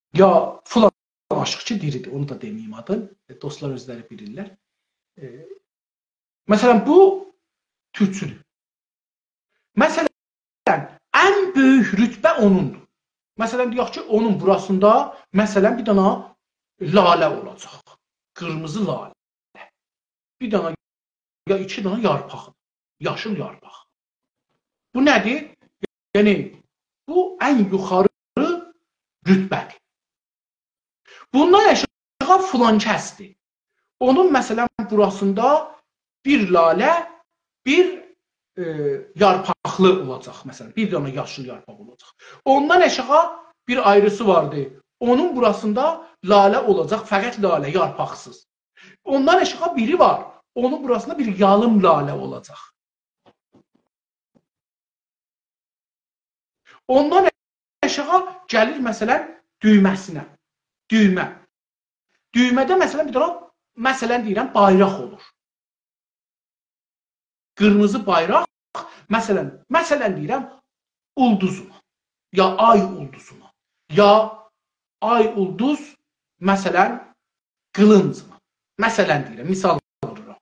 Ya filan aşıqçı diridir, onu da demeyeyim adın. Dostlar özləri bilirlər. E, Məsələn, bu türkçüdür. Məsələn, ən böyük rütbə onundur. Məsələn, deyək ki, onun burasında məsələn bir dana lalə olacaq. Qırmızı lalə. Bir dana ya iki dana yarpaq. Yaşıl yarpaq. Bu nədir? Yəni, bu ən yuxarı rütbədir. Bundan aşağı filan kəsdir. Onun məsələn burasında bir lalə, bir e, yarpaqlı olacaq. Məsələn, bir dana yaşıl yarpaq olacaq. Ondan aşağı bir ayrısı vardı. Onun burasında lalə olacaq, fəqət lalə, yarpaqsız. Ondan aşağı biri var. Onun burasında bir yalım lalə olacaq. Ondan aşağı gəlir məsələn düyməsinə. Düymə. Düymədə məsələn bir dana, məsələn deyirəm, bayraq olur. Qırmızı bayraq, məsələn, məsələn deyirəm, ulduzuna, ya ay ulduzuna, ya ay ulduz, məsələn, qılıncına. Məsələn deyirəm, misal vururam.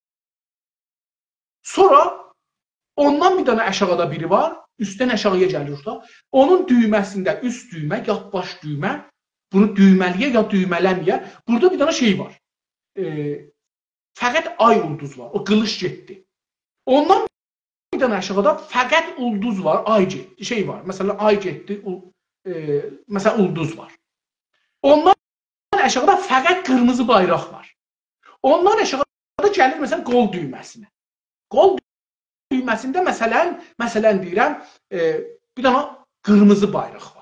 Sonra ondan bir dana aşağıda biri var, üstdən aşağıya gəlir orada. Onun düyməsində üst düymə, ya baş düymə, bunu düyməliyə ya düymələməyə, burada bir dana şey var. E, fəqət ay ulduz var, o qılış getdi. Ondan bir dana aşağıda fəqət ulduz var, ay getdi, şey var. Məsələn, ay getdi, e, məsələn, ulduz var. Ondan aşağıda fəqət qırmızı bayraq var. Ondan aşağıda gəlir məsələn qol düyməsinə. Qol düyməsində məsələn, məsələn deyirəm, e, bir dana qırmızı bayraq var.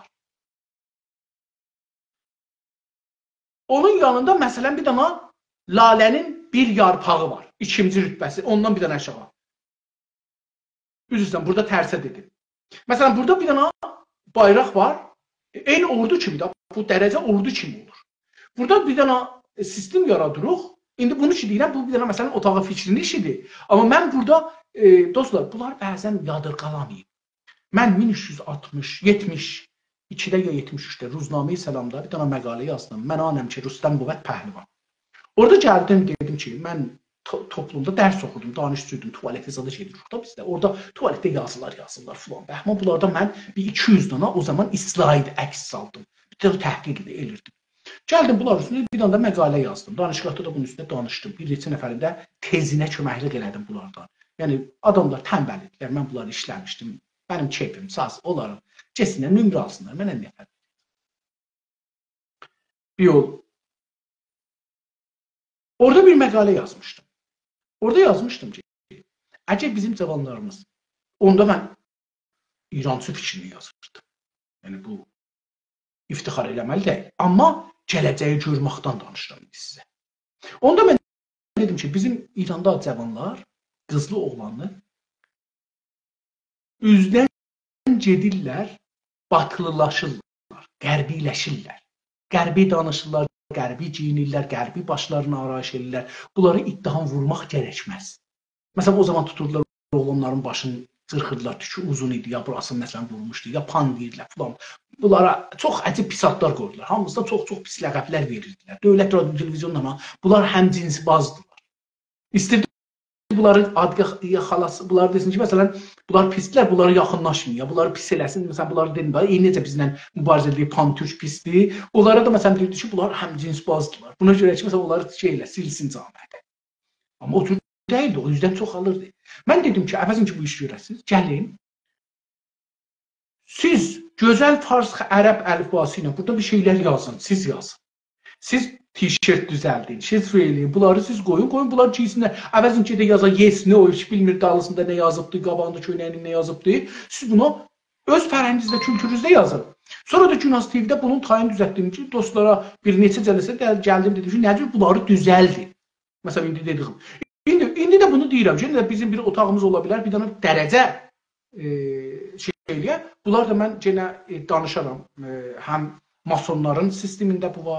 Onun yanında məsələn bir dana lalənin bir yarpağı var. İkinci rütbəsi, ondan bir dana aşağı. Üzrüstən, burada tərsə dedim. Məsələn, burada bir dana bayraq var. Eyni ordu kimi də, bu dərəcə ordu kimi olur. Burada bir dana sistem yaradırıq. İndi bunu ki deyirəm, bu bir dana məsələn otağı fikrinin işidir. Amma mən burada, e, dostlar, bunlar bəzən yadırqalamayıb. Mən min üç yüz altmış, yetmiş ikidə ya yetmiş üçdə Ruzname-i Səlamda bir dana məqalə yazdım. Mən anəm ki, Rüstəm Qüvvət Pəhlivan. Orada gəldim, dedim ki, mən to toplumda dərs oxudum, danışçıydum, tualetə zada gedir orada bizdə. Orada tualetdə yazılar yazırlar filan. Bəhman bunlarda mən bir iki yüz dana o zaman slide əks saldım. Bir dana təhqiq edirdim. Gəldim bunlar üstündə bir dana da məqalə yazdım. Danışıqlarda da bunun üstündə danışdım. Bir neçə nəfərin də tezinə köməklik elədim bunlardan. Yəni adamlar tənbəl idilər. Mən bunları işləmişdim. Mənim keyfim, saz, onların cesinə nömrə alsınlar. Mənə nə fərq? Bir yol. Orada bir məqalə yazmışdım. Orada yazmışdım ki, əcəb bizim cavanlarımız, onda mən İrançı fikrini yazırdım. Yəni bu iftixar eləməli deyil. Amma gələcəyi görməkdən danışıram sizə. Onda mən dedim ki, bizim İranda cavanlar, qızlı oğlanlı, üzdən gedirlər, batılılaşırlar, qərbiləşirlər. Qərbi danışırlar, qərbi giyinirlər, qərbi başlarını arayış edirlər. Bunları ittiham vurmaq gərəkməz. Məsələn, o zaman tuturdular oğlanların başını cırxırdılar, tükü uzun idi, ya burası məsələn vurmuşdu, ya pan deyirlər falan. Bunlara çox əcib pis adlar qoydular. Hamısına çox-çox pis ləqəblər verirdilər. Dövlət radio televizyonlarına bunlar həm cinsbazdılar. İstirdi bunları adqiyə xalası, bunlar desin ki, məsələn, bunlar pisdirlər, bunları yaxınlaşmıyor, bunları pis eləsin, məsələn, bunları dedim, necə bizlə mübarizə edib, pan-türk pisdir, onlara da məsələn deyirdi ki, bunlar həm cinsbazdılar. Buna görə ki, məsələn, onları şey elə, silsin camiədə. Amma o tür deyildi, o yüzdən çox alırdı. Mən dedim ki, əvəzin ki, bu iş görəsiniz, gəlin, siz gözəl fars ərəb əlifbası ilə burada bir şeylər yazın, siz yazın. Siz t-shirt düzəldin, şifre eləyin, bunları siz qoyun, qoyun, bunlar giysinlər. Əvəzin ki, də yaza yes, nə o, hiç bilmir dalısında nə yazıbdır, qabağında köynəyinin nə yazıbdır. Siz bunu öz fərhəngizdə, kültürünüzdə yazın. Sonra da Günaz T V-də bunun tayını düzəltdim ki, dostlara bir neçə cələsə gəldim, dedim ki, nədir, bunları düzəldin. Məsələn, indi dedim. İndi, indi də bunu deyirəm ki, bizim bir otağımız ola bilər, bir dənə dərəcə e, şey eləyək. Bunlar da mən yenə e, danışaram. E, həm masonların sistemində bu var,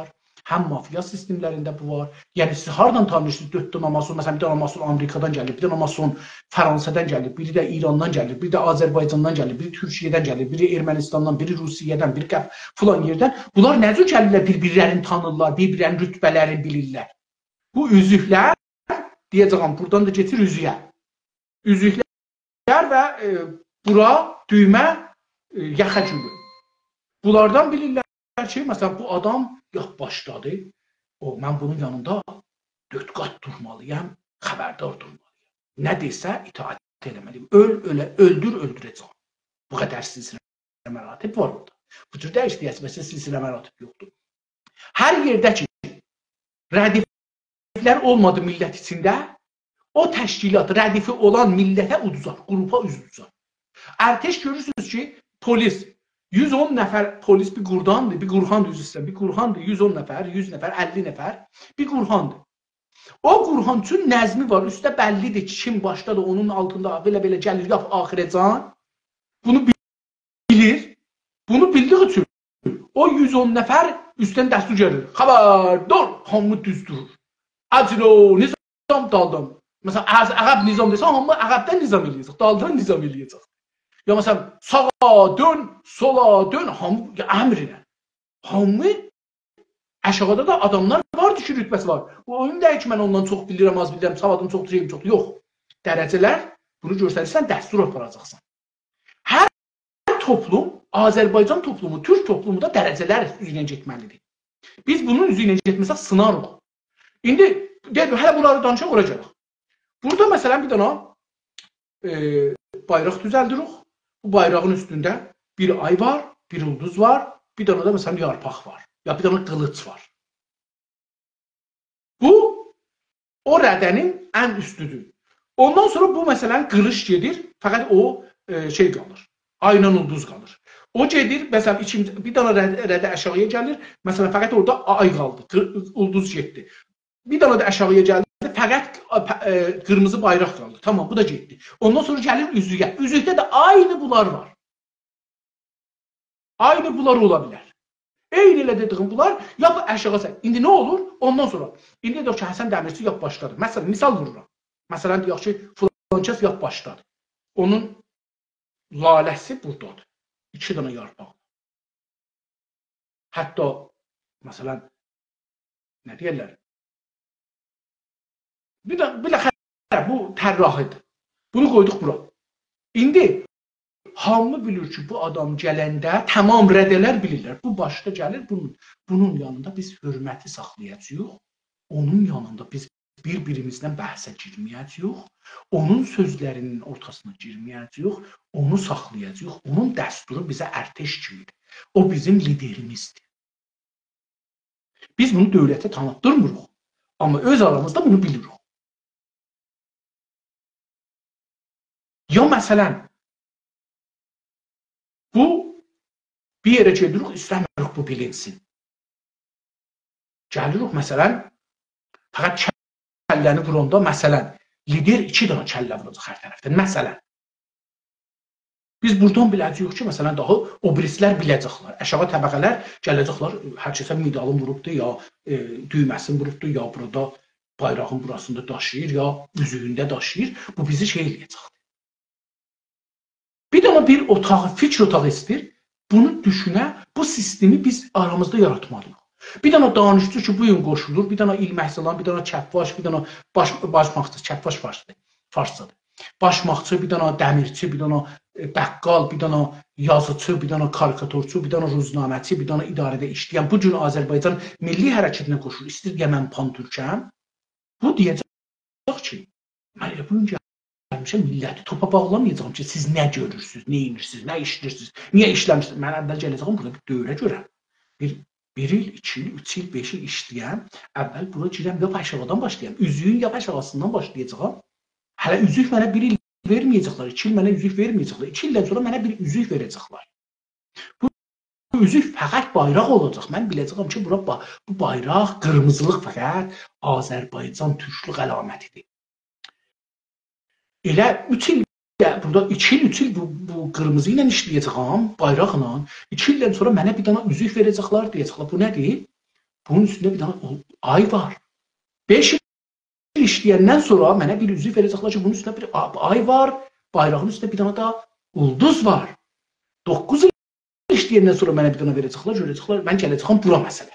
həm mafiya sistemlərində bu var. Yəni siz hardan tanıyırsınız? dörd dənə mason, məsələn bir dənə mason Amerikadan gəlir, bir dənə mason Fransadan gəlir, biri də İrandan gəlir, biri də Azərbaycandan gəlir, biri Türkiyədən gəlir, biri Ermənistandan, biri Rusiyadan, biri qəf filan yerdən. Bunlar nə cür gəlirlər, bir-birlərini tanırlar, bir-birlərinin rütbələrini bilirlər. Bu üzüklər, deyəcəyəm, buradan da getir üzüyə. Üzüklər və e, bura düymə e, yaxa gülü. Bunlardan bilirlər ki, məsələn, bu adam yox başladı, o, mən bunun yanında dörd qat durmalıyam, xəbərdar durmalıyam. Nə desə, itaat eləməliyim. Öl, ölə, öldür, öldürəcəm. Bu qədər silsilə məratib var orada. Bu cür dəyişdiyəsə, məsələn, silsilə məratib yoxdur. Hər yerdə ki, rədiflər olmadı millət içində, o təşkilat, rədifi olan millətə uduzar, qrupa uduzar. Ərteş görürsünüz ki, polis, yüz on nəfər polis bir qurdandır, bir qurxandır üzrə, bir qurxandır, yüz on nəfər, yüz nəfər, əlli nəfər, bir qurxandır. O qurxan üçün nəzmi var, üstə bəllidir ki, kim başladı, onun altında belə-belə gəlir, yap axirəcan. Bunu bilir, bunu bildiği üçün o yüz on nəfər üstdən dəstur gəlir. Xəbərdar, hamı düzdürür. Acilo, nizam daldan. Məsələn, əqəb nizam desə, hamı əqəbdən nizam eləyəcək, daldan nizam eləyəcək. Ya məsələn, sağa dön, sola dön, hamı əmrinə. Hamı, əşağıda da adamlar vardır ki, rütbəsi var. Bu oyun deyil ki, mən ondan çox bilirəm, az bilirəm, savadım çox, treyim çox. Yox. Dərəcələr, bunu göstərirsən, dəstur aparacaqsan. Hər toplum, Azərbaycan toplumu, Türk toplumu da dərəcələr üzrə getməlidir. Biz bunun üzrə getməsək sınarıq. İndi, deyil, hələ bunları danışaq, oracaq. Burada məsələn bir dana e, bayraq düzəldirik. Bu bayrağın üstündə bir ay var, bir ulduz var, bir dana da məsələn yarpaq var. Ya bir dana qılıç var. Bu, o rədənin ən üstüdür. Ondan sonra bu məsələn qırış gedir, fəqət o e, şey qalır, ayla ulduz qalır. O gedir, məsələn ikinci, bir dana rədə, rədə aşağıya gəlir, məsələn fəqət orada ay qaldı, ulduz getdi. Bir dana da aşağıya gəldi, fəqət e, qırmızı bayraq qaldı. Tamam, bu da getdi. Ondan sonra gəlir üzüyə. Üzükdə də aynı bunlar var. Aynı bunlar ola bilər. Eyni elə dediyim bunlar, ya bu aşağı sən. İndi nə olur? Ondan sonra. İndi deyək ki, Həsən Dəmirçi yap başladı. Məsələn, misal vururam. Məsələn, deyək ki, filankəs yap başladı. Onun laləsi buradadır. İki dana yarpaq. Hətta, məsələn, nə deyirlər? Bir də, bir də xərə, bu tərrahidir. Bunu qoyduq bura. İndi, hamı bilir ki, bu adam gələndə tamam rədələr bilirlər. Bu başda gəlir, bunun, bunun yanında biz hörməti saxlayacağıq. Onun yanında biz bir-birimizdən bəhsə girməyəcəyik. Onun sözlərinin ortasına girməyəcəyik. Onu saxlayacağıq. Onun dəsturu bizə ərteş kimidir. O bizim liderimizdir. Biz bunu dövlətə tanıtdırmırıq. Amma öz aramızda bunu bilirik. Ya məsələn, bu bir yerə gedirik, istəmirik bu bilinsin. Gəlirik məsələn, fəqət kəlləni vuranda, məsələn, lider iki dana kəllə vuracaq hər tərəfdən, məsələn. Biz buradan biləcəyik ki, məsələn, daha o birislər biləcəklər. Əşağı təbəqələr gələcəklər, hər kəsə medalın vurubdur, ya e, düyməsin vurubdur, ya burada bayrağın burasında daşıyır, ya üzüyündə daşıyır. Bu bizi şey eləyəcəkdir. Bir dana bir otağı, fikir otağı istəyir, bunu düşünə, bu sistemi biz aramızda yaratmalıyıq. Bir dana danışçı ki, bu gün qoşulur, bir dana il məhsəlan, bir dana kəpbaş, bir dana baş, başmaqçı, kəpbaş farsdadır. Başmaqçı, bir dana dəmirçi, bir dana bəqqal, bir dana yazıcı, bir dana karikaturçu, bir dana ruznaməçi, bir dana idarədə işləyən, bu gün Azərbaycan milli hərəkətinə qoşulur, istəyir gəmən pan-türkəm, bu deyəcək ki, mən elə bu gün gəlmişəm, milləti topa bağlamayacağım ki, siz nə görürsünüz, nə inirsiniz, nə işləyirsiniz, niyə işləmişsiniz, mən əvvəl gələcəyim, burada bir dövrə görə, bir, bir il, iki il, üç il, beş il işləyəm, əvvəl bura girəm, yap aşağıdan başlayam, üzüyün yap aşağısından başlayacağım, hələ üzük mənə bir il verməyəcəklər, iki il mənə üzük verməyəcəklər, iki ildən sonra mənə bir üzük verəcəklər. Bu üzük fəqət bayraq olacaq, mən biləcəyəm ki, bura, bu bayraq, qırmızılıq fəqət Azərbaycan türklük əlamətidir. Elə üç il, burada iki il, üç il bu, bu qırmızı ilə işləyəcəyəm, bayraqla, iki ildən sonra mənə bir dana üzük verəcəklər, deyəcəklər, bu nədir? Bunun üstündə bir dənə ay var. beş il işləyəndən sonra mənə bir üzük verəcəklər ki, bunun üstündə bir ay var, bayrağın üstündə bir dənə də ulduz var. doqquz il işləyəndən sonra mənə bir dənə verəcəklər, görəcəklər, mən gələcəkəm bura məsələ.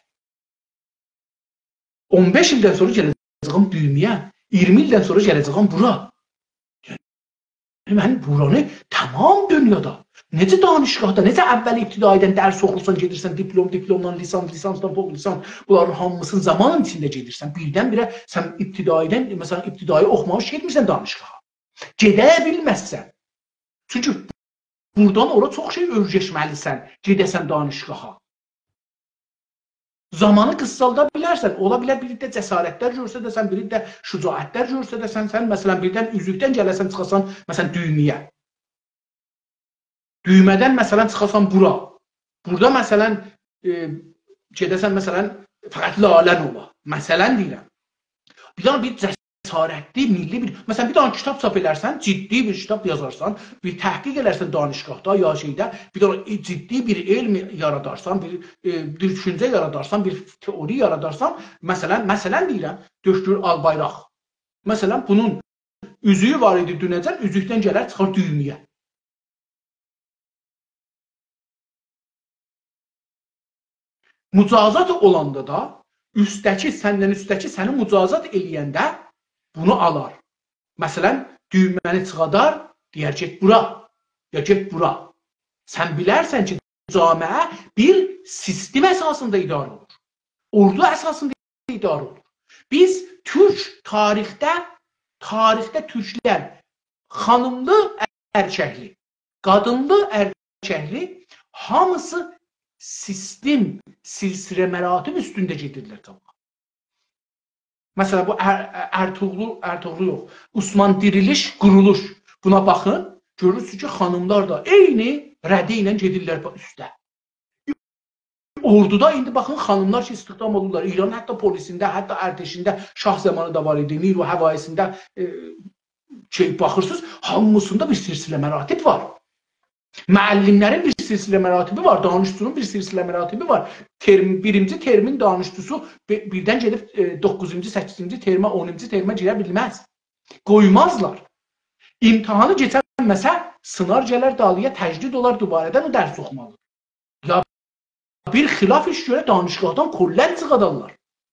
on beş ildən sonra gələcəkəm düymüyə, iyirmi ildən sonra gələcəkəm bura. Yəni, mən buranı tamam dünyada, necə danışqahda, necə əvvəl ibtidaidən dərs oxursan, gedirsən diplom, diplomdan, lisans, lisansdan, fok lisans, bunların hamısını zaman içində gedirsən. Birdən-birə sən ibtidaidən, məsələn, ibtidai oxumamış getmirsən danışqaha. Gedə bilməzsən. Çünki buradan ora çox şey öyrəşməlisən, gedəsən danışqaha. Zamanı qıssalda bilərsən, ola bilər bir də cəsarətlər görsə dəsən, bir də şücaətlər görsə dəsən, sən məsələn birdən üzükdən gələsən, çıxasan məsələn düymüyə. Düymədən məsələn çıxasan bura. Burada məsələn e, gedəsən məsələn fəqət lalən ola. Məsələn deyirəm. Bir dənə bir cəsarətli, milli bir, məsələn bir dənə kitab çap edərsən, ciddi bir kitab yazarsan, bir təhqiq edərsən danışqahda ya şeydə, bir dənə ciddi bir elm yaradarsan, bir, e, bir düşüncə yaradarsan, bir teori yaradarsan, məsələn, məsələn deyirəm, döşgür al bayraq. Məsələn, bunun üzüyü var idi dünəcən, üzükdən gələr çıxar düymüyə. Mücazat olanda da, üstdəki, səndən üstdəki səni mücazat eləyəndə bunu alar. Məsələn, düyməni çıxadar, deyər get bura, ya get bura. Sən bilərsən ki, camiə bir sistem əsasında idarə olur. Ordu əsasında idarə olur. Biz türk tarixdə, tarixdə türklər xanımlı, erkəkli, qadınlı, erkəkli hamısı sistem, silsilə məratib üstündə gedirlər tamam. Məsələn, bu Ertuğrul, Ertuğrul yox, Osman diriliş, quruluş. Buna baxın, görürsünüz ki, xanımlar da eyni rədi ilə gedirlər üstə. Orduda indi baxın, xanımlar ki, istihdam olurlar. İran hətta polisində, hətta ərteşində, şah zamanı da var idi, Niro həvaisində e, şey, baxırsınız, hamısında bir silsilə məratib var. Müəllimlərin bir silsilə məratibi var, danışçunun bir silsilə məratibi var. Term, birinci termin danışçusu birdən gedib doqquzuncu, səkkizinci termə, onuncu termə girə bilməz. Qoymazlar. İmtihanı keçənməsə, sınar gələr dalıya, təcrid olar, dubarədən o dərs oxumalıdır. Ya bir xilaf iş görə danışqahdan kollən çıxadarlar.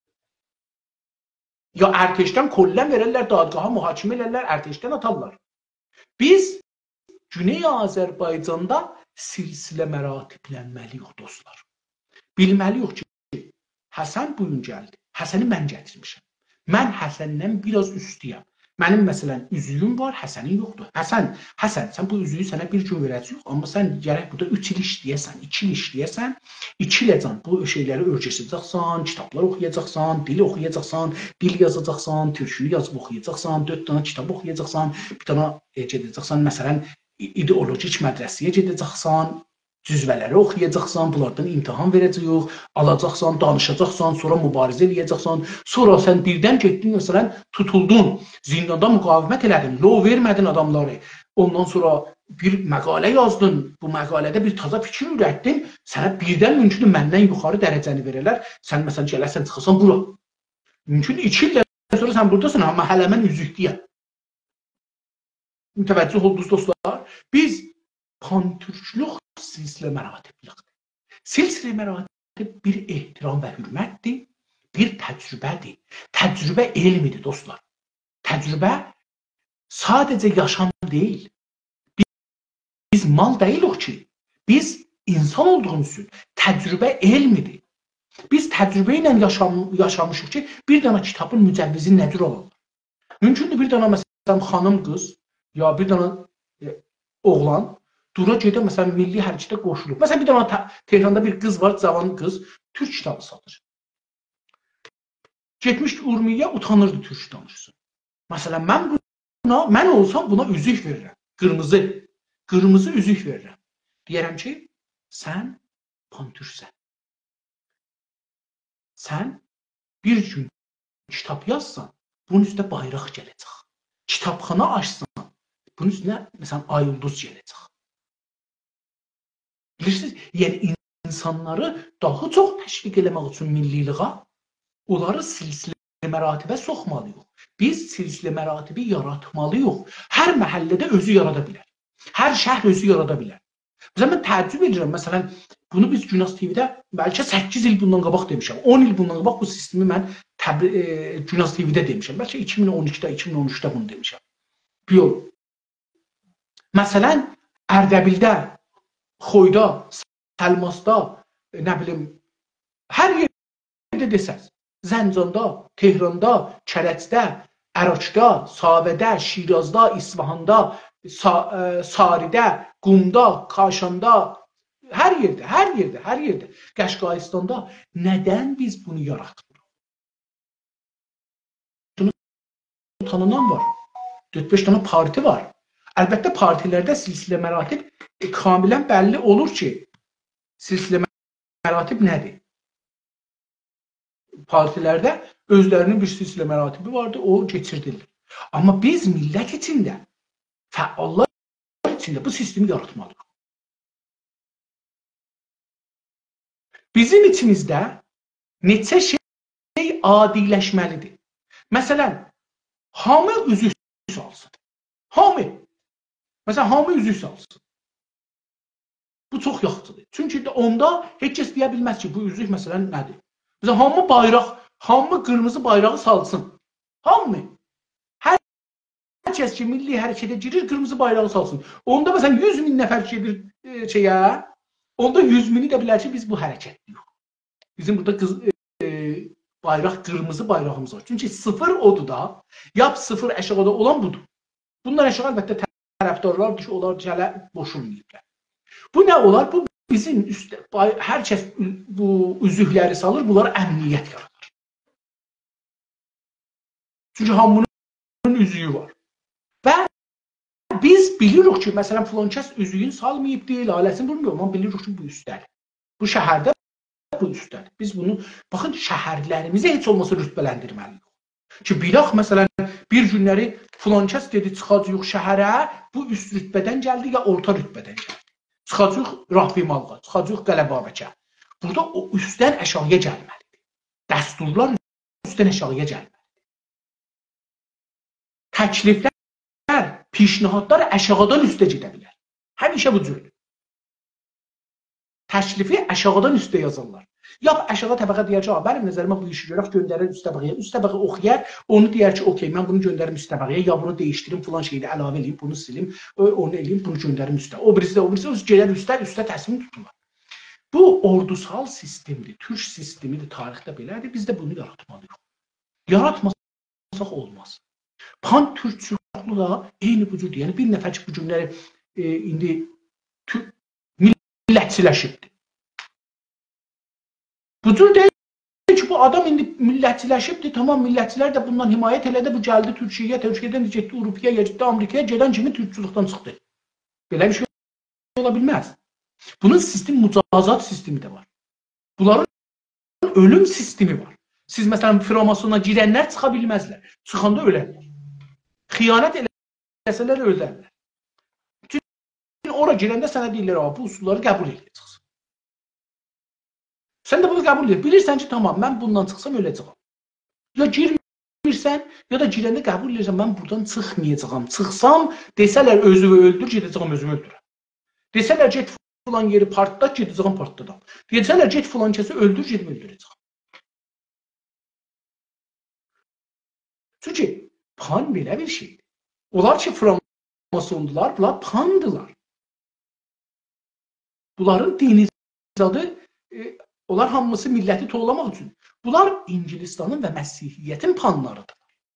Ya ərteşdən kollən verərlər, dadqaha mühakimə elərlər, ərteşdən atarlar. Biz Güney Azərbaycanda silsilə məratiblənməliyik dostlar. Bilməliyik ki, Həsən bugün gəldi. Həsəni mən gətirmişəm. Mən Həsəndən biraz üstüyəm. Mənim məsələn üzüyüm var, Həsənin yoxdur. Həsən, Həsən, sən bu üzüyü sənə bir gün verəcək, amma sən gərək burada üç il işləyəsən, iki il işləyəsən, iki iləcən bu şeyləri öyrəşəcəksən, kitablar oxuyacaqsan, dil oxuyacaqsan, dil yazacaqsan, türkünü yazıb oxuyacaqsan, dörd dənə kitab oxuyacaqsan, bir dənə gedəcəksən, məsələn, ideologik mədrəsəyə gedəcəksən, cüzvələri oxuyacaqsan, bunlardan imtahan verəcəyik, alacaqsan, danışacaqsan, sonra mübarizə eləyəcəksən, sonra sən birdən getdin, məsələn, tutuldun, zindanda müqavimət elədin, lo vermədin adamları, ondan sonra bir məqalə yazdın, bu məqalədə bir taza fikir ürətdin, sənə birdən mümkün məndən yuxarı dərəcəni verərlər, sən məsələn gələrsən, çıxasan bura. Mümkün iki ildən sonra sən buradasın, amma hələ mən üzüklüyəm. Mütəvəccüh oldunuz dostlar, biz pantürklük silsilə məratibliqdir. Silsilə məratib bir ehtiram və hürmətdir, bir təcrübədir. Təcrübə elmidir dostlar. Təcrübə sadəcə yaşam deyil. Biz mal deyilik ki, biz insan olduğumuz üçün təcrübə elmidir. Biz təcrübə ilə yaşam, yaşamışıq ki, bir dənə kitabın mücəvvizi nədir olalım. Mümkündür bir dənə məsələn xanım qız, ya bir dənə e, oğlan dura gedə məsələn milli hərəkətə qoşulub. Məsələn bir dənə Tehranda bir qız var, cavan qız, türk kitabı satır. Getmiş Urmiyə utanırdı türk danışsın. Məsələn mən buna, mən olsam buna üzük verirəm. Qırmızı, qırmızı üzük verirəm. Deyərəm ki, sən pantürksən. Sən bir gün kitab yazsan, bunun üstə bayraq gələcək. Kitabxana açsan, bunun üstünə məsələn ay ulduz gələcək. Bilirsiniz, yəni insanları daha çox təşviq eləmək üçün milliliğə onları silsilə məratibə soxmalıyıq. Biz silsilə məratibi yaratmalıyıq. Hər məhəllədə özü yarada bilər. Hər şəhər özü yarada bilər. Məsələn, mən təəccüb edirəm. Məsələn, bunu biz Günas T V-də bəlkə səkkiz il bundan qabaq demişəm. on il bundan qabaq bu sistemi mən e, Günas T V-də demişəm. Bəlkə iki min on ikidə, iki min on üçdə bunu demişəm. Yox. Məsələn, Ərdəbildə, Xoyda, Səlmasda, nə bilim, hər yerdə desəz, Zəncanda, Tehranda, Kərəcdə, Əraçda, Savədə, Şirazda, İsfahanda, Sa Saridə, Qumda, Kaşanda, hər yerdə, hər yerdə, hər yerdə, Qəşqaistanda nədən biz bunu yaratdıq? Tanınan var. dörd beş dənə parti var. Əlbəttə partilərdə silsilə məratib e, kamilən bəlli olur ki, silsilə məratib nədir? Partilərdə özlərinin bir silsilə məratibi vardı, o keçirdilir. Amma biz millət içində, fəallar içində bu sistemi yaratmalıyıq. Bizim içimizdə neçə şey adiləşməlidir. Məsələn, hamı üzük salsın. Hamı. Məsələn, hamı üzük salsın. Bu çox yaxşıdır. Çünki onda heç kəs deyə bilməz ki, bu üzük məsələn nədir? Məsələn, hamı bayraq, hamı qırmızı bayrağı salsın. Hamı. Hər kəs ki, milli hərəkətə girir, qırmızı bayrağı salsın. Onda məsələn, yüz min nəfər gedir e, şeyə, onda yüz mini də bilər ki, biz bu hərəkətliyik. Bizim burada qız, e, bayraq, qırmızı bayrağımız var. Çünki sıfır odur da, yap sıfır əşğada olan budur. Bunlar əşğal əlbəttə tərəfdarlardır ki, onlar gələ boşulmayıblar. Bu nə olar? Bu bizim üstə, hər kəs bu üzükləri salır, bunlara əmniyyət yaradır. Çünki hamının üzüyü var. Və biz bilirik ki, məsələn, filan kəs üzüyün salmayıb deyil, ailəsini bilmiyor, amma bilirik ki, bu üstədir. Bu şəhərdə bu üstədir. Biz bunu, baxın, şəhərlərimizi heç olmasa rütbələndirməliyik. Ki, bilək, məsələn, bir günləri filan kəs dedi, çıxacaq şəhərə, bu üst rütbədən gəldi, ya orta rütbədən gəldi. Çıxacaq Rahbimalığa, çıxacaq Qələbabəkə. Burada o üstdən əşağıya gəlməlidir. Dəsturlar üstdən əşağıya gəlməlidir. Təkliflər, pişnihadlar əşağıdan üstə gedə bilər. Həmişə bu cürdür. Təklifi əşağıdan üstə yazırlar. Ya aşağı təbəqə deyər ki, mənim nəzərimə bu işi görək, göndərir üst təbəqəyə. Üst təbəqə oxuyar, onu deyər ki, okey, mən bunu göndərim üst təbəqəyə, ya bunu dəyişdirim, filan şeyi əlavə edeyim, bunu silim, onu eləyim, bunu göndərim üstə. O birisi də, o birisi də gələr üstə, üstə təsmin tuturlar. Bu ordusal sistemdir, türk sistemidir, tarixdə belədir, biz də bunu yaratmalıyıq. Yaratmasaq olmaz. Pan-türkçülüğü da eyni bu cürdür. Yəni bir nəfər ki, bu günləri e, indi millətçiləşibdir. Bu cür deyil ki, bu adam indi millətçiləşibdir, tamam millətçilər də bundan himayət elədi, bu gəldi Türkiyəyə, Türkiyədən getdi Avropaya, getdi Amerikaya, gedən kimi türkçülükdən çıxdı. Belə bir şey ola bilməz. Bunun sistem, mücazat sistemi də var. Bunların ölüm sistemi var. Siz məsələn Framasona girənlər çıxa bilməzlər. Çıxanda ölərlər. Xiyanət eləsələr ölərlər. Çünki ora girəndə sənə deyirlər, bu usulları qəbul edəcəksən. Sən də bunu qəbul edir. Bilirsən ki, tamam, mən bundan çıxsam öləcəyəm. Ya girmirsən, ya da girəndə qəbul edirsən, mən buradan çıxmayacağam. Çıxsam, desələr özümü öldür, gedəcəyəm özümü öldürəm. Desələr get filan yeri partda, gedəcəyəm partda. Desələr get filan kəsi öldür, gedib öldürəcəyəm. Çünki pan belə bir şeydir. Onlar ki, framasondular, bunlar pandılar. Bunların dini adı e, onlar hamısı milləti toğlamaq üçün. Bunlar İngilistanın və Məsihiyyətin panlarıdır.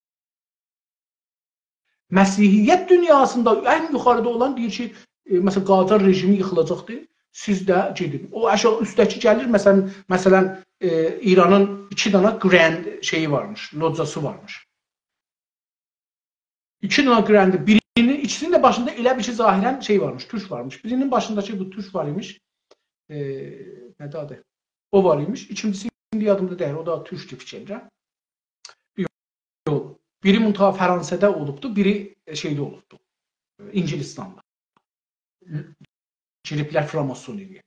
Məsihiyyət dünyasında ən yuxarıda olan deyir ki, e, məsələn, Qacar rejimi yıxılacaqdır, siz də gedin. O aşağı üstəki gəlir, məsələn, məsələn e, İranın iki dənə grand şeyi varmış, locası varmış. İki dənə grandi, birinin, ikisinin də başında elə bir şey zahirən şey varmış, türk varmış. Birinin başındakı bu türk var imiş, e, nədir adı? O var imiş. İkincisi indi yadımda deyil, o da türkçü fikirlər. Yox. Biri müntəha Fransada olubdu, biri şeydə olubdu. İngilistanda. Giriblər Framasoniyaya.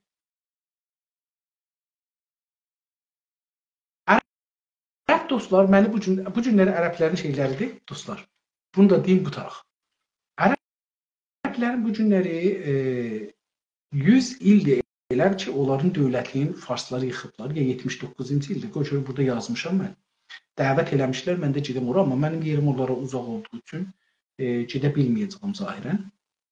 dostlar, məni bu gün bu günləri ərəblərin şeyləridir, dostlar. Bunu da deyim bu taraf. Ərəblərin bu günləri e, yüz ildir elər ki, onların dövlətliyin farsları yıxıblar. Ya yetmiş doqquzuncu ildir. Qoşur burada yazmışam mən. Dəvət eləmişlər, mən də gedim ora, amma mənim yerim onlara uzaq olduğu üçün e, gedə bilməyəcəyim zahirən.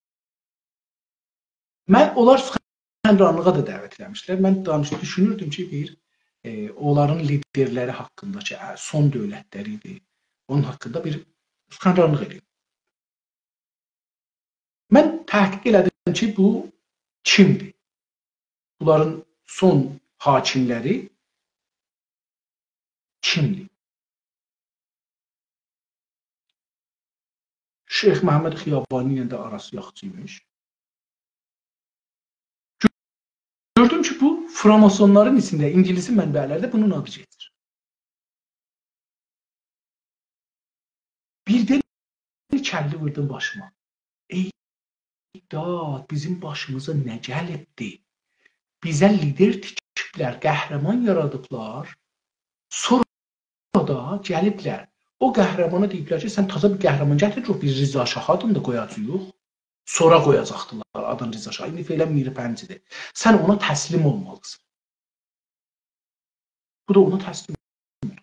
Mən onlar Süxənranlığa da dəvət eləmişlər. Mən danışıb düşünürdüm ki, bir e, onların liderləri haqqında ki, son dövlətləri idi. Onun haqqında bir Süxənranlıq edeyim. Mən təhqiq elədim ki, bu kimdir? Bunların son hakimləri kimdir? Şeyx Məhəmməd Xiyabani ilə də arası yaxşıymış. Gördüm ki, bu framasonların içində İngilisi mənbələrdə bunun adı gedir. Birdən kəlli vurdum başıma. Ey dad, bizim başımıza nə gəlibdi? Bizə lider tikiblər, qəhrəman yaradıblar. Sonra da gəliblər. O qəhrəmana deyiblər ki, sən taza bir qəhrəman gətir, bir Rıza Şah adını da qoyacaq. Sonra qoyacaqdılar adını Rıza Şah. İndi Feylən Mirpəncidir. Sən ona təslim olmalısın. Bu da ona təslim olmalı.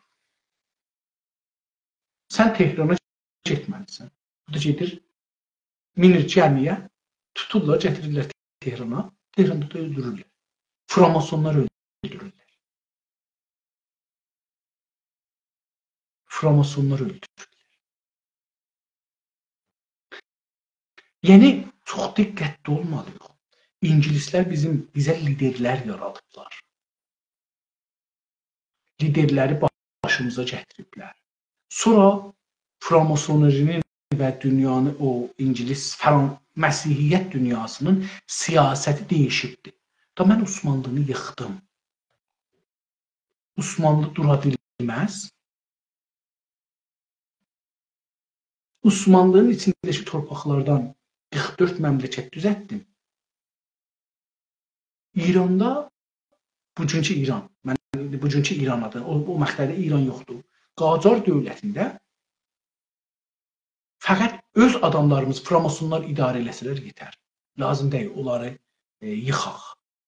Sən Tehrana getməlisən. Bu da gedir, minir gəmiyə, tuturlar, gətirirlər Tehrana. Tehranda da öldürürlər. Framasonlar öldürürlər. Framasonlar öldürürlər. Yəni, çox diqqətli olmalıyıq. İngilislər bizim, bizə liderlər yaradıblar. Liderləri başımıza gətiriblər. Sonra Framasonlarının və dünyanı, o İngilis, Məsihiyyət dünyasının siyasəti dəyişibdir. Da mən Osmanlını yıxdım. Osmanlı dura bilməz. Osmanlının içindəki torpaqlardan qırx dörd məmləkət düzəltdim. İranda, bugünkü İran, mən bugünkü İran adı, o, o məqtədə İran yoxdur. Qacar dövlətində fəqət öz adamlarımız, framasonlar idarə eləsələr yetər. Lazım deyil, onları e, yıxaq.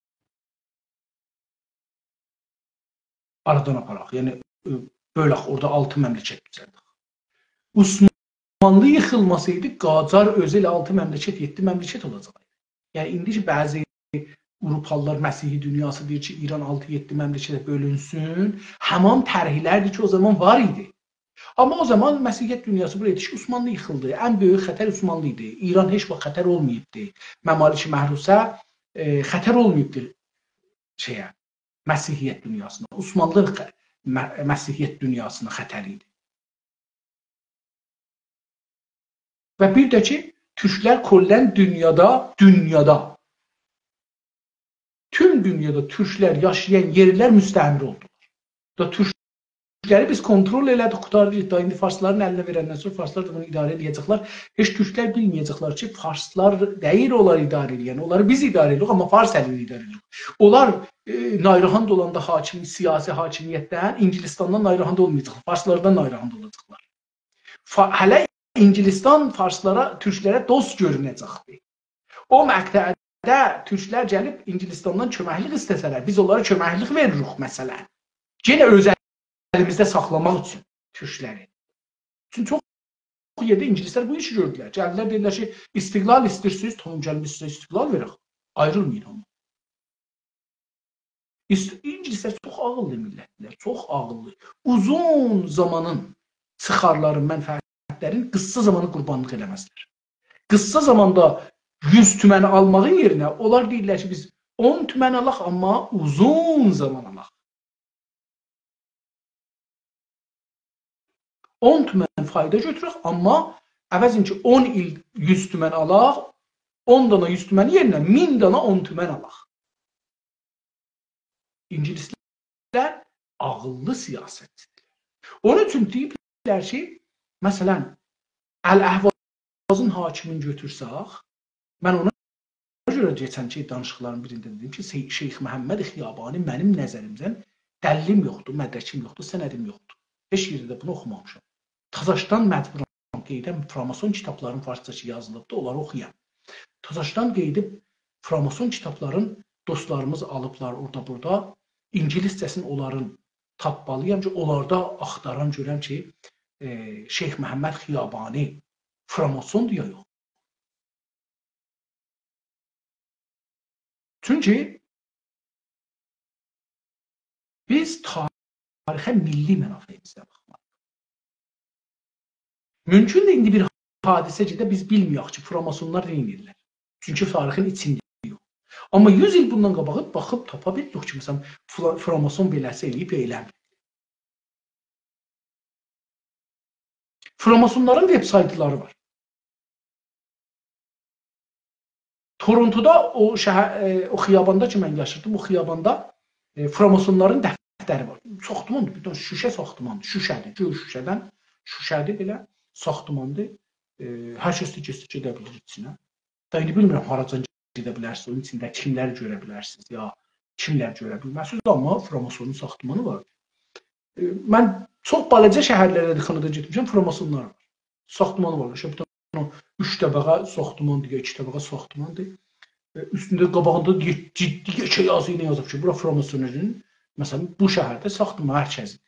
Aradan aparaq, yəni bölək, orada altı məmləkət düzəldik. Osmanlı yıxılmasaydı, Qacar özü ilə altı məmləkət, yeddi məmləkət olacaq. Yəni, indi ki, bəzi Avropalılar, Məsihi dünyası deyir ki, İran altı yeddi məmləkətə bölünsün, həman tərhlərdir ki, o zaman var idi. Amma o zaman Məsihiyyət dünyası buraya yetişdi, Osmanlı yıxıldı. Ən böyük xətər Osmanlı idi. İran heç vaxt xətər olmayıbdı. Məmalik-i Məhrusə e, xətər olmayıbdı şeyə, Məsihiyyət dünyasına. Osmanlı Məsihiyyət dünyasına xətər idi. Və bir də ki, Türklər kollən dünyada, dünyada, tüm dünyada Türklər yaşayan yerlər müstəmir oldular. Da Türkləri biz kontrol elədik, qutarırıq da, indi Farsların əlinə verəndən sonra Farslar da bunu idarə edəcəklər. Heç Türklər bilməyəcəklər ki, Farslar deyir, onlar idarə edən, onları biz idarə edirik, amma Fars əlini idarə edirik. Onlar e, Nayrahand olanda hakim, siyasi hakimiyyətdən, İngilistandan Nayrahand olmayacaqlar, Farslardan Nayrahand olacaqlar. Fa hələ İngilistan Farslara, Türklərə dost görünəcəkdir. O məqtədə Türklər gəlib İngilistandan köməklik istəsələr, biz onlara köməklik veririk məsələn. Yenə öz əlimizdə saxlamaq üçün Türkləri. Çünki çox yerdə İngilislər bu işi gördülər. Gəldilər, dedilər ki, istiqlal istəyirsiniz, tamam gəlin biz sizə istiqlal verək. Ayrılmayın amma. İngilislər çox ağıllı millətlər, çox ağıllı. Uzun zamanın çıxarları, mənfəətlərin qısa zamanı qurbanlıq eləməzlər. Qısa zamanda yüz tüməni almağın yerinə onlar deyirlər ki, biz on tümən alaq, amma uzun zaman alaq. on tümən fayda götürək, amma əvəzin ki, on il yüz tümən alaq, on dana yüz tümən yerinə min dana on tümən alaq. İngilislər ağıllı siyasətçidir. Onun üçün deyiblər ki, məsələn, Əl-Əhvazın hakimini götürsək, mən ona görə geçən ki, danışıqların birində dedim ki, Şeyx Məhəmməd Xiyabani mənim nəzərimdən dəllim yoxdur, mədrəkim yoxdur, sənədim yoxdur. Heç yerdə də bunu oxumamışam. Tazaşdan məcburam qeydəm Framason kitabların farsçası yazılıbdı, onları oxuyam. Tazaşdan qeydib Framason kitabların dostlarımız alıblar orada burada. İngiliscəsini onların tapmalıyam ki, onlarda axtaran görəm ki, e, Şeyx Məhəmməd Xiyabani Framason deyə yox. Çünki biz tarixə milli mənafeyimizlə baxmalıyıq. Mümkün də indi bir hadisə ki, biz bilmiyoruz ki, Framasonlar nə edirlər. Çünki tarixin içində yox. Amma yüz il bundan qabağı baxıb tapa bildik ki, məsələn, Framason beləsi eləyib eləmir. Framasonların web saytları var. Torontoda o şəhər, e, o xiyabanda ki, mən yaşırdım, o xiyabanda e, Framasonların dəftəri var. Saxtımandır, bir dənə şüşə saxtımandır, şüşədir, göy şüşədən, şüşədir belə, saxtımandır. E, hər kəs də keçib gedə bilir içinə. Da indi bilmirəm, haracan gedə bilərsiniz, onun içində kimlər görə bilərsiniz, ya kimlər görə bilmərsiniz, amma Framasonun saxtımanı var. E, mən çox balaca şəhərlərdə də Kanada getmişəm, Framasonlar var. Saxtımanı var. İşte bir dənə üç təbəqə saxtımandır, ya iki təbəqə saxtımandır. Üstündə qabağında ciddi geçə yazı ilə yazıb ki, bura Framasonerin, məsələn, bu şəhərdə saxtıma mərkəzidir.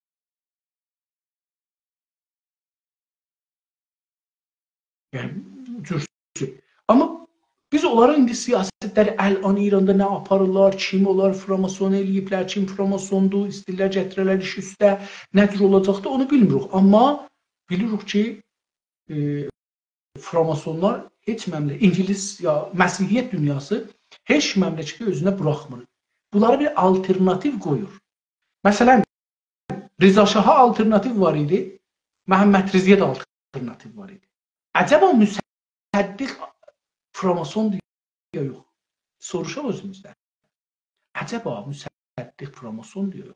Yəni, cürsü. Amma biz onların indi siyasətləri əl-an İranda nə aparırlar, kim onlar Framason eləyiblər, kim Framasondur, istirlər, gətirələr iş üstə, nədir olacaqdır, onu bilmirik. Amma bilirik ki, e, Framasonlar heç məmləkət, İngilis ya Məsihiyyət dünyası heç məmləkəti özünə buraxmır. Bunlara bir alternativ qoyur. Məsələn, Rıza Şaha alternativ var idi, Məhəmməd Riziyə də alternativ var idi. Əcəba müsəddiq Framason deyə yox. Soruşaq özümüzdən. Əcəba müsəddiq Framason deyə yox.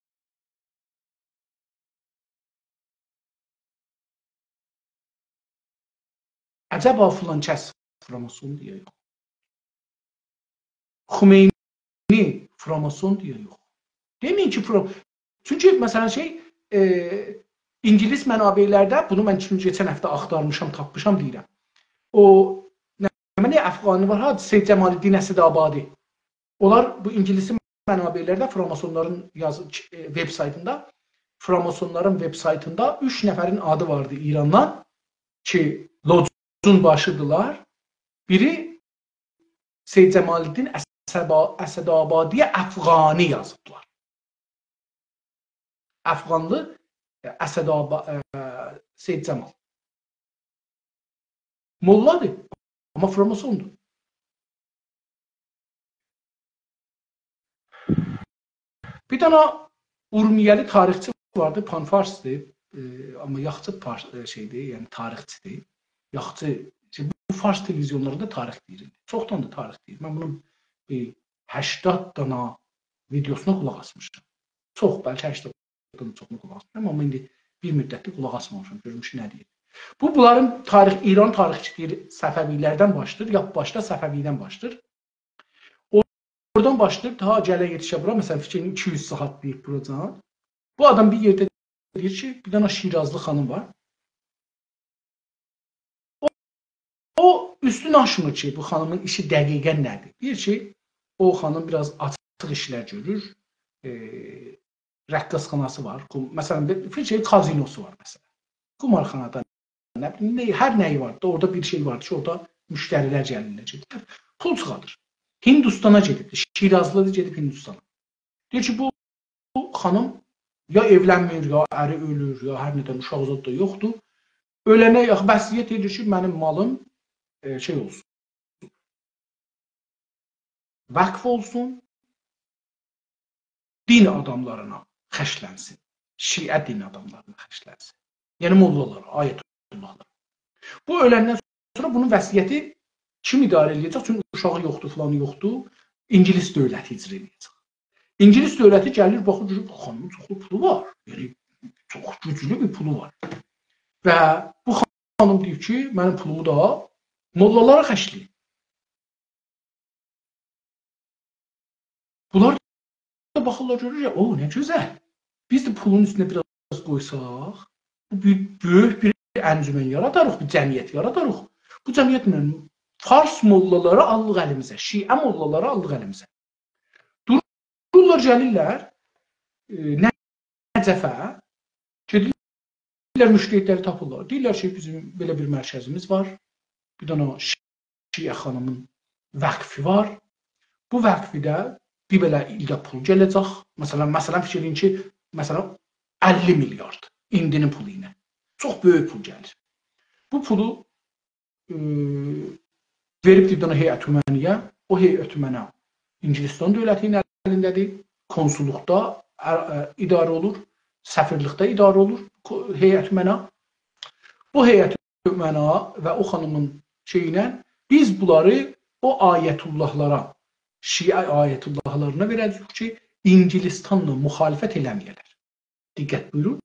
Əcəba filan kəs Framason deyə yox. Xümeyni Framason deyə yox. Deməyin ki, çünki məsələn şey, e, İngilis mənabeylərdə, bunu mən keçən həftə axtarmışam, tapmışam deyirəm. O, nə Əfqani var, ha, Seyd Cəmaləddin Əsədabadi. Onlar bu İngilisi mənabeylərdə Framasonların yazı, e, web saytında, Framasonların web saytında üç nəfərin adı vardı İrandan ki, Lodun başıdırlar. Biri Seyd Cəmaləddin Əsədabadiyə Əfqani yazıbdılar. Əfqanlı Əsədabadi, Seyd Cəmal. Molladır, amma Framasondur. Bir dənə Urmiyəli tarixçi vardı, Panfarsdır, e, amma yaxçı şeydir, yəni tarixçidir. Yaxçı, bu Fars televizyonlarında tarix deyir. Çoxdan da tarix deyir. Mən bunun e, səksən dana videosuna qulaq asmışam. Çox, bəlkə səksən dana çoxunu qulaq asmışam, amma indi bir müddətli qulaq asmamışam, görmüş nə deyir. Bu, bunların tarix, İran tarixçiliyi Səfəvilərdən başlayır, ya başda Səfəvidən başlayır. Oradan başlayıb, daha gələ yetişə bura, məsələn, fikrini iki yüz saat deyib buracan. Bu adam bir yerdə deyir ki, bir dənə Şirazlı xanım var. O, o üstün aşmır ki, bu xanımın işi dəqiqən nədir? Deyir ki, o xanım biraz açıq işlər görür, e, rəqqasxanası var. Məsələn, bir şey, kazinosu var, məsələn. Qumarxanada nə, nə, hər nəyi var. Orada bir şey var ki, orada müştərilər gəlirlər, gedirlər. Pul çıxadır. Hindistana gedibdir. Şirazlıdır, gedib Hindistana. Deyir ki, bu, bu xanım ya evlənmir, ya əri ölür, ya hər nədən uşaq zad da yoxdur. Ölənə yax, vəsiyyət edir ki, mənim malım e, şey olsun. Vəqf olsun, din adamlarına xərclənsin. Şiə din adamlarına xərclənsin. Yəni mollalara, ayətullahlara. Bu öləndən sonra bunun vəsiyyəti kim idarə edəcək? Çünki uşağı yoxdur, filanı yoxdur. İngilis dövləti icra edəcək. İngilis dövləti gəlir, baxır ki, bu xanımın çoxlu pulu var. Yəni, çox güclü bir pulu var. Və bu xanım deyir ki, mənim pulumu da mollalara xərcləyir. Bunlar da baxırlar, görür ya, o, nə gözəl. Biz də pulun üstünə biraz qoysaq, bu böyük bir əncümən yaradarıq, bir cəmiyyət yaradarıq. Bu cəmiyyətlə Fars mollaları allıq əlimizə, Şiə mollaları allıq əlimizə. Dururlar, gəlirlər e, Nəcəfə, gedirlər müştəhidləri tapırlar. Deyirlər ki, bizim belə bir mərkəzimiz var, bir dənə Şiə xanımın vəqfi var. Bu vəqfidə bir belə ildə pul gələcək. Məsələn, məsələn fikirləyin ki, məsələn əlli milyard indinin pulu ilə. Çox böyük pul gəlir. Bu pulu e, verib bir dənə heyət-üməniyyə, o heyət-ümənə İngilistan dövlətinin əlindədir, konsulluqda ə, ə, idarə olur, səfirlikdə idarə olur heyət-ümənə. Bu heyət-ümənə və o xanımın şeyinə biz bunları o ayətullahlara, Şiə ayətullahlarına verəcəyik ki, İngilistanla müxalifət eləməyələr. Diqqət buyurun.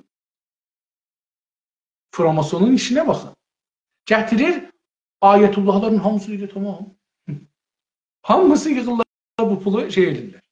Framasonun işinə baxın. Gətirir, ayətullahların hamısı deyir, tamam. Hamısı yığırlar bu pulu şey edirlər.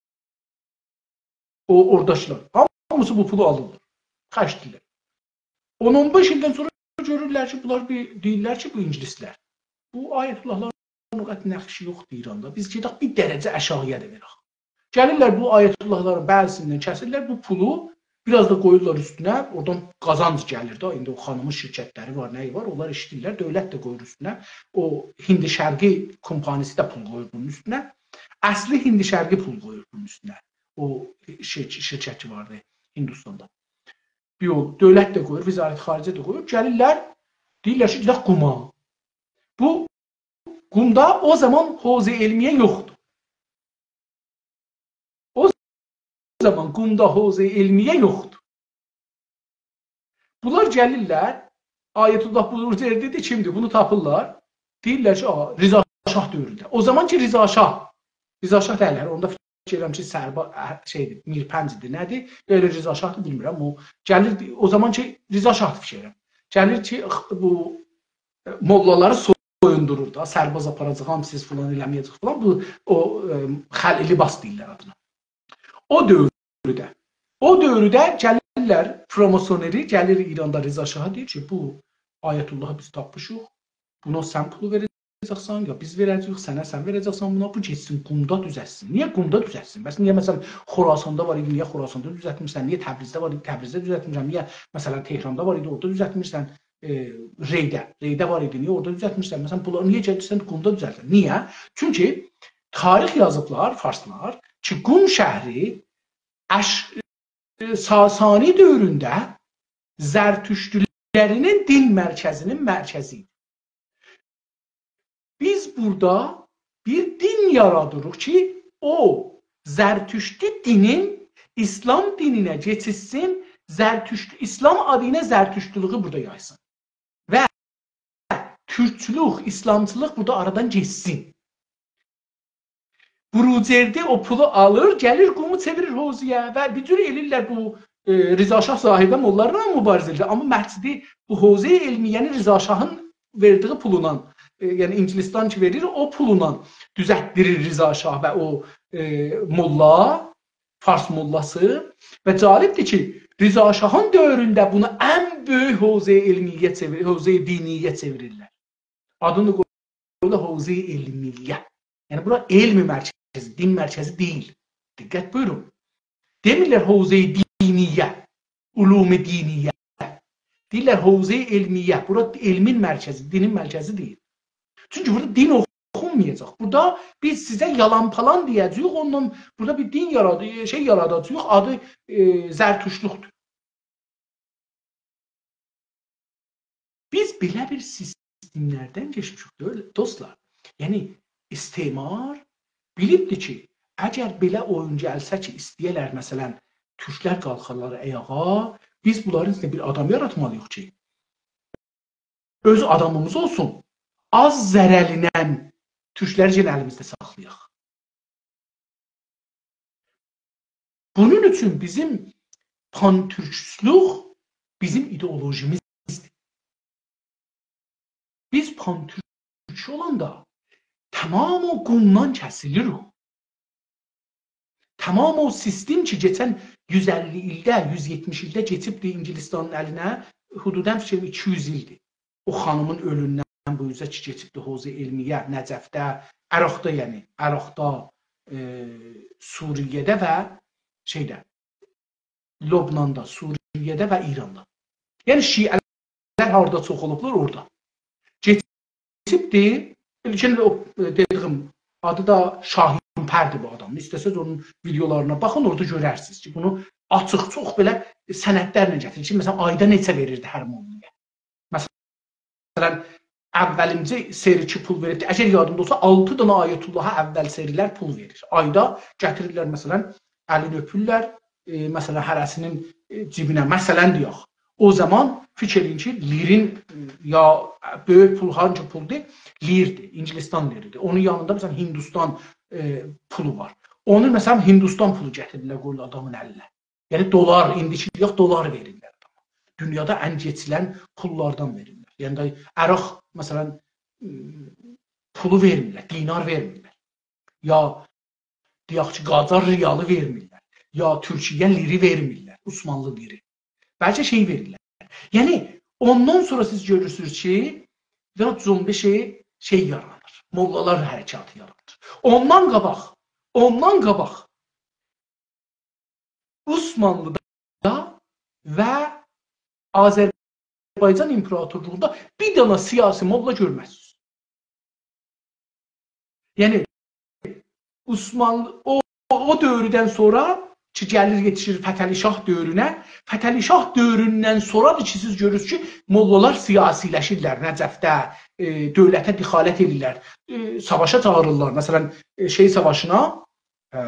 O ordaşlar. Hamısı bu pulu alırlar. Xərcdirlər. on on beş ildən sonra görürlər ki, bunlar bir deyirlər ki, bu ingilislər. Bu ayətullahların o qədər nəxşi yoxdur İranda. Biz gedək bir dərəcə aşağıya da verək. Gəlirlər bu ayətullahların bəzisindən kəsirlər, bu pulu biraz da qoyurlar üstünə, oradan qazanc gəlir də, indi o xanımın şirkətləri var, nəyi var, onlar işləyirlər, dövlət də qoyur üstünə, o Hindi Şərqi kompaniyası da pul qoyur bunun üstünə, əsli Hindi Şərqi pul qoyur bunun üstünə, o şir şirkəti vardı Hindistanda. Bir o, dövlət də qoyur, vizarət xaricə də qoyur, gəlirlər, deyirlər ki, gidək quma. Bu, qumda o zaman Hovzi Elmiyə yoxdur. O zaman qumda Hovzi Elmiyə yoxdur. Bunlar gəlirlər, Ayətullah buyurur, dedi, kimdir? Bunu tapırlar. Deyirlər ki, Rıza Şah dövründə. O zaman ki, Rıza Şah, Rıza Şah dəyərlər, onda fikirəm ki, Sərba, şeydir, Mirpəncidir, nədir? Elə Rıza Şahdır, bilmirəm. O, gəlir, o zaman ki, Rıza Şahdır fikirəm. Gəlir ki, bu mollaları soyundurur da, sərbaz aparacaq, hamısız falan eləməyəcək falan. Bu, o, xəl libas deyirlər adına. O dövrdə, o dövrdə gəlirlər promosoneri, gəlir İranda Rıza Şaha deyir ki, bu Ayətullahı biz tapmışıq, buna sən pulu verəcəksən, ya biz verəcəyik, sənə sən verəcəksən buna, bu geçsin, qumda düzəlsin. Niyə qumda düzəlsin? Bəs niyə məsələn Xorasanda var idi, niyə Xorasanda düzəltmirsən, niyə Təbrizdə var idi, Təbrizdə düzəltmirsən, niyə məsələn Tehranda var idi, orada düzəltmirsən, e, Reydə, Reydə var idi, niyə orada düzəltmirsən, məsələn bunları niyə gedirsən qumda düzəltsən? Niyə? Çünki tarix yazıblar, farslar ki, Qum şəhri Əş Sasani dövründə Zərtüştülərinin din mərkəzinin mərkəzi idi. Biz burada bir din yaradırıq ki, o Zərtüştü dinin İslam dininə geçişsin, Zərtüştü, İslam adı ilə Zərtüştülüğü burada yaysın. Və Türkçülük, İslamçılıq burada aradan geçsin. Burucerdi o pulu alır, gəlir qumu çevirir Hovziyə və bir cür elirlər bu e, Rıza Şah sahibə mollarla mübarizə edir. Amma məqsədi bu Hovzi Elmiyyəni Rıza Şahın verdiyi puluna, e, yəni İngilistan ki verir, o puluna düzəltdirir Rıza Şah və o e, molla, Fars mollası. Və cəlibdir ki, Rıza Şahın dövründə bunu ən böyük Hovzi Elmiyyə çevirir, Hovzi Diniyyə çevirirlər. Adını qoyurlar Hovzi Elmiyyə. Yəni bura elmi mərkəzi, din mərkəzi deyil. Diqqət buyurun. Demirlər Hovzi Diniyyə, ulumi diniyyə. Deyirlər Hovzi Elmiyyə. Bura elmin mərkəzi, dinin mərkəzi deyil. Çünki burada din oxunmayacaq. Burada biz sizə yalan palan deyəcəyik, ondan burada bir din yaradacağıq, şey yaradacağıq, adı e, Zərtüştülükdür. Biz belə bir sistemlərdən keçmişik, dostlar. Yəni istemar bilibdir ki, əgər belə oyun gəlsə ki, istəyərlər, məsələn, türklər qalxarlar ayağa, biz bunların içində bir adam yaratmalıyıq ki, öz adamımız olsun, az zərəlinən türkləri yenə əlimizdə saxlayaq. Bunun üçün bizim pan-türkçülük bizim ideolojimizdir. Biz pan-türkçü olanda tamam o qumdan kəsilir o. Tamam o sistem ki, geçən yüz əlli ildə, yüz yetmiş ildə keçibdi İngilistanın əlinə, hududən fikrim iki yüz ildir. O xanımın ölümündən bu üzə ki, keçibdi Hozi Elmiyə, Nəcəfdə, Əraqda, yəni Əraqda, e, Suriyədə və şeydə, Lobnanda, Suriyədə və İranda. Yəni şiələr harada çox olublar orada. Keçibdi, ilkin o dediyim adı da Şahin Pərdi bu adam. İstəsəz onun videolarına baxın, orada görərsiniz ki, bunu açıq çox belə sənədlərlə gətirir ki, məsələn, ayda neçə verirdi hər mollağa. Məsələn, əvvəlimcə seri ki, pul verirdi. Əgər yadımda olsa, altı dana Ayətullaha əvvəl serilər pul verir. Ayda gətirirlər, məsələn, əlini öpürlər, e, məsələn, hərəsinin e, cibinə, məsələn deyək. O zaman fikir edin ki, lirin ya böyük pul, hangi puldur? Lirdir, İngilistan liridir. Onun yanında məsələn Hindistan e, pulu var. Onu məsələn Hindistan pulu gətirirlər, qoyurlar adamın əlinə. Yəni dolar, indiki yox, dolar verirlər adama. Dünyada ən keçilən pullardan verirlər. Yəni də Əraq məsələn pulu vermirlər, dinar vermirlər. Ya deyək ki, Qacar riyalı vermirlər. Ya Türkiyə liri vermirlər, Osmanlı liri. Bəlkə şey verirlər. Yəni ondan sonra siz görürsünüz ki, dörd yüz on beş şey yaranır. Mollalar hərəkatı yaranır. Ondan qabaq, ondan qabaq Osmanlıda və Azərbaycan İmparatorluğunda bir dana siyasi molla görməzsiniz. Yəni Osmanlı o, o dövrdən sonra ki, gəlir yetişir Fətəli Şah dövrünə. Fətəli Şah dövründən sonradır ki, siz görürsünüz ki, mollalar siyasiləşirlər. Nəcəfdə e, dövlətə dixalət edirlər, e, savaşa çağırırlar. Məsələn, e, şey savaşına, e,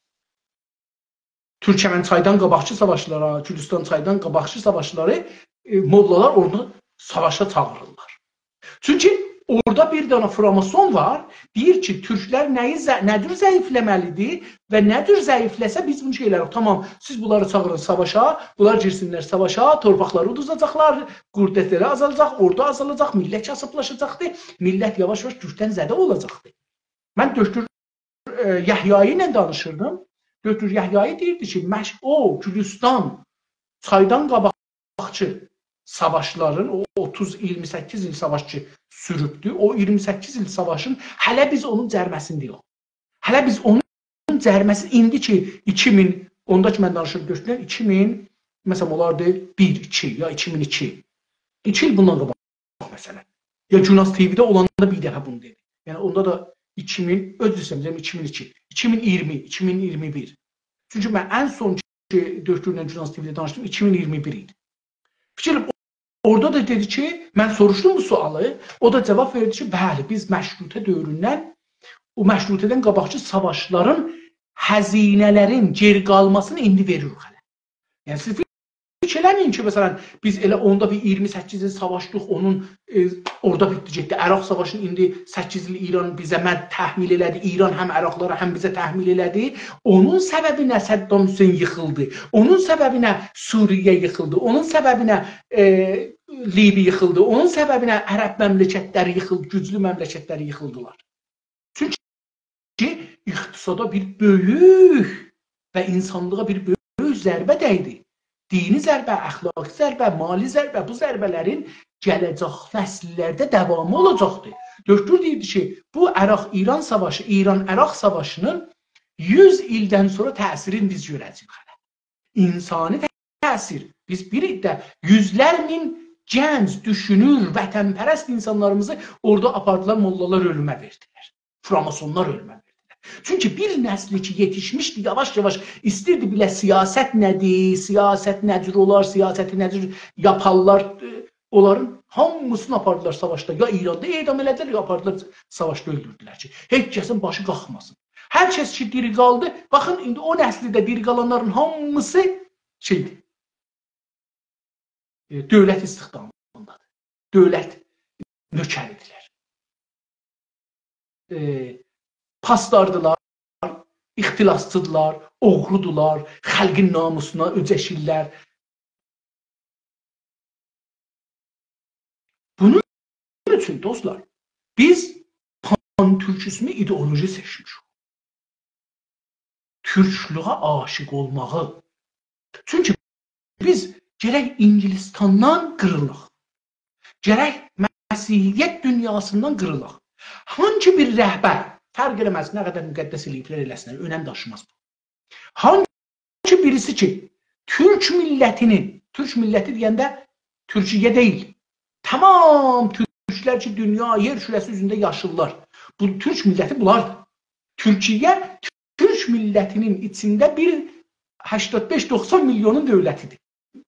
Türkmənçaydan qabaqçı savaşlara, Gülüstan çaydan qabaqçı savaşları e, mollalar orada savaşa çağırırlar. Çünki orada bir dana Framason var, deyir ki, Türklər nəyi, nədir zəifləməlidir və nədir zəifləsə biz bu şeyləri, tamam, siz bunları çağırın savaşa, bunlar girsinlər savaşa, torpaqları uduzacaqlar, qürdətləri azalacaq, ordu azalacaq, millət kasıblaşacaqdır, millət yavaş-yavaş Türkdən zədə olacaqdır. Mən Döktür e, Yəhyayı ilə danışırdım. Döktür Yəhyayı deyirdi ki, məş o Gülüstan çaydan qabaqçı savaşların, o otuz iyirmi səkkiz il savaşçı sürübdü. O iyirmi səkkiz il savaşın hələ biz onun cərməsində yox. Hələ biz onun cərməsi indi ki iki min, onda ki mən danışıb göstərəm, iki min, məsələn olardı bir, iki ya iki min iki. iki il bundan qabaq məsələn. Ya Cunas T V'də olanda bir dəfə bunu dedi. Yəni onda da iki min, öz desəm, iki min iki, iki min iyirmi, iki min iyirmi bir. Çünki mən ən son ki Döktürlə Cunas T V'də danışdım, iki min iyirmi bir idi. Fikir orada da dedi ki, mən soruşdum bu sualı, o da cavab verdi ki, bəli, biz məşrutə dövründən, o məşrutədən qabaqçı savaşların həzinələrin geri qalmasını indi veririk hələ. Yəni, siz fikir eləməyin ki, məsələn, biz elə onda bir iyirmi səkkiz il savaşdıq, onun e, orada bitdi, getdi. Əraq savaşını indi səkkiz il İran bizə təhmil elədi, İran həm Əraqlara, həm bizə təhmil elədi. Onun səbəbinə Səddam Hüseyn yıxıldı, onun səbəbinə Suriyə yıxıldı, onun səbəbinə e, Libi yıxıldı, onun səbəbinə ərəb məmləkətləri yıxıldı, güclü məmləkətləri yıxıldılar. Çünki iqtisada bir böyük və insanlığa bir böyük zərbə dəydi. Dini zərbə, əxlaqi zərbə, mali zərbə, bu zərbələrin gələcək nəsillərdə davamı olacaqdır. Döktür deyirdi ki, bu Əraq-İran savaşı, İran-Əraq savaşının yüz ildən sonra təsirini biz görəcəyik hələ. İnsani təsir. Biz bir də yüzlər min gənc, düşünür, vətənpərəst insanlarımızı orada apardılar, mollalar ölümə verdilər. Framasonlar ölümə verdilər. Çünki bir nəsli ki yetişmişdi, yavaş-yavaş istirdi bilə siyasət nədir, siyasət nədir olar, siyasəti nədir yaparlar, onların hamısını apardılar savaşda. Ya İranda edam elədilər, ya apardılar savaşda öldürdülər ki, heç kəsin başı qalxmasın. Hər kəs ki diri qaldı, baxın indi o nəslidə diri qalanların hamısı şeydir, dövlət istihdamındadır, dövlət nökəridirlər. E, paslardılar, ixtilasçıdırlar, oğrudular, xalqın namusuna öcəşirlər. Bunun üçün dostlar, biz pan-türkizmi ideoloji seçmişik. türklüğə aşiq olmağı. Çünki biz gərək İngilistandan qırılıq. Gərək Məsihiyyət dünyasından qırılıq. Hangi bir rəhbər, fərq eləməz, nə qədər müqəddəs eləyiblər eləsinlər, önəm daşımaz bu. Hangi birisi ki, Türk millətinin, Türk milləti deyəndə Türkiyə deyil, tamam Türklər ki, dünya, yer şürəsi üzündə yaşırlar. Bu Türk milləti bunlardır. Türkiyə, Türk millətinin içində bir səksən beş doxsan milyonun dövlətidir.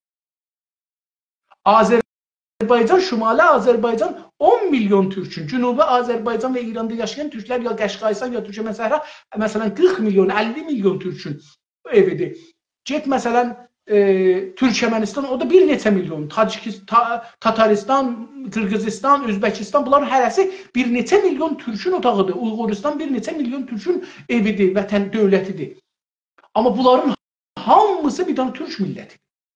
Azərbaycan, Şimali Azərbaycan on milyon Türkün, Cənubi Azərbaycan və İranda yaşayan Türklər ya Qəşqaysan ya Türkə məsələn, məsələn qırx milyon, əlli milyon Türkün evidir. Get məsələn e, Türkmənistan, o da bir neçə milyon, Tacikistan, Tataristan, Qırğızistan, Özbəkistan, bunların hərəsi bir neçə milyon Türkün otağıdır. Uyğuristan bir neçə milyon Türkün evidir, vətən dövlətidir. Amma bunların hamısı bir tane Türk milleti.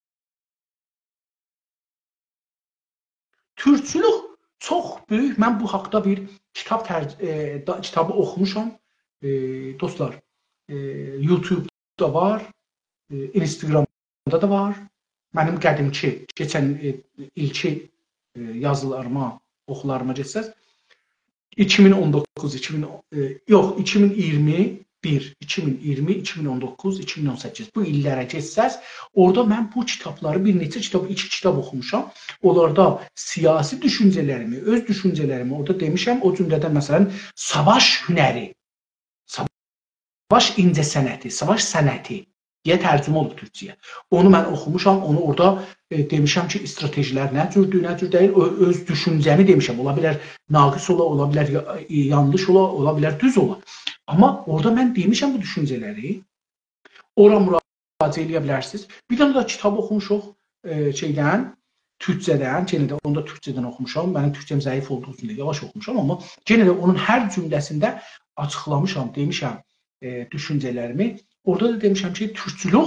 Türkçülük çox böyük. Mən bu haqda bir kitab e, da, kitabı oxumuşam. E, dostlar, e, YouTube'da var, e, Instagram'da da var. Mənim qədimki, keçən e, ilki e, yazılarıma, oxularıma geçsəz, iki min on doqquz, iki min, e, yox, iki min iyirmi bir, iki min iyirmi, iki min on doqquz, iki min on səkkiz bu illərə geçsəz, orada mən bu kitabları, bir neçə kitab, iki kitab oxumuşam. Onlarda siyasi düşüncələrimi, öz düşüncələrimi orada demişəm. O cümlədən məsələn, savaş hünəri, savaş incəsənəti, savaş sənəti deyə tərcümə olub Türkçəyə. Onu mən oxumuşam, onu orada e, demişəm ki, stratejilər nə cürdür, nə cür deyil, öz düşüncəmi demişəm. Ola bilər naqis ola, ola bilər yanlış ola, ola bilər düz ola. Amma orada mən demişəm bu düşüncələri, ora müraciə edə bilərsiniz. Bir dənə də kitab oxumuşuq e, şeydən, Türkçədən, yenə də onu da Türkçədən oxumuşam. Mənim Türkçəm zəif olduğu üçün də yavaş oxumuşam, amma yenə də onun hər cümləsində açıqlamışam, demişəm e, düşüncələrimi. Orada da demişəm ki, türkçülük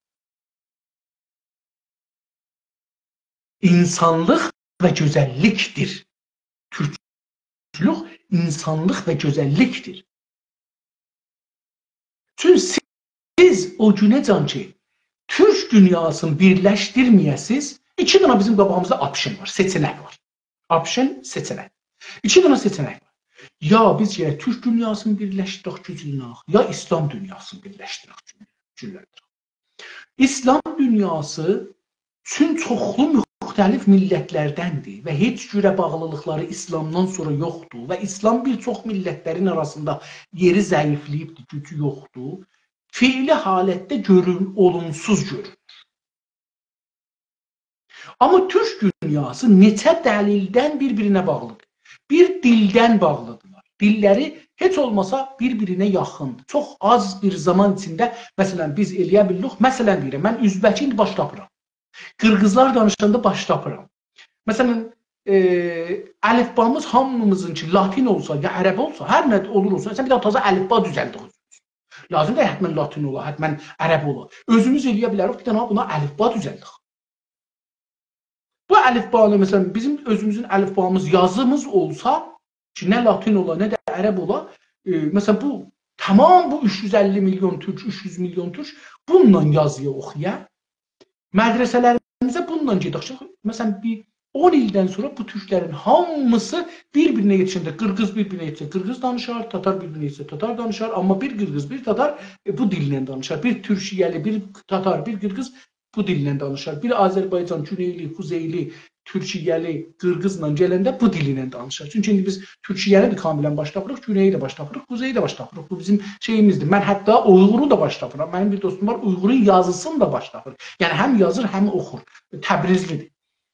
insanlıq və gözəllikdir. Türkçülük insanlıq və gözəllikdir. Çünki siz o günəcan ki, Türk dünyasını birləşdirməyəsiz, iki dənə bizim qabağımızda option var, seçenek var. Option, seçenek. İki dənə seçenek var. Ya biz yerə Türk dünyasını birləşdirək güclünək, ya İslam dünyasını birləşdirək güclünək. İslam dünyası üçün çoxlu müxtəlif millətlərdəndir və heç cürə bağlılıqları İslamdan sonra yoxdur və İslam bir çox millətlərin arasında yeri zəifləyibdir, gücü yoxdur. Fiili halətdə görün, olumsuz görünür. Amma Türk dünyası neçə dəlildən bir-birinə bağlıdır. Bir dildən bağlıdırlar. Dilləri heç olmasa bir-birinə yaxındır. Çox az bir zaman içində, məsələn, biz eləyə bildik. Məsələn deyirəm, mən Üzbəki baş tapıram. Qırğızlar danışanda baş tapıram. Məsələn, e, əlifbamız hamımızın ki, latin olsa, ya ərəb olsa, hər nə olur olsa, sən bir daha taza əlifba düzəldik. Lazım da hətmən latin ola, hətmən ərəb ola. Özümüz eləyə bilərik, bir dənə buna əlifba düzəldik. Bu əlifbanı, məsələn, bizim özümüzün əlifbamız, yazımız olsa, ki, nə latin ola, nə də ərəb ola, e, məsələn, bu, tamam bu üç yüz əlli milyon türk, üç yüz milyon türk, bununla yazıya oxuya, mədrəsələrimizə bununla gedək. Məsələn, bir on ildən sonra bu türklərin hamısı bir-birinə yetişəndə, Qırğız bir-birinə yetişəndə, Qırğız danışar, Tatar bir-birinə yetişəndə, Tatar danışar, amma bir Qırğız, bir Tatar e, bu dillə danışar. Bir Türkiyəli, bir Tatar, bir Qırğız bu dillə danışar. Bir Azərbaycan, Güneyli, Kuzeyli, Türkiyəli, Qırğızla gələndə bu dillə danışar. Çünki indi biz Türkiyəni də kamilən baş tapırıq, Güneyi də baş tapırıq, Kuzeyi də baş tapırıq. Bu bizim şeyimizdir. Mən hətta Uyğuru da baş tapıram. Mənim bir dostum var, Uyğurun yazısını da baş tapır. Yəni həm yazır, həm oxur. Təbrizlidir.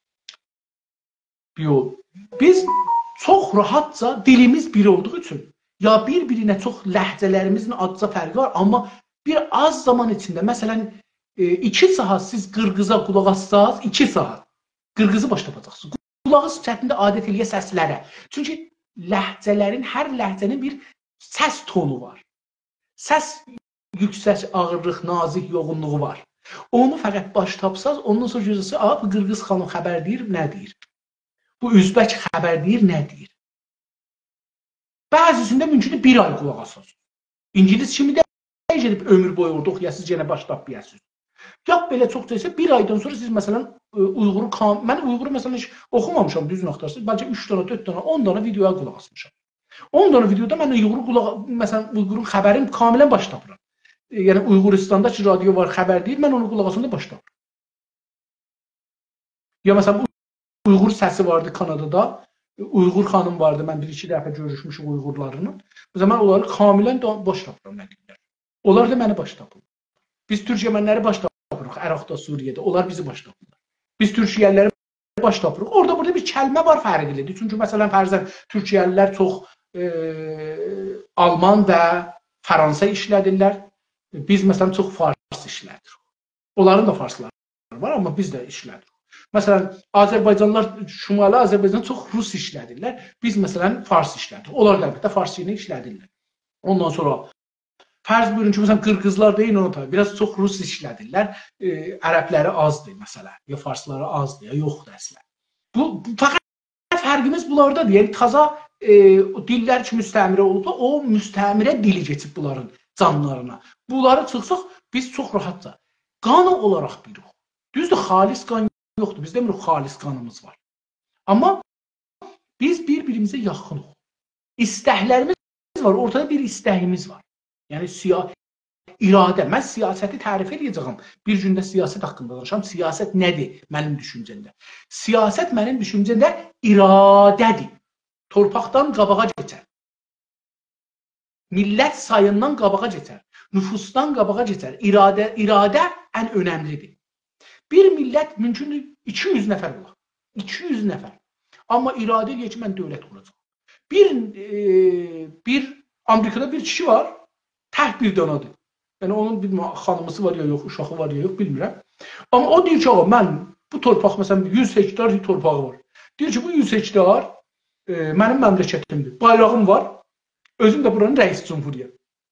Biz çox rahatca dilimiz bir olduğu üçün ya bir-birinə çox ləhcələrimizin adca fərqi var, amma bir az zaman içində, məsələn, iki saat siz Qırğıza qulaq assaz, iki saat Qırğızı baş tapacaqsınız. Qulağı çətində adət eləyə səslərə. Çünki ləhcələrin, hər ləhcənin bir səs tonu var. Səs yüksək, ağırlıq, nazik, yoğunluğu var. Onu fəqət baş tapsaz, ondan sonra gözəsi, a, bu Qırğız xanım xəbər deyir, nə deyir? Bu Üzbək xəbər deyir, nə deyir? Bəzisində mümkündür bir ay qulaq asasınız. İngilis kimi də gedib ömür boyu orada oxuyasınız, yenə baş tapmayasınız. Ya belə çox deyilsə, bir aydan sonra siz məsələn Uyğuru, mən Uyğuru məsələn heç oxumamışam, düzün axtarsınız. Bəlkə üç dənə, dörd dənə, on dənə videoya qulaq asmışam. on dənə videoda mən Uyğuru qulaq, məsələn Uyğurun xəbərini kamilən baş tapıram. Yəni Uyğuristanda ki, radio var, xəbər deyil, mən onu qulaq asanda baş tapıram. Ya məsələn Uyğur səsi vardı Kanadada, Uyğur xanım vardı, mən bir-iki dəfə görüşmüşüm Uyğurlarla. O zaman onları kamilən baş tapıram mən deyirlər. Onlar da məni baş tapırlar. Biz Türkiyəmənləri baş tapırıq Əraqda, Suriyədə, onlar bizi baş tapırlar. Biz Türkiyəliləri baş tapırıq. Orada burada bir kəlmə var fərqlidir. Çünki məsələn fərzən Türkiyəlilər çox e, Alman və Fransa işlədirlər. Biz məsələn çox fars işlədirik. Onların da farsları var, amma biz də işlədirik. Məsələn Azərbaycanlılar Şimali Azərbaycanda çox rus işlədirlər. Biz məsələn fars işlədirik. Onlar da əlbəttə farsçını işlədirlər. Ondan sonra fərz buyurun ki, məsələn, Qırğızlar deyin onu tabi, biraz çox rus işlədirlər, e, ərəbləri azdır məsələn, ya farsları azdır, ya yoxdur əslən. Bu, fəqət fərqimiz bunlardadır, yəni taza e, dillər ki, müstəmirə olub, o müstəmirə dili geçib bunların canlarına. Bunları çıxsaq, biz çox rahatca, qanı olaraq bilirik. Düzdür, xalis qan yoxdur, biz demirik, xalis qanımız var. Amma biz bir-birimizə yaxınıq. İstəklərimiz var, ortada bir istəyimiz var. Yəni iradə. Mən siyasəti tərif edəcəyəm. Bir gündə siyasət haqqında danışam. Siyasət nədir mənim düşüncəmdə? Siyasət mənim düşüncəmdə iradədir. Torpaqdan qabağa keçər. Millət sayından qabağa keçər. Nüfusdan qabağa keçər. İradə, iradə ən önəmlidir. Bir millət mümkündür iki yüz nəfər olar. iki yüz nəfər. Amma iradə deyir ki, mən dövlət quracağam. Bir, e, bir Amerikada bir kişi var. Tək bir danadır. Yəni onun bir xanımısı var ya yox, uşağı var ya yox, bilmirəm. Amma o deyir ki, mən bu torpaq, məsələn, yüz hektar torpağı var. Deyir ki, bu yüz hektar e, mənim məmləkətimdir. Bayrağım var, özüm də buranın rəis cümhuriyəm.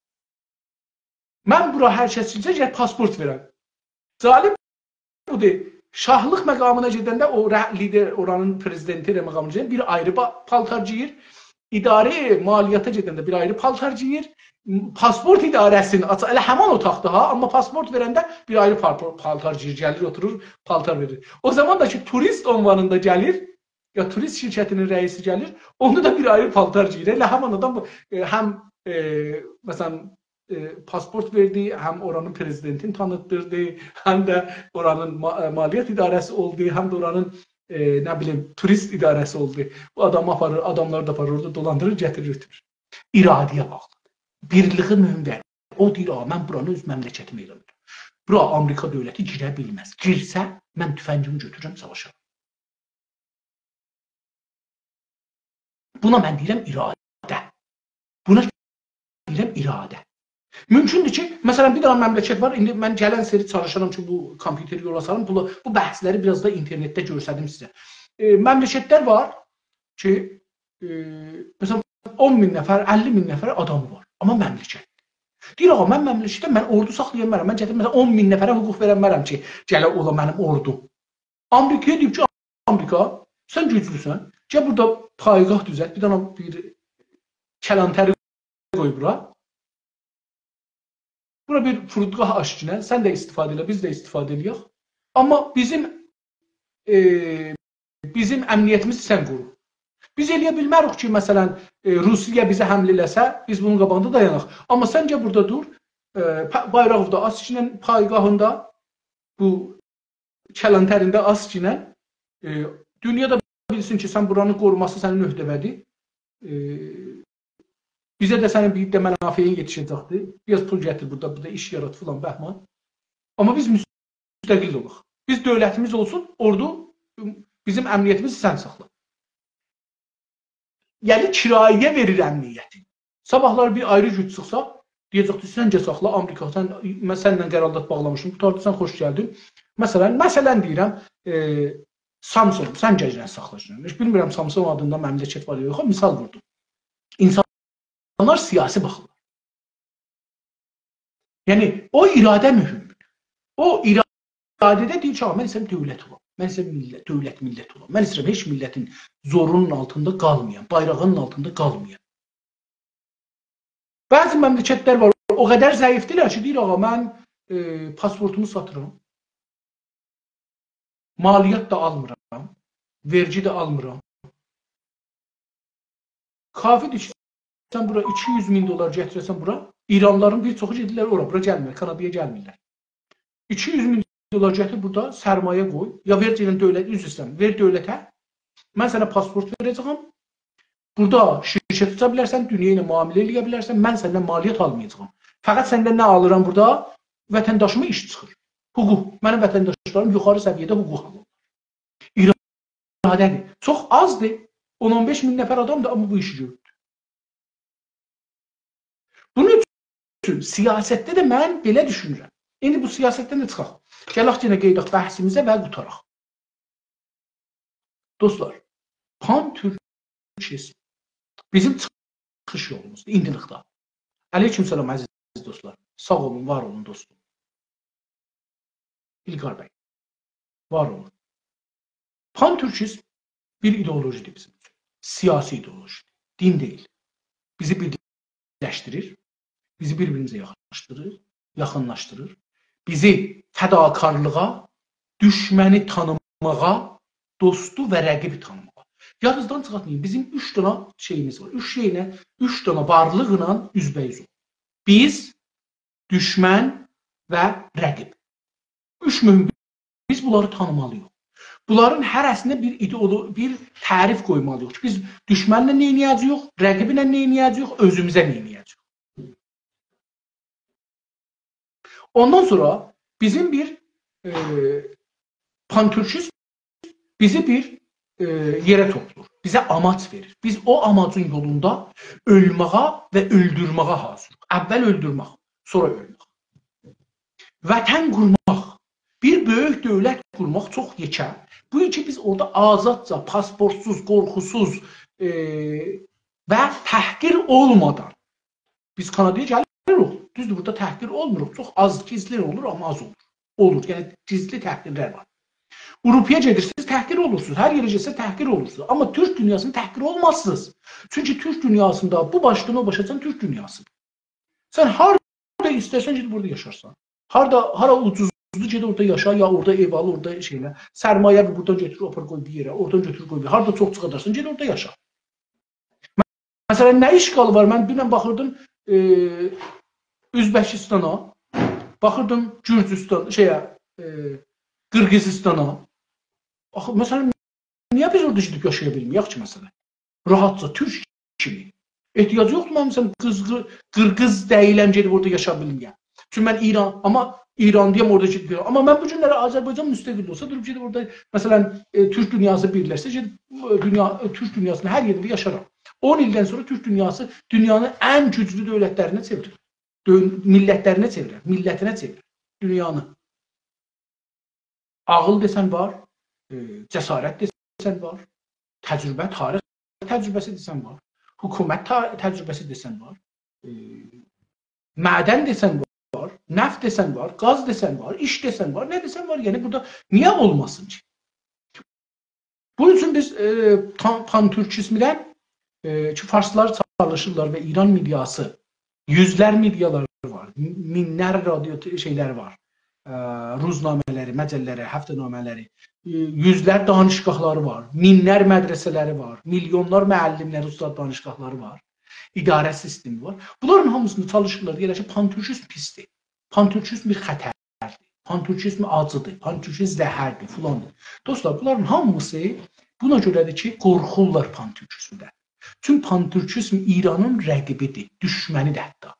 Mən bura hər kəs sizə gəl pasport verəm. Zalim budur. Şahlıq məqamına gedəndə o lider, oranın prezidenti məqamına gedəndə bir ayrı paltar geyir. İdarə maliyyata gedəndə bir ayrı paltar geyir. Pasport idarəsinin, elə həman otaqda ha, amma pasport verəndə bir ayrı paltar geyir, gəlir, oturur, paltar verir. O zaman da ki, turist ünvanında gəlir, ya turist şirkətinin rəisi gəlir, onda da bir ayrı paltar geyir. Elə həman adam e, həm e, məsələn, e, pasport verdi, həm oranın prezidentini tanıtdırdı, həm də oranın ma maliyyət idarəsi oldu, həm də oranın e, nə bilim, turist idarəsi oldu. Bu adamı aparır, adamları da aparır, orada dolandırır, gətirir, götürür. İradəyə bağlı. Birliği mühümdür. O deyir, mən buranı öz məmləkətimi eləmirəm. Bura Amerika dövləti girə bilməz. Girsə, mən tüfəngimi götürürəm, savaşaram. Buna mən deyirəm iradə. Buna deyirəm iradə. Mümkündür ki, məsələn, bir dənə məmləkət var, indi mən gələn seri çalışıram ki, bu kompüteri yola salım, bu, bu bəhsləri biraz da internetdə görsədim sizə. E, məmləkətlər var ki, e, məsələn, on min nəfər, əlli min nəfər adamı var. Amma məmləkət. Deyir, ağa, mən məmləkətdə mən ordu saxlaya bilmərəm. Mən gətirəm, məsələn, on min nəfərə hüquq verəmərəm ki, gələ ola mənim ordum. Amerikaya deyib ki, Amerika, sən güclüsən, gəl burada payqah düzət, bir dənə bir kələntəri qoy bura. Bura bir fırıdqah aşkinə, sən də istifadə elə, biz də istifadə eləyək. Amma bizim, e, bizim əmniyyətimizi sən qoru. Biz eləyə bilmərik ki, məsələn, e, Rusiya bizə həmlə eləsə, biz bunun qabağında dayanaq. Amma səncə burada dur, e, bayrağında Askinin paygahında, bu kələntərində Askinin, e, dünya da bilsin ki, sən buranın qoruması sənin öhdəvədir. E, bizə də sənin bir də mənafeyin yetişəcəkdir. Biraz pul gətir burada, burada iş yarat filan, bəhman. Amma biz müstəqil olaq. Biz dövlətimiz olsun, ordu, bizim əmniyyətimizi sən saxla. Yəni kirayə verir əmniyyəti. Sabahlar bir ayrı güc çıxsa, deyəcəkdir, səncə saxla, Amerika, sən, mən səndən qərardat bağlamışım, tutardı, sən xoş gəldin. Məsələn, məsələn deyirəm, e, Samsun, sən gəcən saxlaşın. Heç bilmirəm, Samsun adında məmləkət var ya yox, misal vurdum. İnsanlar siyasi baxırlar. Yəni, o iradə mühümdür. O iradədə deyir ki, mən isə dövlət olam. Mən isə millət, dövlət millət olam. Mən isə heç millətin zorunun altında qalmayan, bayrağının altında qalmayan. Bəzi məmləkətlər var, o qədər zəifdirlər ki, deyir, ağa, mən e, pasportumu satıram, maliyyat da almıram, vergi də almıram. Kafidir ki, sən bura iki yüz min dolar gətirəsən bura, İranlıların bir çoxu gedirlər ora, bura gəlmirlər, Kanadaya gəlmirlər. iki yüz min dolar gətir burada, sərmayə qoy, ya ver deyilən dövlət, üzrsən, ver dövlətə, mən sənə pasport verəcəm, burada şirkət tuta bilərsən, dünya ilə müamilə eləyə bilərsən, mən səndən maliyyət almayacağım. Fəqət səndən nə alıram burada? Vətəndaşıma iş çıxır. Hüquq. Mənim vətəndaşlarım yuxarı səviyyədə hüquq alır. İradədir. Çox azdır. on on beş min nəfər adamdır, amma bu işi görür. Bunun üçün siyasətdə də mən belə düşünürəm. İndi bu siyasətdən də çıxaq. Gələk yenə qeydaq bəhsimizə və qutaraq. Dostlar, pan-türkizm bizim çıxış yolumuzdur, indilikdə. Aleyküm salam, əziz dostlar. Sağ olun, var olun dostum. İlqar bəy, var olun. Pan-türkizm bir ideolojidir bizim üçün. Siyasi ideolojidir. Din deyil. Bizi birləşdirir, bizi bir-birimizə yaxınlaşdırır, yaxınlaşdırır. Bizi fədakarlığa, düşməni tanımağa, dostu və rəqibi tanımağa. Yadınızdan çıxartmayın, bizim üç dana şeyimiz var. Üç şeylə, üç dana varlıqla üzbəyiz olur. Biz, düşmən və rəqib. Üç mühüm. Biz bunları tanımalıyıq. Bunların hərəsində bir ideoloji, bir tərif qoymalıyıq. Biz düşmənlə nə edəcəyik, rəqiblə nə edəcəyik, özümüzə nə edəcəyik. Ondan sonra bizim bir e, pan-türkizm bizi bir e, yerə toplar. Bizə amac verir. Biz o amacın yolunda ölməyə və öldürməyə hazırıq. Əvvəl öldürmək, sonra ölmək. Vətən qurmaq, bir böyük dövlət qurmaq çox yekə. Bu ki biz orada azadca, pasportsuz, qorxusuz e, və təhqir olmadan biz Kanadaya gəlirik. Düzdür, burada təhqir olmuruq. Çox az gizli olur, amma az olur. Olur, yəni gizli təhqirlər var. Avropaya gedirsiniz, təhqir olursunuz. Hər yerə getsiniz, təhqir olursunuz. Amma Türk dünyasını təhqir olmazsınız. Çünki Türk dünyasında bu başdan o başacan Türk dünyasıdır. Sən harada istərsən gedib burada yaşarsan. Harada, hara ucuzdur gedib orada yaşa, ya orada ev al, orada şeylə. Sərmayə buradan götürür, opar qoy bir yerə, oradan götürür qoy bir yerə. Harada çox çıxadarsan, gedib orada yaşa. Məsələn, nə işğalı var? Mən dünən baxırdım e, Üzbəkistana, baxırdım Gürcüstan, şeyə, e, Qırğızistana. Axı, məsələn, niyə biz orada gedib yaşaya bilməyək ki, məsələn? Rahatca, Türk kimi. Ehtiyacı yoxdur mən, məsələn, Qırğız deyiləm gedib orada yaşa bilməyəm. Çünki mən İran, amma İran deyəm orada gedib, amma mən bu günləri Azərbaycan müstəqil olsa, durub gedib orada, məsələn, e, Türk dünyası birləşsə, gedib dünya, Türk dünyasında hər yerdə yaşaram. on ildən sonra Türk dünyası dünyanın ən güclü dövlətlərinə çevirir. Millətlərinə çevirir, millətinə çevirir dünyanı. Ağıl desən var, e, cəsarət desən var, təcrübə, tarix təcrübəsi desən var, hökumət təcrübəsi desən var, e, mədən desən var, nəft desən var, qaz desən var, iş desən var, nə desən var, yəni burada niyə olmasın ki? Bunun üçün biz e, pan-türkizmdən e, ki, farslar çalışırlar və İran mediası, yüzlər medialar var, minlər radio şeylər var, e, ruznamələri, məcəlləri, həftənamələri, e, yüzlər danışqahları var, minlər mədrəsələri var, milyonlar müəllimləri, ustad danışqahları var, idarə sistemi var. Bunların hamısını çalışırlar, deyirlər ki, pan-türkizm pisdir, pan-türkizm bir xətərdir, pan-türkizm acıdır, pan-türkizm zəhərdir, filandır. Dostlar, bunların hamısı buna görədir ki, qorxurlar pan-türkizmdən. Çünki pan-türkizm İranın rəqibidir, düşmənidir hətta.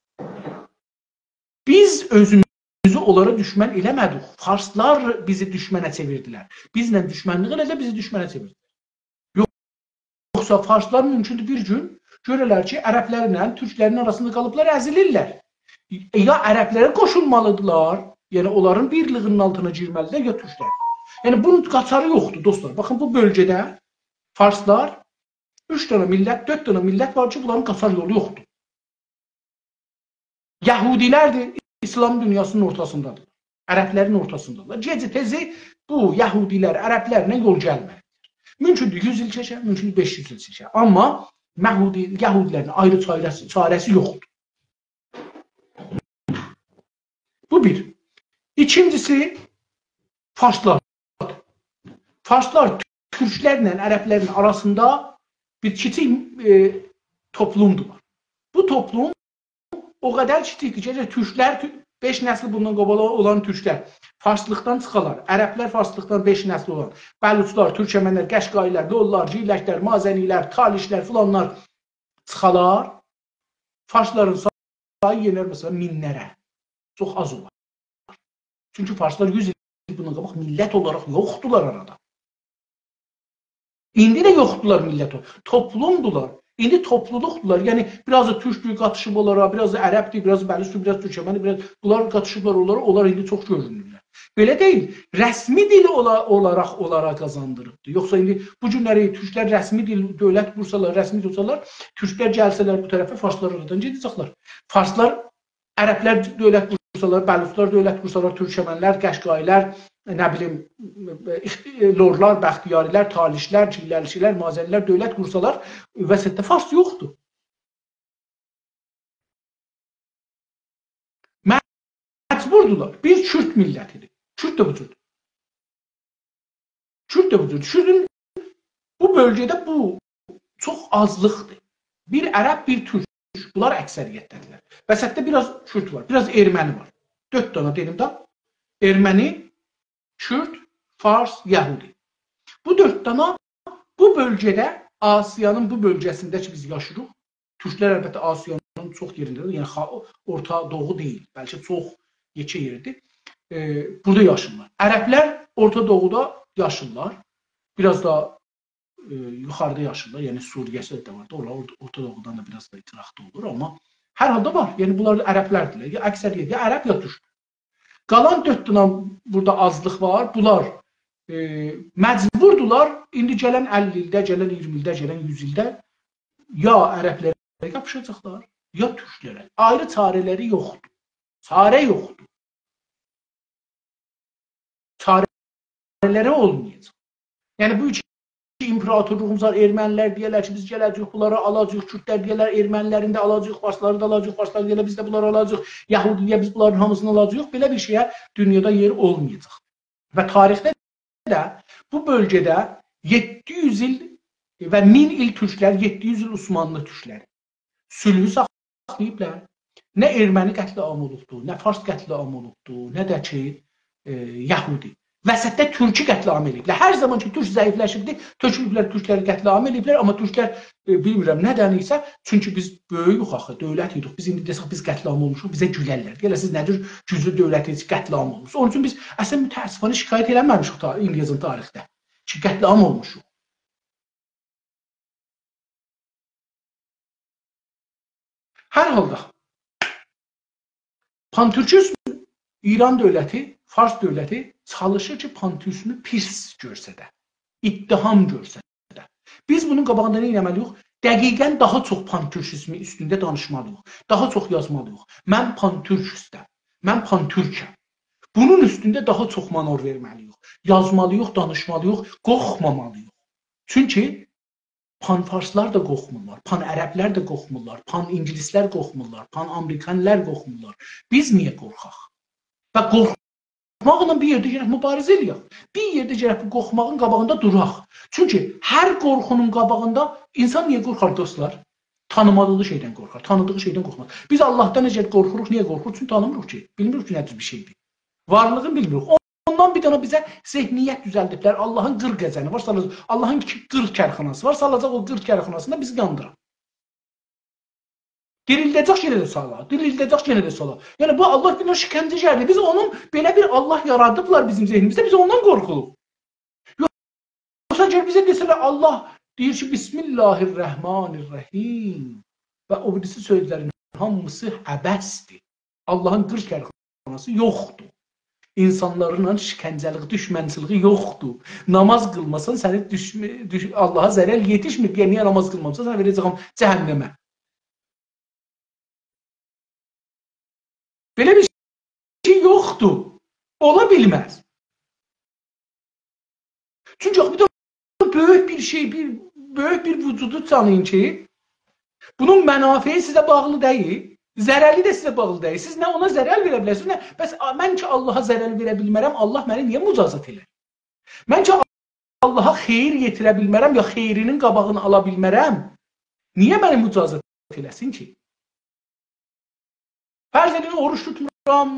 Biz özümüzü onlara düşmən eləmədik. Farslar bizi düşmənə çevirdilər. Bizlə düşmənlik elədə bizi düşmənə çevirdilər. Yoxsa farslar mümkündür bir gün görürlər ki, ərəblərlə türklərin arasında qalıblar, əzilirlər. Ya ərəblərə qoşulmalıdırlar, yəni onların birliğinin altına girməlidirlər, ya türklər. Yəni bunun qaçarı yoxdur dostlar. Baxın bu bölgədə farslar üç dənə millət, dörd dənə millət var ki, bunların qaçar yolu yoxdur. Yahudilərdir, İslam dünyasının ortasındadır. Ərəblərin ortasındadır. Gecə tezi bu Yahudilər, ərəblərlə yol gəlməlidir. Mümkündür yüz il çəkər, mümkündür beş yüz il çəkər. Amma Yahudilərin ayrı çarəsi, çarəsi yoxdur. Bu bir. İkincisi Farslar. Farslar Türklerle Ərəblərin arasında bir kiçik e, toplumdular. Bu toplum o qədər kiçikdir ki, Türklər beş nəsli bundan qabaq olan Türklər Farslıqdan çıxarlar. Ərəblər Farslıqdan beş nəsli olan Bəluçlar, Türkəmənlər, Qəşqailər, Dollar, Ciləklər, Mazənilər, Talişlər filanlar çıxarlar. Farsların sayı yenər məsələn minlərə. Çox az olar. Çünki Farslar yüz il bundan qabaq millət olaraq yoxdular arada. İndi də yoxdular millət olaraq. Toplumdular. İndi topluluqdular. Yəni biraz da türklük qatışıb onlara, biraz da ərəbdir, biraz bəluçdur, biraz türkəməni, biraz bunlar qatışıblar onlara, onlar indi çox görünürlər. Belə deyil. Rəsmi dil olaraq onlara qazandırıbdır. Yoxsa indi bu günləri türklər rəsmi dil dövlət qursalar, rəsmi olsalar, türklər gəlsələr bu tərəfə Farslar oradan gedəcəklər. Farslar ərəblər dövlət qursalar, bəluçlar dövlət qursalar, türkəmənlər, qəşqailər, nə bilim, lorlar, bəxtiyarilər, talişlər, çiləlişilər, mazəlilər dövlət qursalar, vəsətdə Fars yoxdur. Məcburdular. Bir Kürt millətidir. Kürt də bu cürdür. Kürt də bu cürdür. Kürdün bu bölgədə bu çox azlıqdır. Bir ərəb, bir türk. Bunlar əksəriyyətdədirlər. Vəsətdə biraz Kürt var, biraz erməni var. Dörd dana dedim də. Erməni, Kürt, Fars, Yəhudi. Bu dörd dana bu bölgədə, Asiyanın bu bölgəsində ki biz yaşırıq. Türklər əlbəttə Asiyanın çox yerindədir. Yəni Orta Doğu deyil, bəlkə çox yekə yeridir. E, burada yaşırlar. Ərəblər Orta Doğuda yaşırlar. Biraz da e, yuxarıda yaşırlar. Yəni Suriyəsi də var. Onlar Orta Doğudan da biraz da itiraqda olur. Amma hər halda var. Yəni bunlar ərəblərdirlər. Ya əksəriyyət ya ərəb ya türk. Qalan dörd dana burada azlıq var. Bunlar e, məcburdular. İndi gələn əlli ildə, gələn iyirmi ildə, gələn yüz ildə ya ərəblərə yapışacaqlar, ya türklərə. Ayrı çarələri yoxdur. Çarə yoxdur. Çarələri olmayacaq. Yəni bu iki imperatorluğumuz var. Ermənilər deyirlər ki, biz gələcəyik, bunları alacağıq. Kürtlər deyirlər, ermənilərini də alacağıq, Farsları da alacağıq, Farslar deyirlər, biz də bunları alacağıq. Yahudiyə biz bunların hamısını alacağıq. Belə bir şeyə dünyada yer olmayacaq. Və tarixdə də bu bölgədə yeddi yüz il və min il türklər, yeddi yüz il Osmanlı türkləri sülhü saxlayıblar. Nə erməni qətliamı olubdur, nə Fars qətliamı olubdur, nə də ki e, Yahudi. Vəsətdə türkü qətliamı eləyiblər. Hər zaman ki türk zəifləşibdir, tökülüblər, türkləri qətliamı eləyiblər. Amma türklər e, bilmirəm nədən isə, çünki biz böyük axı, dövlət idik. Biz indi desək biz qətliamı olmuşuq, bizə gülərlər. Deyirlər siz nədir güclü dövlətiz, qətliamı olmuşuq. Onun üçün biz əslən mütəəssifانه şikayət eləməmişik ta İngilizcə tarixdə ki qətliamı olmuşuq. Hər halda Pantürkizm İran dövləti, Fars dövləti çalışır ki, Pantürkizmi pis görsə də, ittiham görsə də. Biz bunun qabağında nə etməliyik? Dəqiqən daha çox Pantürkizmi üstündə danışmalıyıq. Daha çox yazmalıyıq. Mən Pantürkistəm. Mən Pantürkəm. Bunun üstündə daha çox manor verməliyik. Yazmalıyıq, danışmalıyıq, qorxmamalıyıq. Çünki Pan-Farslar da qorxmurlar, Pan-Ərəblər də qorxmurlar, Pan-İngilislər qorxmurlar, Pan-Amerikanlər qorxmurlar. Biz niyə qorxaq? Və qorxmaqla bir yerdə gələk mübarizə eləyək. Bir yerdə gələk bu qorxmağın qabağında duraq. Çünki hər qorxunun qabağında insan niyə qorxar dostlar? Tanımadığı şeydən qorxar, tanıdığı şeydən qorxmaz. Biz Allahdan necə qorxuruq, niyə qorxuruq? Çünki tanımırıq ki, bilmirik ki, nədir bir şeydir. Varlığını bilmirik. Ondan bir dana bizə zehniyyət düzəldiblər. Allahın qırx qəzəni var, Allahın qırx kərxanası var, salacaq o qırx kərxanasında bizi yandırar. Dirildəcək yenə də sala, dirildəcək yenə də sala. Yəni bu Allah bir şikəncə gəldi. Biz onun belə bir Allah yaradıblar bizim zehnimizdə, biz ondan qorxuluq. Yoxsa gəl bizə desələr Allah deyir ki, Bismillahirrahmanirrahim və o birisi sözlərin hamısı əbəsdir. Allahın qırx kərxanası yoxdur. İnsanların şikəncəliği, düşmənçiliği yoxdur. Namaz qılmasan səni düş, Allaha zərər yetişmir. Deyə niyə namaz qılmamsan, sənə verəcəyəm cəhənnəmə. Belə bir şey yoxdur. Ola bilməz. Çünki bir də böyük bir şey, bir, böyük bir vücudu tanıyın ki, bunun mənafeyi sizə bağlı deyil. Zərərli də sizə bağlı deyil. Siz nə ona zərər verə bilərsiniz, nə bəs mən ki Allaha zərər verə bilmərəm, Allah məni niyə mücazat elər? Mən ki Allaha xeyir yetirə bilmərəm, ya xeyrinin qabağını ala bilmərəm, niyə məni mücazat eləsin ki? Fərz edin, oruç tutmuram,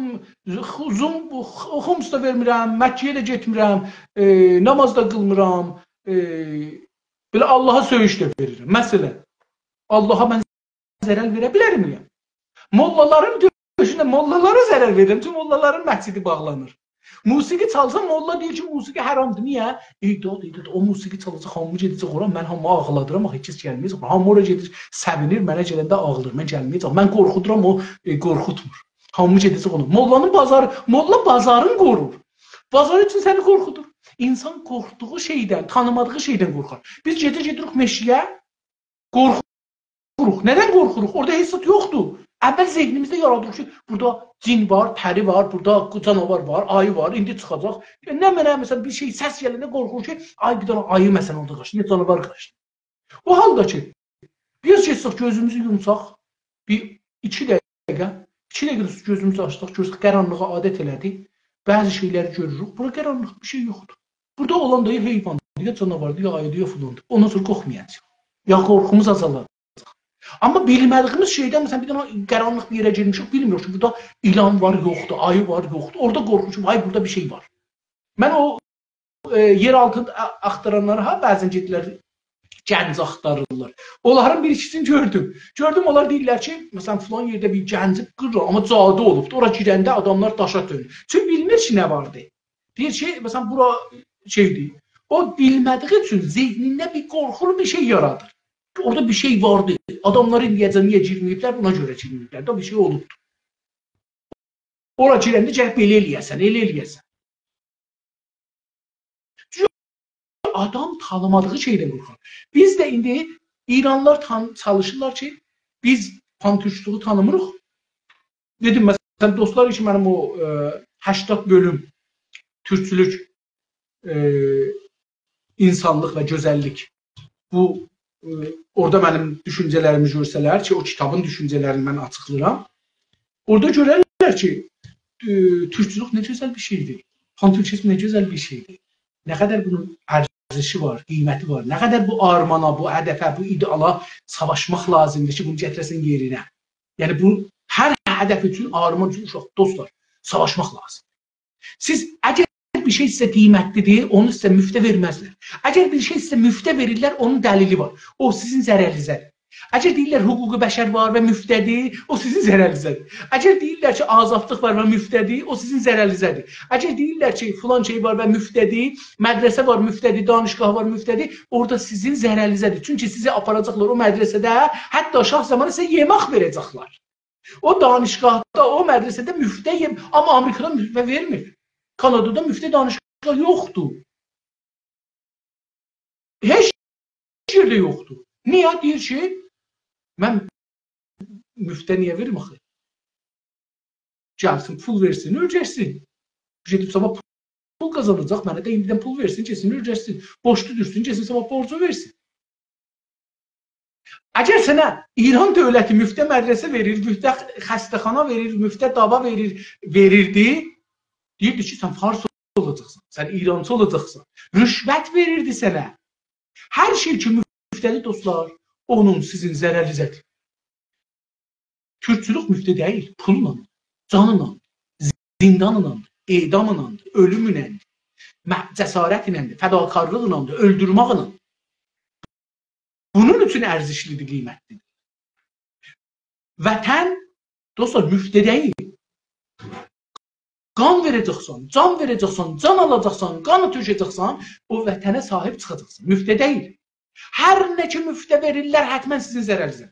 xums da vermirəm, Məkkəyə də getmirəm, e, namaz da qılmıram, e, belə Allaha söyüş də verirəm. Məsələn, Allaha mən zərər verə bilərmiyəm? Mollaların döyüşündə mollalara zərər verirəm, çünki mollaların məscidi bağlanır. Musiqi çalsam, molla deyir ki, musiqi haramdır. Niyə? Eydad, eydad, o musiqi çalacaq, hamı gedəcək ora, mən hamı ağladıram, axı heç kəs gəlməyəcək. Hamı ora gedir, səvinir, mənə gələndə ağlayır, mən gəlməyəcəm. Mən qorxuduram, o e, qorxutmur. Hamı gedəcək ona. Mollanın bazarı, molla bazarın qorur. Bazar üçün səni qorxudur. İnsan qorxduğu şeydən, tanımadığı şeydən qorxar. Biz gedir-gedirik meşiyə, qorxuruq. Nədən qorxuruq? Orada hesab yoxdur. Əvvəl zehnimizdə yaradırıq ki, burada cin var, pəri var, burada canavar var, ayı var, indi çıxacaq. Nə mənə məsələn bir şey səs gələndə qorxur ki, ay bir dənə ayı məsələn orada qaçdı, ya canavar qaçdı. O halda ki, biz keçsək gözümüzü yumsaq, bir iki dəqiqə, iki dəqiqə gözümüzü açdıq, görsək qaranlığa adət elədik, bəzi şeyləri görürük, burada qaranlıq bir şey yoxdur. Burada olan da ya heyvandır, ya canavardır, ya ayıdır, ya filandır. Ondan sonra qorxmayacaq. Ya qorxumuz azalır. Amma bilmədiyimiz şeydən, məsələn, bir dənə qaranlıq bir yerə girmişik, bilmiyoruz ki, burada ilan var, yoxdur, ayı var, yoxdur. Orada qorxmuşum, ay, burada bir şey var. Mən o e, yer altında axtaranlara ha, bəzən gedirlər, gənc axtarırlar. Onların bir ikisini gördüm. Gördüm, onlar deyirlər ki, məsələn, filan yerdə bir gənci qırır, amma cadı olubdur. Ora girəndə adamlar daşa dönür. Çünki bilmir ki, nə vardı. Deyir ki, məsələn, bura şeydir. O bilmədiyi üçün zehnində bir qorxulu bir şey yaradır. Orada bir şey vardı. Adamlar indiyəcə niyə girməyiblər? Buna görə girməyiblər. Da bir şey olubdur. Ora girəndə gəlib elə eləyəsən, elə eləyəsən. Çünki adam tanımadığı şeydən qorxar. Biz də indi İranlılar çalışırlar ki, biz pantürçlüğü tanımırıq. Dedim, məsələn, dostlar için mənim o səksən bölüm türkçülük, e, insanlıq və gözəllik. Bu orada mənim düşüncələrimi görsələr ki, o kitabın düşüncələrini mən açıqlayıram. Orada görərlər ki, türkçülük nə gözəl bir şeydir. Pantürkçülük nə gözəl bir şeydir. Nə qədər bunun ərzişi var, qiyməti var. Nə qədər bu armana, bu hədəfə, bu ideala savaşmaq lazımdır ki, bunu gətirəsən yerinə. Yəni bu hər hədəf üçün, arman üçün uşaq, dostlar, savaşmaq lazımdır. Siz əgər bir şey sizə qiymətlidir, onu sizə müftə verməzlər. Əgər bir şey sizə müftə verirlər, onun dəlili var. O sizin zərərinizədir. Əgər deyirlər hüquqi bəşər var və müftədir, o sizin zərərinizədir. Əgər deyirlər ki, azadlıq var və müftədir, o sizin zərərinizədir. Əgər deyirlər ki, filan şey var və müftədir, mədrəsə var, müftədir, danışqah var, müftədir, orada sizin zərərinizədir. Çünki sizi aparacaqlar o mədrəsədə, hətta şah zamanı sizə yemək verəcəklər. O danışqahda, o mədrəsədə müftə yem, amma Amerikada müftə vermir. Kanadada müftə danışqah yoxdur. Heç yerdə yoxdur. Niyə? Deyir ki, mən müftə niyə verim axı? Gəlsin, pul versin, öləcəksin. Gedib sabah pul qazanacaq, mənə də indidən pul versin, kesin öləcəksin. Borçlu düşsün, kesin sabah borcu versin. Əgər sənə İran dövləti müftə mədrəsə verir, müftə xəstəxana verir, müftə dava verir, verirdi, deyirdi ki, sən fars olacaqsan, sən İrancı olacaqsan. Rüşvət verirdi sənə. Hər şey ki, müftəli dostlar, onun sizin zərərinizədir. Türkçülük müftə deyil, pulla, canla, zindanla, edamla, ölümlə, cəsarətlə, fədakarlıqla, öldürməklə. Bunun üçün ərzişlidir, qiymətlidir. Vətən, dostlar, müftə deyil. Qan verəcəksən, can verəcəksən, can alacaqsan, qanı tökəcəksən, o vətənə sahib çıxacaqsan. Müftə deyil. Hər nə ki müftə verirlər, hətmən sizin zərərinizədir.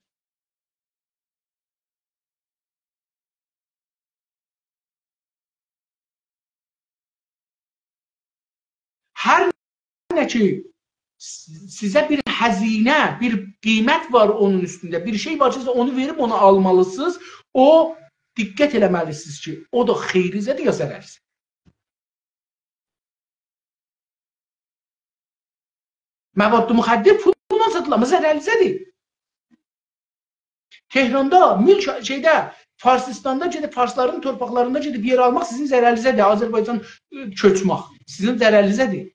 Hər nə ki sizə bir həzinə, bir qiymət var onun üstündə, bir şey var ki, onu verib onu almalısınız, o diqqət eləməlisiniz ki, o da xeyrinizədir ya zərərinizədir. Məvaddı müxəddir pulla satılır, amma zərərinizədir. Tehranda, mülk şeydə, Farsistanda gedib, Farsların torpaqlarında gedib yer almaq sizin zərərinizədir. Azərbaycan köçmək sizin zərərinizədir.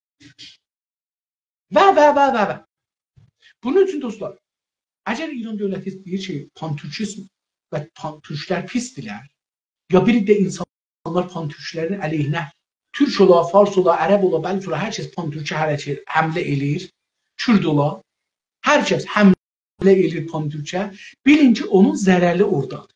Və, və, və, və, və. Bunun üçün dostlar, əgər İran dövləti deyir ki, pantürkizm və pantürklər pisdirlər, ya bir də insanlar pantürklərin əleyhinə, Türk ola, Fars ola, Ərəb ola, Bəlk ola, hər kəs pantürkə hərəkət, həmlə eləyir, Kürd ola, hər kəs həmlə eləyir pantürkə, bilin ki, onun zərəli oradadır.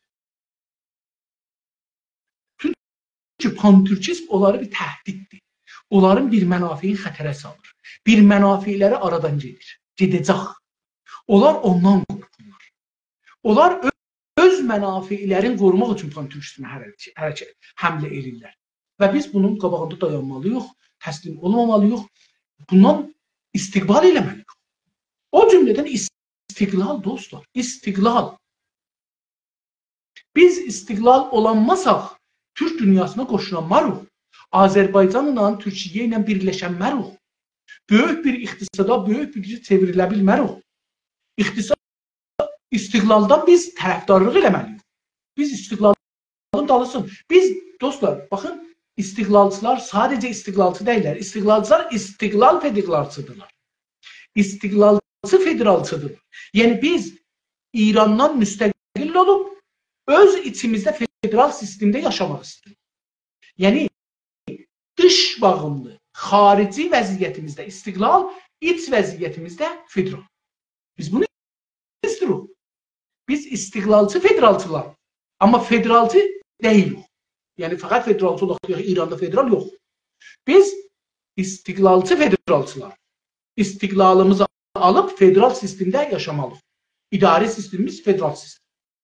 Çünki pantürkizm onları bir təhdiddir. Onların bir mənafiyin xətərə salır. Bir mənafiləri aradan gedir. Gedəcək. Onlar ondan qorxurlar. Onlar öz mənafilərini qorumaq üçün pantürkizmə hərəkət, həmlə eləyirlər. Və biz bunun qabağında dayanmalıyıq, təslim olmamalıyıq. Bundan istiqbal eləməliyik. O cümlədən istiqlal dostlar, istiqlal. Biz istiqlal olanmasaq, Türk dünyasına qoşulanmarıq. Azərbaycanla, Türkiyə ilə birləşənmərik. Böyük bir iqtisada, böyük bir gücə çevrilə bilmərik. İqtisad, istiqlaldan biz tərəfdarlıq eləməliyik. Biz istiqlalın dalısın. Biz, dostlar, baxın, istiqlalçılar sadəcə istiqlalçı deyirlər. İstiqlalçılar istiqlal federalçıdırlar. İstiqlalçı federalçıdırlar. Yəni biz İrandan müstəqil olub, öz içimizdə federal sistemdə yaşamaq istiyoruz. Yəni dış bağımlı, xarici vəziyyətimizdə istiqlal, iç vəziyyətimizdə federal. Biz bunu istiyoruz. Biz istiqlalçı federalçılar. Amma federalçı deyilik. Yəni fəqət federalçı olaq, İranda federal yox. Biz istiqlalçı federalçılar. İstiqlalımızı alıb federal sistemdə yaşamalıyıq. İdari sistemimiz federal sistem.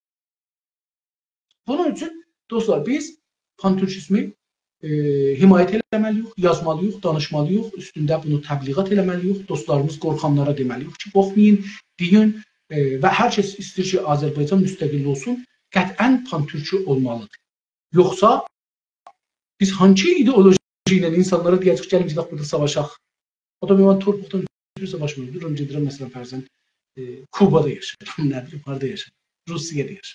Bunun üçün dostlar biz pantürkizmi e, himayət eləməliyik, yazmalıyıq, danışmalıyıq, üstündə bunu təbliğat eləməliyik, dostlarımız qorxanlara deməliyik ki, qorxmayın, deyin e, və hər kəs istəyir ki, Azərbaycan müstəqil olsun, qətən pantürkü olmalıdır. Yoxsa biz hangi ideoloji ilə insanlara deyəcək, gəlin ki, burada savaşaq. O da mən torpaqdan savaşmıyorum, durum gedirəm, məsələn, fərzən e, Kubada yaşayır, nə bilim, harada yaşayır, Rusiyada yaşayır.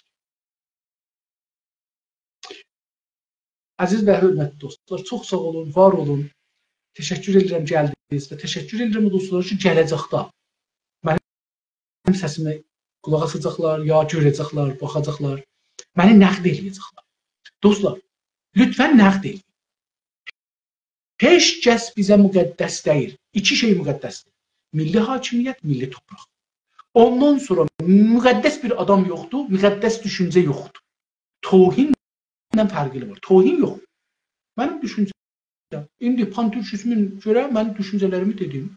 Əziz və hörmətli dostlar, çox sağ olun, var olun. Təşəkkür edirəm gəldiniz və təşəkkür edirəm o dostlar ki, gələcəkdə mənim səsimi qulaq asacaqlar, ya görəcəklər, baxacaqlar, məni nəqd eləyəcəklər. Dostlar, lütfən nəqd eləyin. Heç kəs bizə müqəddəs deyil. İki şey müqəddəsdir. Milli hakimiyyət, milli torpaq. Ondan sonra müqəddəs bir adam yoxdur, müqəddəs düşüncə yoxdur. Tohin fərqili var. Tohin yox. Mənim düşüncəm. İndi pantürkizmin görə mənim düşüncələrimi dedim.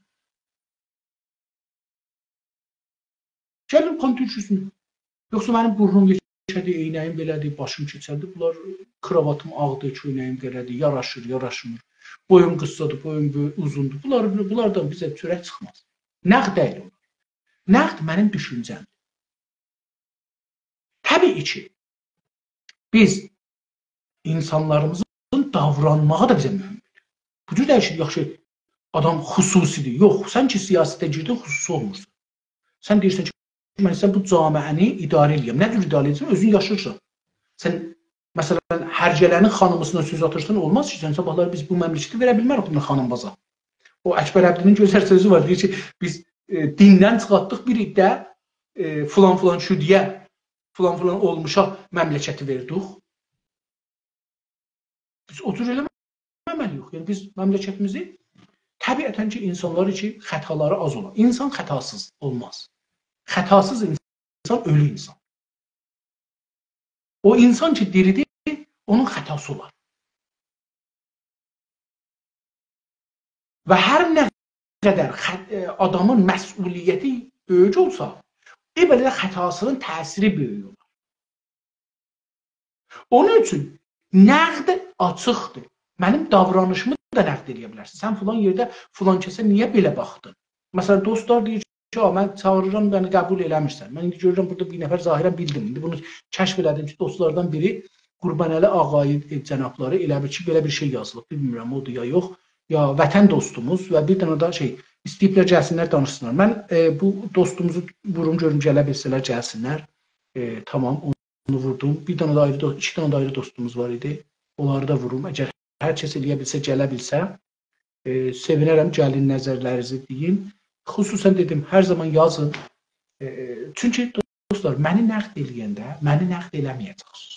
Gəlin pantürkizmi. Yoxsa mənim burnum keçədi, eynəyim belədir, başım keçədi. Bunlar kravatım ağdır, köynəyim belədir, yaraşır, yaraşmır. Boyum qıssadır, boyum uzundur. Bunlar, bunlardan bizə çörək çıxmaz. Nəqd deyil onlar. Nəqd mənim düşüncəmdir. Təbii ki, biz insanlarımızın davranmağı da bizə mühümdür. Bu cür dəyişir, yaxşı, adam xüsusidir. Yox, sən ki, siyasətə girdin, xüsusi olmursan. Sən deyirsən ki, mən sən bu camiəni idarə edəyəm. Nə cür idarə edəcəksən? Özün yaşırsan. Sən, məsələn, hərcələrin xanımısına söz atırsan, olmaz ki, sən sabahları biz bu məmləkəti verə bilmərik bunun xanımbaza. O Əkbər Əbdinin gözəl sözü var, deyir ki, biz e, dindən çıxartdıq bir iddə e, filan-filan şüdiyə, filan-filan olmuşa məmləkəti verdik. Biz o cür eləməliyik. Yəni biz məmləkətimizi təbiətən ki, insanlar için xətaları az olan. İnsan xətasız olmaz. Xətasız insan ölü insan. O insan ki, diridir, onun xətası olar. Və hər nə qədər adamın məsuliyyəti böyük olsa, e belə də xətasının təsiri böyük olar. Onun üçün nəqd açıqdır. Mənim davranışımı da nəqd edə bilərsin. Sən filan yerdə filan kəsə niyə belə baxdın? Məsələn, dostlar deyir ki, mən çağırıram, bəni qəbul eləmirsən. Mən indi görürəm, burada bir nəfər zahirən bildim. İndi bunu kəşf elədim ki, dostlardan biri Qurbanəli ağayı cənabları elə bir ki, belə bir şey yazılıb. Bilmirəm, odur ya yox. Ya vətən dostumuz və bir dənə da şey, istəyiblər gəlsinlər, danışsınlar. Mən e, bu dostumuzu vurum görüm, gələ bilsələr, gəlsinlər. E, tamam, onu vurdum. Bir dənə də ayrı, iki dənə də ayrı dostumuz var idi. Onları da vurum. Əgər hər kəs eləyə bilsə, gələ bilsə, e, sevinərəm, gəlin nəzərlərinizi deyin. Xüsusən dedim, hər zaman yazın. E, çünki dostlar, məni nəqd eləyəndə, məni nəqd eləməyəcəksiniz.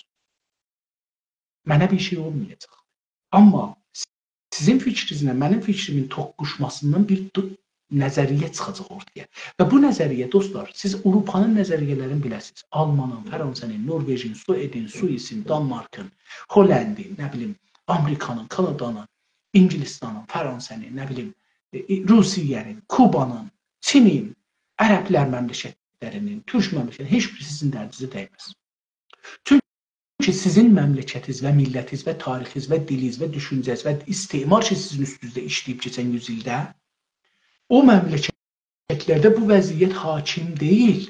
Mənə bir şey olmayacaq. Amma sizin fikrinizlə mənim fikrimin toqquşmasından bir nəzəriyyə çıxacaq ortaya. Və bu nəzəriyyə, dostlar, siz Avropanın nəzəriyyələrini biləsiniz. Almanın, Fransanın, Norveçin, Suedin, Suisin, Danmarkın, Hollandin, nə bilim, Amerikanın, Kanadanın, İngilistanın, Fransanın, nə bilim, Rusiyanın, Kubanın, Çinin, Ərəblər məmləkətlərinin, Türk məmləkətlərinin heç biri sizin dərdinizə dəyməz. Çünki sizin məmləkətiniz və millətiniz və tarixiniz və diliniz və düşüncəniz və istimar ki, sizin üstünüzdə işləyib keçən yüz ildə o məmləkətlərdə bu vəziyyət hakim deyil.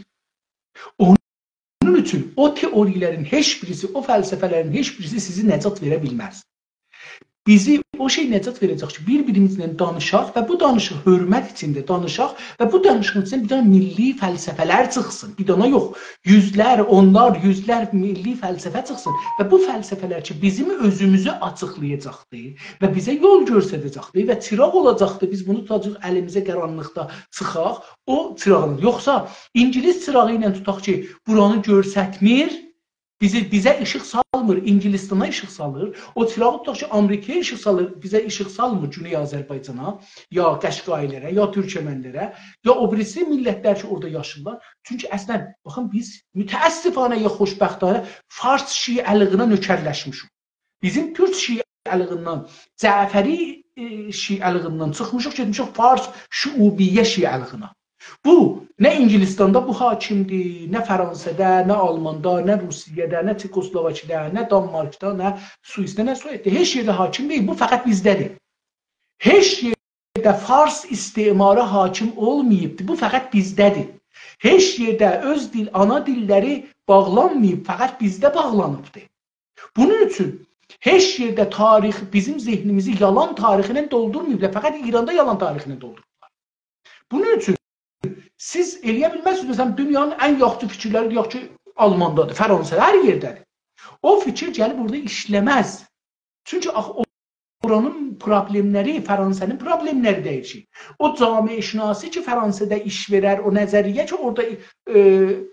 Onun üçün o teorilərin heç birisi, o fəlsəfələrin heç birisi sizi nəcat verə bilməz. Bizi o şey nəcat verəcək ki, bir-birimizlə danışaq və bu danışıq hörmət içində danışaq və bu danışığın içində bir dənə milli fəlsəfələr çıxsın. Bir dənə yox, yüzlər, onlar, yüzlər milli fəlsəfə çıxsın və bu fəlsəfələr ki, bizim özümüzü açıqlayacaqdır və bizə yol göstərəcəkdir və çıraq olacaqdır. Biz bunu tutacaq əlimizə qaranlıqda çıxaq, o çırağın. Yoxsa İngilis çırağı ilə tutaq ki, buranı görsətmir, Bizi, bizə işıq salmır, İngilistana işıq salır. O çırağı tutaq ki, Amerikaya işıq salır, bizə işıq salmır Güney Azərbaycana, ya Qəşqailərə, ya Türkmenlərə, ya o birisi millətlər ki, orada yaşırlar. Çünki əslən, baxın, biz mütəəssifanə ya xoşbəxtانə Fars şiəlığına nökərləşmişik. Bizim Türk şiəlığından, Cəfəri şiəlığından çıxmışıq, getmişik Fars şüubiyyə şiəlığına. Bu, nə İngilistanda bu hakimdir, nə Fransada, nə Almanda, nə Rusiyada, nə Çekoslovakiyada, nə Danmarkda, nə Suisdə, nə Sueddə. Heç yerdə hakim deyil, bu fəqət bizdədir. Heç yerdə Fars istimarı hakim olmayıbdır, bu fəqət bizdədir. Heç yerdə öz dil, ana dilləri bağlanmayıb, fəqət bizdə bağlanıbdır. Bunun üçün heç yerdə tarix bizim zehnimizi yalan tarixinə doldurmayıblar, fəqət İranda yalan tarixinə doldururlar. Bunun üçün siz eləyə bilməzsiniz, məsələn, dünyanın ən yaxşı fikirləri deyək ki, Almandadır, Fransada, hər yerdədir. O fikir gəlib orada işləməz. Çünki oranın problemləri, Fransanın problemləri dəyişir. O camiəşünası ki, Fransada iş verər, o nəzəriyyə ki, orada e,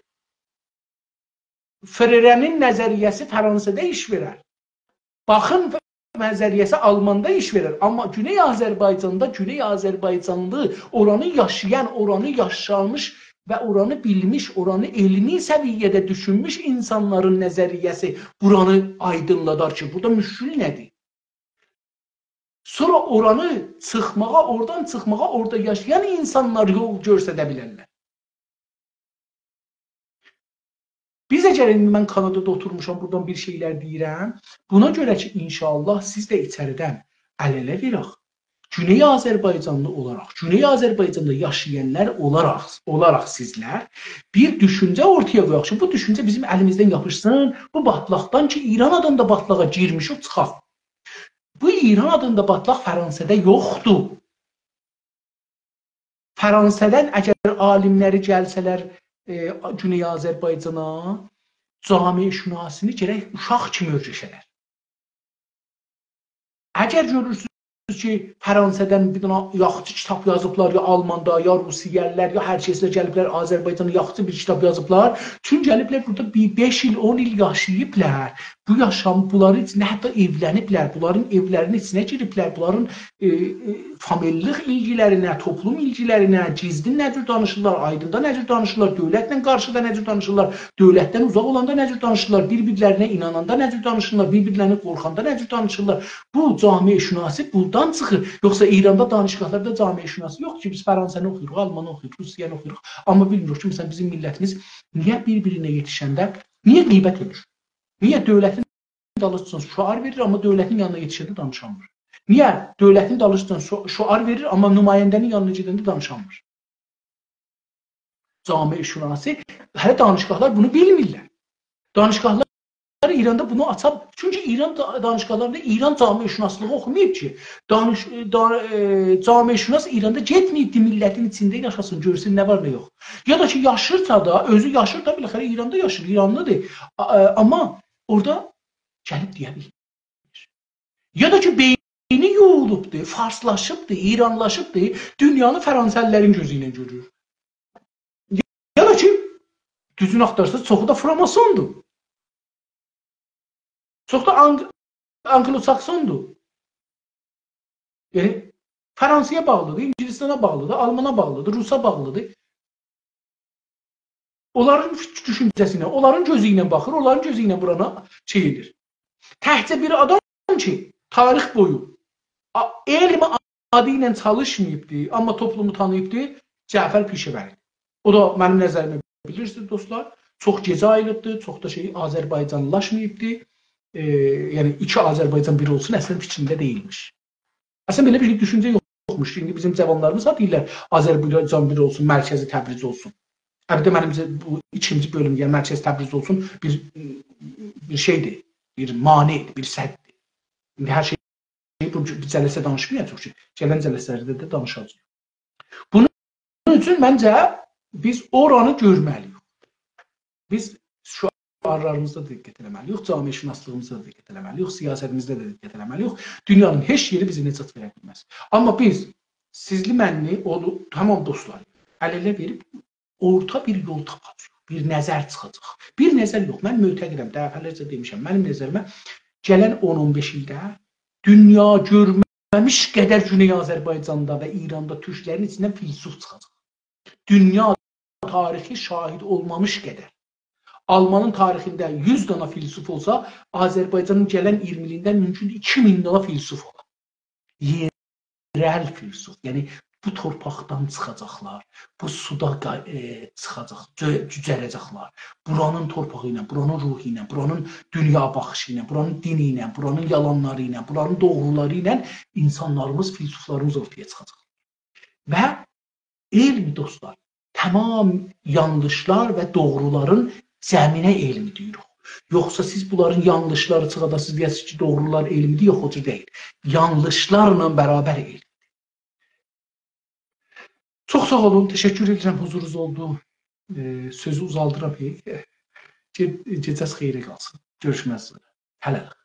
Frerənin nəzəriyyəsi Fransada iş verər. Baxın, nəzəriyyəsi Almanda iş verir. Amma Güney Azərbaycanda, Güney Azərbaycanlı, oranı yaşayan, oranı yaşamış və oranı bilmiş, oranı elmi səviyyədə düşünmüş insanların nəzəriyyəsi buranı aydınladar ki, burada müşkül nədir? Sonra oranı çıxmağa, oradan çıxmağa, orada yaşayan insanlar yol göstərə bilərlər. Biz əgər mən Kanadada oturmuşam, buradan bir şeylər deyirəm. Buna görə ki, inşallah siz də içəridən əl-ələ verək. Güney Azərbaycanlı olaraq, Güney Azərbaycanda yaşayanlar olaraq, olaraq sizlər bir düşüncə ortaya qoyaq ki, bu düşüncə bizim əlimizdən yapışsın, bu batlaqdan ki, İran adında batlağa girmiş o çıxaq. Bu İran adında batlaq Fransada yoxdur. Fransadan əgər alimləri gəlsələr, E, Güney Azərbaycana camiəşünasını gərək uşaq kimi öyrəşələr. Əgər görürsünüz ki, Fransadan bir dənə yaxçı kitab yazıblar, ya Almanda, ya Rusiyəllər, ya hər kəslə gəliblər Azərbaycana yaxçı bir kitab yazıblar. Çünki gəliblər burada beş il, on il yaşayıblar. Bu yaşam, bunların içində hətta evləniblər, bunların evlərinin içinə giriblər, bunların e, e, familiylik ilgilərinə, toplum ilgilərinə, gizli necür danışırlar, aydında necür danışırlar, dövlətlə qarşıda necür danışırlar, dövlətdən uzaq olanda necür danışırlar, bir-birlərinə inananda necür danışırlar, bir-birlərini qorxanda necür danışırlar. Bu camiəşünası buradan çıxır. Yoxsa İranda danışıqlarda camiəşünası yox ki, biz Fransanı oxuyuruq, Almanı oxuyuruq, Rusiyanı oxuyuruq. Amma bilmirik ki, məsələn, bizim millətimiz niyə bir-birinə yetişəndə, niyə qeybət edir? Niyə dövlətin dalışçısına şuar verir, amma dövlətin yanına yetişəndə danışamır? Niyə dövlətin dalışçısına şuar verir, amma nümayəndənin yanına gedəndə danışamır? Camiəşünası, hələ danışıqlar bunu bilmirlər. Danışıqlar İranda bunu açab, çünki İran danışqalarında İran camiəşünaslığı oxumayıb ki. Danış da, e, camiəşünas İranda getməyibdi, millətin içində yaşasın, görsün nə var nə yox. Ya da ki yaşırsa da, özü yaşır da biləxərə İranda yaşır, İranlıdır. Amma orada gəlib deyə bilir. Ya da ki beyni yoğulubdur, farslaşıbdır, İranlaşıbdır, dünyanı Fransəlilərin gözü ilə görür. Ya da ki düzün axtarsa çoxu da Framasondur. Çox da Ang Anglo-Saksondur. Yəni Fransaya bağlıdır, İngilistana bağlıdır, Almana bağlıdır, Rusa bağlıdır. Onların düşüncəsinə, onların gözü ilə baxır, onların gözü ilə burana şey edir. Təhcə bir adam ki, tarix boyu elmi adı ilə çalışmayıbdır, amma toplumu tanıyıbdır, Cəfər Pişəvəridir. O da mənim nəzərimə bilirsiniz dostlar, çox gecə ayılıbdır, çox da şey Azərbaycanlaşmayıbdır. E, yəni iki Azərbaycan bir olsun əslində fikrində deyilmiş. Əslində belə bir düşüncə yoxmuş. İndi bizim cavanlarımız da deyirlər Azərbaycan bir olsun, mərkəzi Təbriz olsun. Əlbəttə mənimcə bu ikinci bölüm, yəni mərkəzi Təbriz olsun bir bir şeydir, bir manedir, bir səddir. İndi hər şey bu cələsə danışmayacaq ki, gələn cələsələrdə də danışacağıq. Bunun üçün məncə biz oranı görməliyik. Biz şu şüarlarımızda da diqqət eləməliyik, camiəşünaslığımızda da diqqət eləməliyik, siyasətimizdə də diqqət eləməliyik. Dünyanın heç yeri bizi necat verə bilməz. Amma biz sizli mənli, onu tamam dostlar, əl-elə verib orta bir yol tapacaq, bir nəzər çıxacaq. Bir nəzər yox, mən mötəqirəm, dəfələrcə demişəm, mənim nəzərimə gələn on on beş ildə dünya görməmiş qədər Güney Azərbaycanda və İranda türklərin içindən filsuf çıxacaq. Dünya tarixi şahid olmamış qədər. Almanın tarixində yüz dana filsuf olsa, Azərbaycanın gələn iyirmi ilindən mümkün iki min dana filsuf olar. Yerel filsuf, yəni bu torpaqdan çıxacaqlar, bu suda e, çıxacaq, cücərəcəklər. Buranın torpağı ilə, buranın ruhu ilə, buranın dünya baxışı ilə, buranın dini ilə, buranın yalanları ilə, buranın doğruları ilə insanlarımız, filsuflarımız ortaya çıxacaq. Və elmi dostlar, tamam yanlışlar və doğruların zəminə elmi deyirik. Yoxsa siz bunların yanlışları çıxadasınız deyəsiniz ki, doğrular elmidir, yox o cür deyil. Yanlışlarla bərabər elm. Çox sağ olun, təşəkkür edirəm, huzurunuz oldu. Ee, sözü uzaldıram. Ge gecəz xeyri qalsın. Görüşməz. Hələlik.